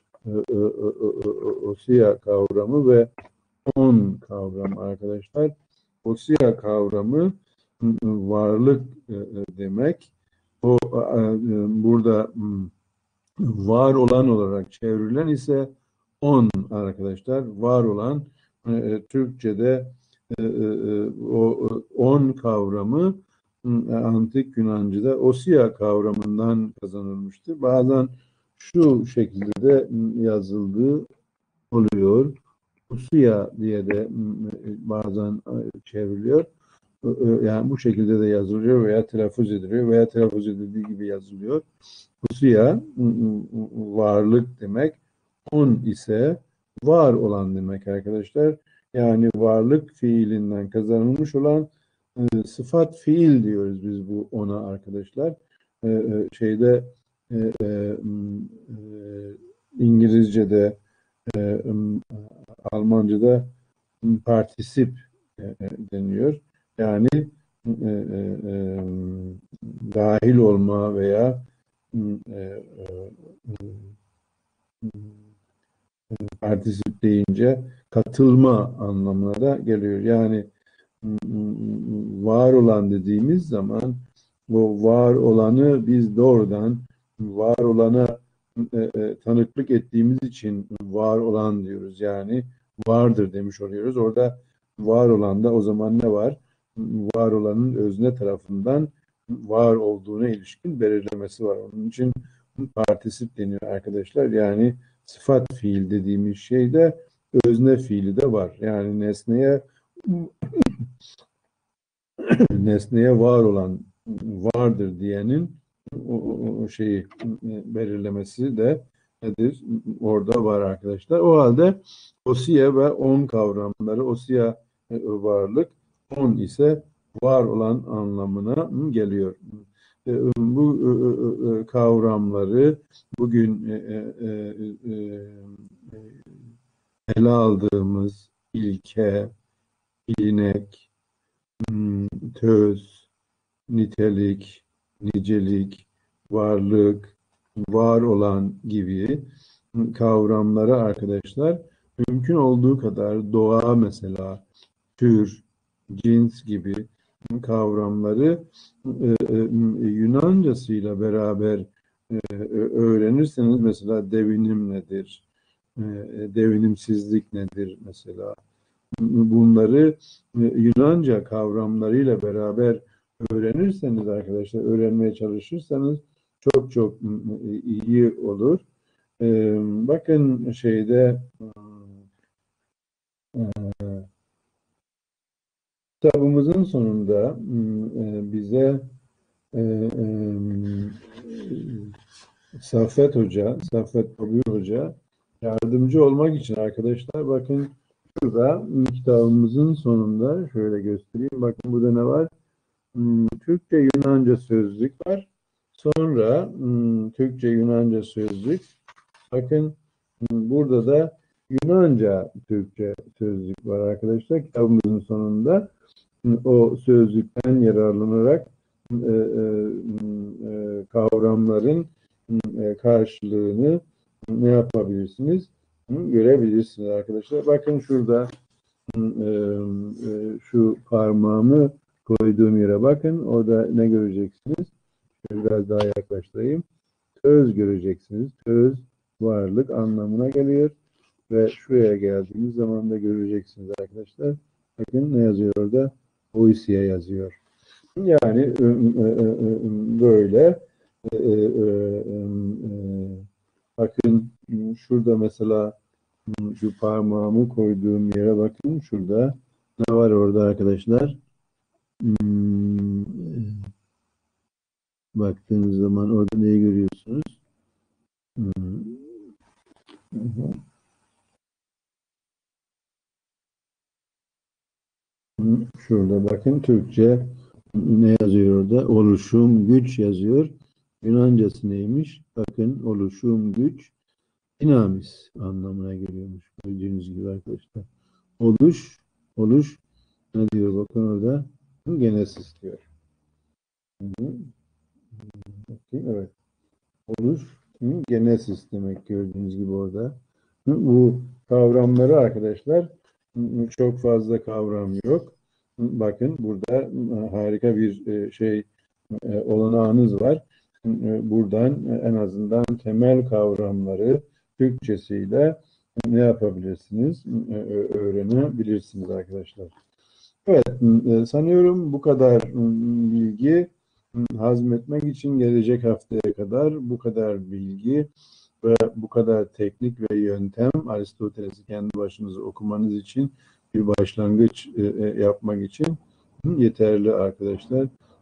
Osea kavramı ve on kavramı arkadaşlar. Osea kavramı varlık demek. O burada var olan olarak çevrilen ise on arkadaşlar. Var olan Türkçe'de o on kavramı antik Yunanca'da Osea kavramından kazanılmıştır. Bazen şu şekilde de yazıldığı oluyor. Osea diye de bazen çevriliyor. Yani bu şekilde de yazılıyor veya telaffuz ediliyor veya telaffuz edildiği gibi yazılıyor. Husuya varlık demek. On ise var olan demek arkadaşlar. Yani varlık fiilinden kazanılmış olan sıfat fiil diyoruz biz bu ona arkadaşlar. Şeyde İngilizce'de Almanca'da partisip deniyor. Yani dahil olma veya partisip deyince katılma anlamına da geliyor. Yani var olan dediğimiz zaman o var olanı biz doğrudan var olana tanıklık ettiğimiz için var olan diyoruz. Yani vardır demiş oluyoruz. Orada var olan da o zaman ne var? Var olanın özne tarafından var olduğuna ilişkin belirlemesi var. Onun için partisip deniyor arkadaşlar. Yani sıfat fiil dediğimiz şeyde özne fiili de var. Yani nesneye var olan vardır diyenin o şeyi belirlemesi de nedir? Orada var arkadaşlar. O halde Osea ve on kavramları, Osea varlık, on ise var olan anlamına geliyor. Bu kavramları bugün ele aldığımız ilke, ilnek, töz, nitelik, nicelik, varlık, var olan gibi kavramları arkadaşlar mümkün olduğu kadar doğa mesela, tür, cins gibi kavramları Yunancasıyla beraber öğrenirseniz mesela devinim nedir, devinimsizlik nedir mesela bunları Yunanca kavramlarıyla beraber öğrenirseniz arkadaşlar, öğrenmeye çalışırsanız çok çok iyi olur. Bakın şeyde kitabımızın sonunda bize Saffet Hoca, Saffet Babür Hoca yardımcı olmak için arkadaşlar bakın burada kitabımızın sonunda şöyle göstereyim. Bakın burada ne var? Türkçe Yunanca sözlük var. Sonra Türkçe Yunanca sözlük. Bakın burada da Yunanca Türkçe sözlük var arkadaşlar. Kitabımızın sonunda o sözlükten yararlanarak kavramların karşılığını ne yapabilirsiniz? Görebilirsiniz arkadaşlar. Bakın şurada şu parmağımı koyduğum yere bakın. Orada ne göreceksiniz? Biraz daha yaklaştırayım. Töz göreceksiniz. Töz varlık anlamına geliyor. Ve şuraya geldiğiniz zaman da göreceksiniz arkadaşlar. Bakın ne yazıyor orada? Oisia yazıyor. Yani böyle bakın şurada mesela şu parmağımı koyduğum yere bakın. Şurada ne var orada arkadaşlar? baktığınız zaman orada neyi görüyorsunuz? Hmm. Hı hı. Şurada bakın Türkçe ne yazıyor orada? Oluşum, güç yazıyor. Yunancası neymiş? Bakın oluşum, güç, dinamis anlamına geliyormuş. Gördüğünüz gibi arkadaşlar. Oluş, oluş ne diyor bakın orada? Genesis diyor. Hı hı. Bakayım, evet. Oluş, genesis demek gördüğünüz gibi orada. Bu kavramları arkadaşlar çok fazla kavram yok. Bakın burada harika bir olanağınız var. Buradan en azından temel kavramları Türkçesiyle ne yapabilirsiniz? Öğrenebilirsiniz arkadaşlar. Evet, sanıyorum bu kadar bilgi hazmetmek için gelecek haftaya kadar bu kadar bilgi ve bu kadar teknik ve yöntem Aristoteles'i kendi başınıza okumanız için bir başlangıç yapmak için yeterli arkadaşlar.